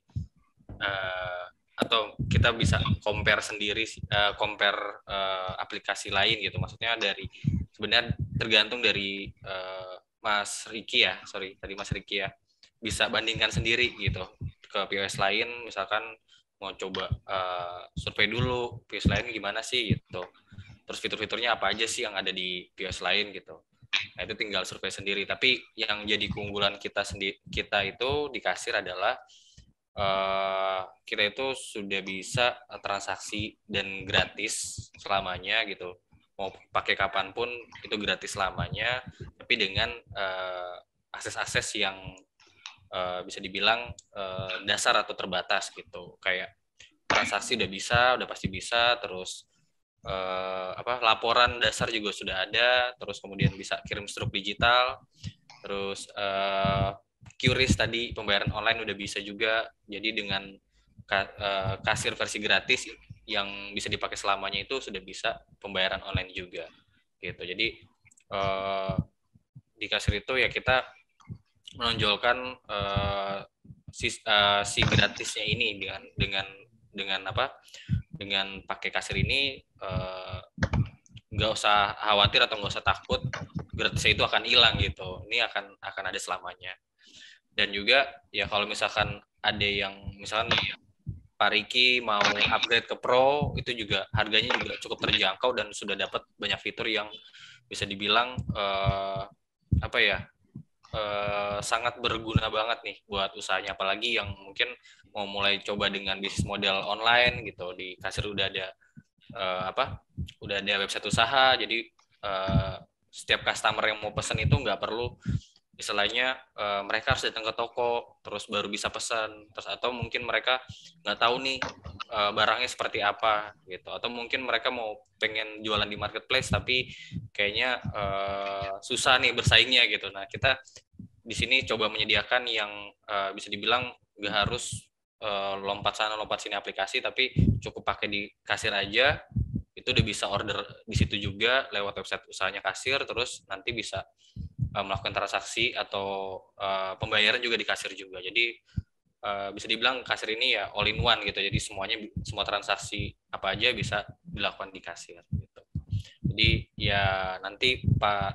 atau kita bisa compare sendiri, compare aplikasi lain gitu. Maksudnya dari sebenarnya tergantung dari Mas Ricky ya, tadi Mas Ricky ya, bisa bandingkan sendiri gitu ke POS lain, misalkan mau coba survei dulu POS lain gimana sih gitu. Terus fitur-fiturnya apa aja sih yang ada di POS lain gitu. Nah, itu tinggal survei sendiri. Tapi yang jadi keunggulan kita itu di kasir adalah kita itu sudah bisa transaksi dan gratis selamanya gitu. Mau pakai kapanpun itu gratis selamanya. Tapi dengan akses-akses yang bisa dibilang dasar atau terbatas gitu. Kayak transaksi udah pasti bisa. Terus laporan dasar juga sudah ada, terus kemudian bisa kirim struk digital, terus QRIS tadi pembayaran online udah bisa juga. Jadi dengan kasir versi gratis yang bisa dipakai selamanya itu sudah bisa pembayaran online juga gitu. Jadi di kasir itu ya kita menonjolkan si gratisnya ini dengan pakai kasir ini nggak usah khawatir atau nggak usah takut gratisnya itu akan hilang gitu. Ini akan ada selamanya. Dan juga ya kalau misalkan ada yang misalkan Pak Riki mau upgrade ke Pro, itu juga harganya juga cukup terjangkau dan sudah dapat banyak fitur yang bisa dibilang sangat berguna banget nih buat usahanya. Apalagi yang mungkin mau mulai coba dengan bisnis model online gitu, di kasir udah ada udah ada website usaha, jadi setiap customer yang mau pesan itu nggak perlu istilahnya mereka harus datang ke toko terus baru bisa pesan, terus atau mungkin mereka nggak tahu nih barangnya seperti apa gitu, atau mungkin mereka mau pengen jualan di marketplace tapi kayaknya susah nih bersaingnya gitu. Nah, kita di sini coba menyediakan yang bisa dibilang nggak harus lompat sana lompat sini aplikasi, tapi cukup pakai di kasir aja, itu udah bisa order di situ juga lewat website usahanya kasir, terus nanti bisa melakukan transaksi atau pembayaran juga di kasir juga. Jadi bisa dibilang kasir ini ya all in one gitu, jadi semua transaksi apa aja bisa dilakukan di kasir gitu. Jadi ya nanti Pak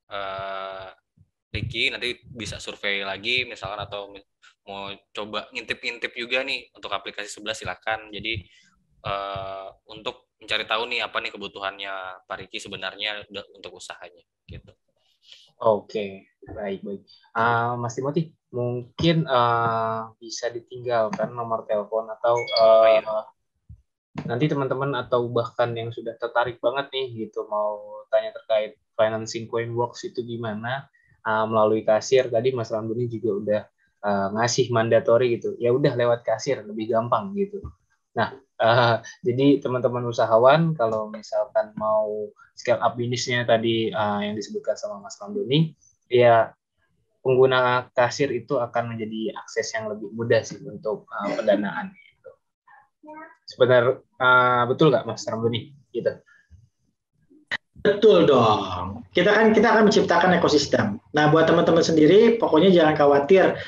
Ricky nanti bisa survei lagi misalkan, atau mau coba ngintip-ngintip juga nih untuk aplikasi sebelah, silakan. Jadi untuk mencari tahu nih apa nih kebutuhannya Pak Ricky sebenarnya untuk usahanya gitu. Oke, baik. Mas Timothy, mungkin bisa ditinggalkan nomor telepon atau nanti teman-teman atau bahkan yang sudah tertarik banget nih gitu mau tanya terkait financing Coinworks itu gimana melalui kasir. Tadi Mas Ramdhani juga udah ngasih mandatory gitu. Ya udah lewat kasir lebih gampang gitu. Nah, jadi teman-teman usahawan kalau misalkan mau scale up bisnisnya tadi yang disebutkan sama Mas Ramdhani, ya pengguna kasir itu akan menjadi akses yang lebih mudah sih untuk pendanaan. Gitu. Sebenarnya betul nggak Mas Ramdhani? Gitu. Betul dong. Kita akan menciptakan ekosistem. Nah, buat teman-teman sendiri, pokoknya jangan khawatir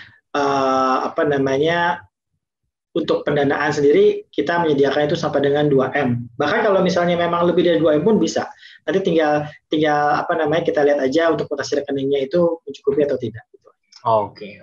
untuk pendanaan sendiri kita menyediakan itu sampai dengan 2M. Bahkan kalau misalnya memang lebih dari 2M pun bisa. Nanti tinggal kita lihat aja untuk mutasi rekeningnya itu mencukupi atau tidak. Oke.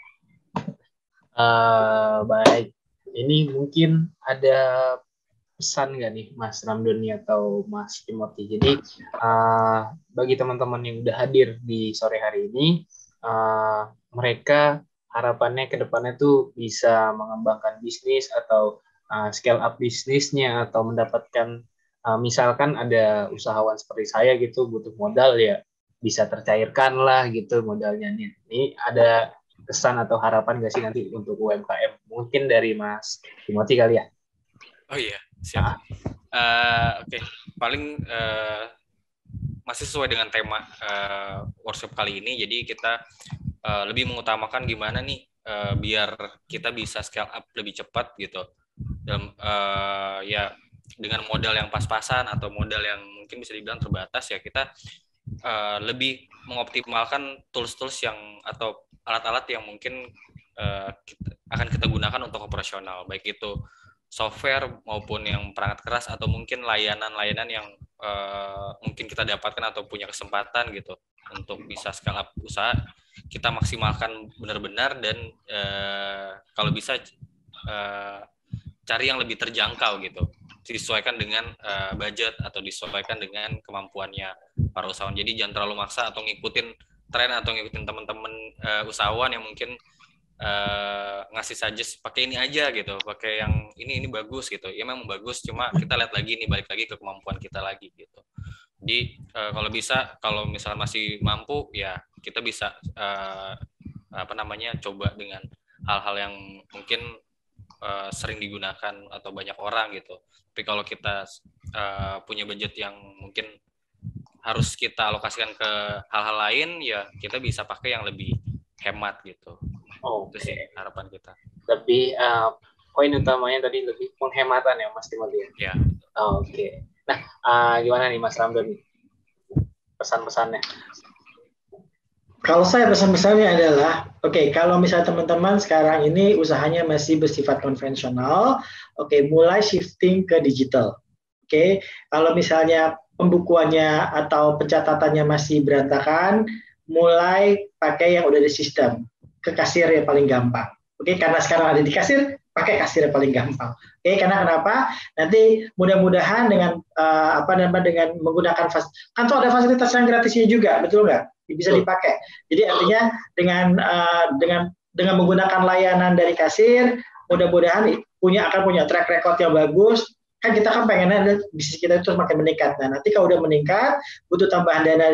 Baik. Ini mungkin ada pesan nggak nih Mas Ramdhani atau Mas Timothy? Jadi bagi teman-teman yang udah hadir di sore hari ini, mereka harapannya ke depannya tuh bisa mengembangkan bisnis atau scale up bisnisnya, atau mendapatkan misalkan ada usahawan seperti saya gitu butuh modal, ya bisa tercairkan lah gitu modalnya nih. Ini ada kesan atau harapan nggak sih nanti untuk UMKM? Mungkin dari Mas Timothy kali ya? Oh iya, siap. Oke. Paling masih sesuai dengan tema workshop kali ini. Jadi kita lebih mengutamakan gimana nih biar kita bisa scale up lebih cepat gitu. Dalam ya dengan modal yang pas-pasan atau modal yang mungkin bisa dibilang terbatas, ya kita lebih mengoptimalkan tools-tools yang atau alat-alat yang mungkin akan kita gunakan untuk operasional, baik itu software maupun yang perangkat keras atau mungkin layanan-layanan yang mungkin kita dapatkan atau punya kesempatan gitu untuk bisa scale up usaha, kita maksimalkan benar-benar dan kalau bisa cari yang lebih terjangkau gitu, disesuaikan dengan budget atau disesuaikan dengan kemampuannya para usahawan. Jadi jangan terlalu maksa atau ngikutin tren atau ngikutin teman-teman usahawan yang mungkin ngasih suggest pakai ini aja gitu, pakai yang ini bagus gitu. Ya memang bagus, cuma kita lihat lagi nih, balik lagi ke kemampuan kita lagi gitu. Jadi kalau bisa, kalau misalnya masih mampu ya kita bisa coba dengan hal-hal yang mungkin sering digunakan atau banyak orang gitu. Tapi kalau kita punya budget yang mungkin harus kita alokasikan ke hal-hal lain, ya kita bisa pakai yang lebih hemat gitu. Itu sih harapan kita. Lebih poin utamanya tadi lebih penghematan ya Mas Timothy. Ya. Oke. Nah, gimana nih Mas Ramdan? Pesan-pesannya? Kalau saya pesan-pesannya adalah, kalau misalnya teman-teman sekarang ini usahanya masih bersifat konvensional, mulai shifting ke digital. Kalau misalnya pembukuannya atau pencatatannya masih berantakan, mulai pakai yang udah ada sistem, ke kasir yang paling gampang. Karena sekarang ada di kasir, pakai kasir yang paling gampang. Karena kenapa? Nanti mudah-mudahan dengan dengan menggunakan kan tuh ada fasilitas yang gratisnya juga, betul nggak? Bisa dipakai. Jadi artinya dengan menggunakan layanan dari kasir, mudah-mudahan akan punya track record yang bagus. Kan kita kan pengennya bisnis kita itu semakin meningkat. Nah, nanti kalau udah meningkat, butuh tambahan dana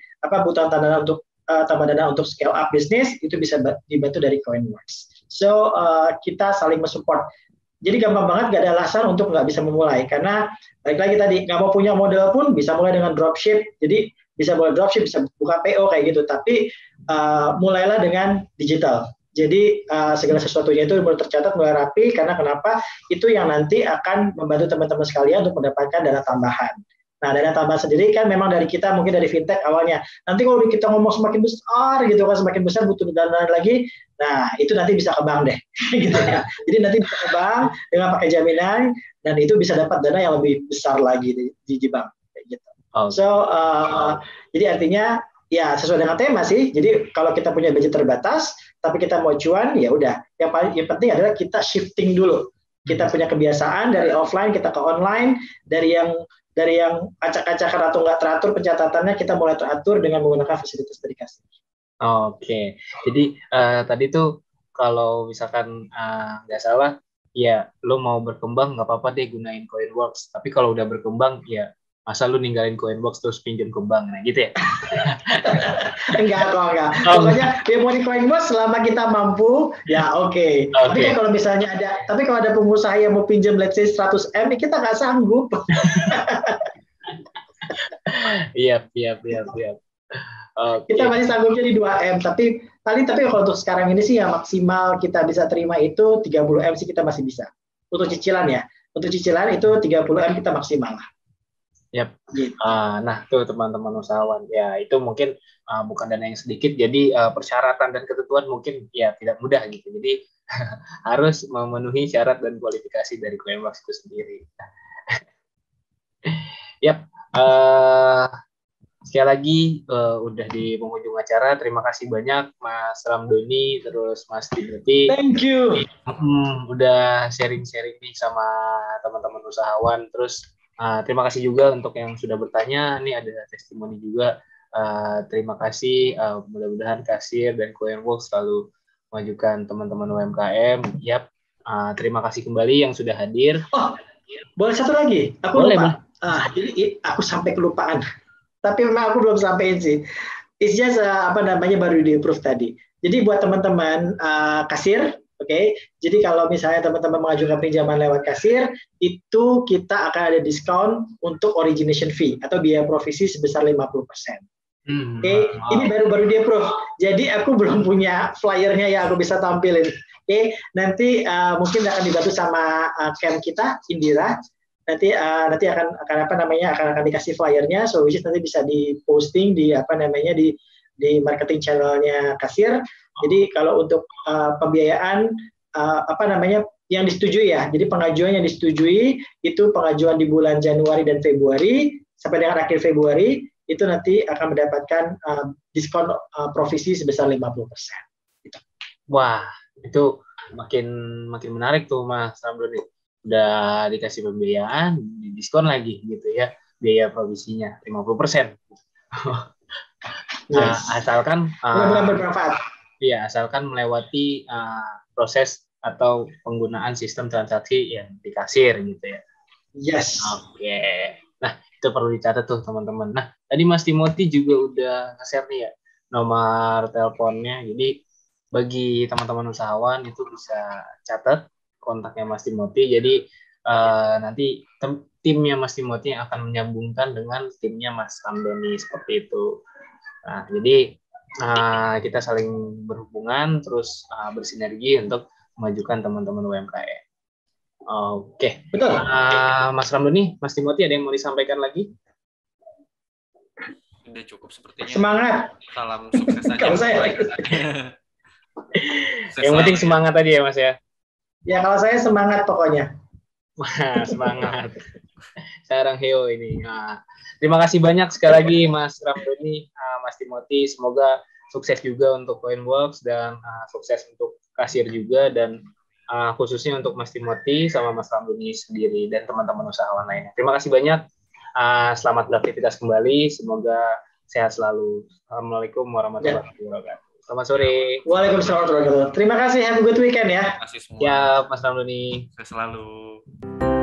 untuk scale up bisnis, itu bisa dibantu dari Coinworks. So kita saling mensupport. Jadi gampang banget, nggak ada alasan untuk nggak bisa memulai. Karena balik lagi tadi, nggak mau punya modal pun bisa mulai dengan dropship. Jadi bisa mulai dropship, bisa buka PO kayak gitu. Tapi mulailah dengan digital. Jadi segala sesuatunya itu mulai tercatat, mulai rapi. Karena kenapa? Itu yang nanti akan membantu teman-teman sekalian untuk mendapatkan dana tambahan. Nah, dana tambahan sendiri kan memang dari kita, mungkin dari fintech awalnya. Nanti kalau kita ngomong semakin besar gitu kan, semakin besar butuh dana lagi. Nah, itu nanti bisa ke bank deh. Gitu ya. Jadi nanti bisa ke bank dengan pakai jaminan, dan itu bisa dapat dana yang lebih besar lagi di bank. Gitu. So, jadi artinya ya sesuai dengan tema sih. Jadi kalau kita punya budget terbatas, tapi kita mau cuan, ya udah. Yang penting adalah kita shifting dulu. Kita punya kebiasaan dari offline kita ke online, dari yang acak-acakan atau nggak teratur pencatatannya, kita mulai teratur dengan menggunakan fasilitas dari kasir. Oke. Jadi tadi tuh kalau misalkan nggak salah, ya lo mau berkembang nggak apa-apa deh gunain Coinworks. Tapi kalau udah berkembang, ya masa lu ninggalin Coinworks terus pinjam ke bank, nah gitu ya? Enggak. Pokoknya ya mau di Coinworks selama kita mampu, ya oke. Tapi kan kalau misalnya tapi kalau ada pengusaha yang mau pinjam let's say 100 M, kita nggak sanggup. Iya. Kita masih sanggupnya di 2 M, tapi kalau untuk sekarang ini sih yang maksimal kita bisa terima itu 30 M sih kita masih bisa. Untuk cicilan ya. Untuk cicilan itu 30 M kita maksimal lah. Yap. Nah, tuh teman-teman usahawan, ya itu mungkin bukan dana yang sedikit, jadi persyaratan dan ketentuan mungkin ya tidak mudah gitu. Jadi harus memenuhi syarat dan kualifikasi dari Coinworks itu sendiri. Yap. Sekali lagi udah di penghujung acara. Terima kasih banyak Mas Ramdoni, terus Mas Timothy. Thank you. Udah sharing-sharing nih sama teman-teman usahawan. Terus terima kasih juga untuk yang sudah bertanya. Ini ada testimoni juga. Terima kasih. Mudah-mudahan kasir dan Coinworks selalu memajukan teman-teman UMKM. Yap. Terima kasih kembali yang sudah hadir. Oh, boleh satu lagi? Aku lupa. Jadi aku sampai kelupaan. Tapi memang aku belum sampein sih. It's just baru di approve tadi. Jadi buat teman-teman kasir, oke. Jadi kalau misalnya teman-teman mengajukan pinjaman lewat kasir, itu kita akan ada diskon untuk origination fee atau biaya provisi sebesar 50%. Oke, ini baru di approve. Jadi aku belum punya flyernya yang aku bisa tampilin. Oke, nanti mungkin akan dibantu sama camp kita, Indira. Nanti akan dikasih flyernya, so which is nanti bisa diposting di marketing channelnya kasir. Jadi kalau untuk pembiayaan yang disetujui ya, jadi pengajuan yang disetujui itu pengajuan di bulan Januari dan Februari sampai dengan akhir Februari itu nanti akan mendapatkan diskon provisi sebesar 50%. Gitu. Wah, itu makin menarik tuh Mas Ramdhani. Udah dikasih pembiayaan, diskon lagi gitu ya, biaya provisinya 50%. Yes. Asalkan benar-benar bermanfaat. Iya, asalkan melewati proses atau penggunaan sistem transaksi yang di kasir gitu ya. Yes. Oke. Nah, itu perlu dicatat tuh teman-teman. Nah, tadi Mas Timothy juga udah nge-share nih ya nomor teleponnya. Jadi bagi teman-teman usahawan itu bisa catat kontaknya Mas Timothy. Jadi nanti timnya Mas Timothy yang akan menyambungkan dengan timnya Mas Ramdhani seperti itu. Nah, jadi kita saling berhubungan terus bersinergi untuk memajukan teman-teman UMKM. Oke. Betul. Mas Ramdhani, Mas Timothy ada yang mau disampaikan lagi? Udah cukup sepertinya. Semangat. Salam sukses aja. Kalau saya yang penting semangat aja ya Mas ya. Ya kalau saya semangat pokoknya. Wah, semangat. Sarang heo ini. Terima kasih banyak sekali lagi Mas Ramdhani, Mas Timothy. Semoga sukses juga untuk Coinworks dan sukses untuk kasir juga dan khususnya untuk Mas Timothy sama Mas Ramdhani sendiri dan teman-teman usahawan lainnya. Terima kasih banyak. Selamat beraktivitas kembali. Semoga sehat selalu. Assalamualaikum warahmatullahi wabarakatuh. Selamat sore. Waalaikumsalam warahmatullahi wabarakatuh. Terima kasih. Have a good weekend ya. Terima kasih semua. Ya, Mas Ramdhani. Sukses selalu.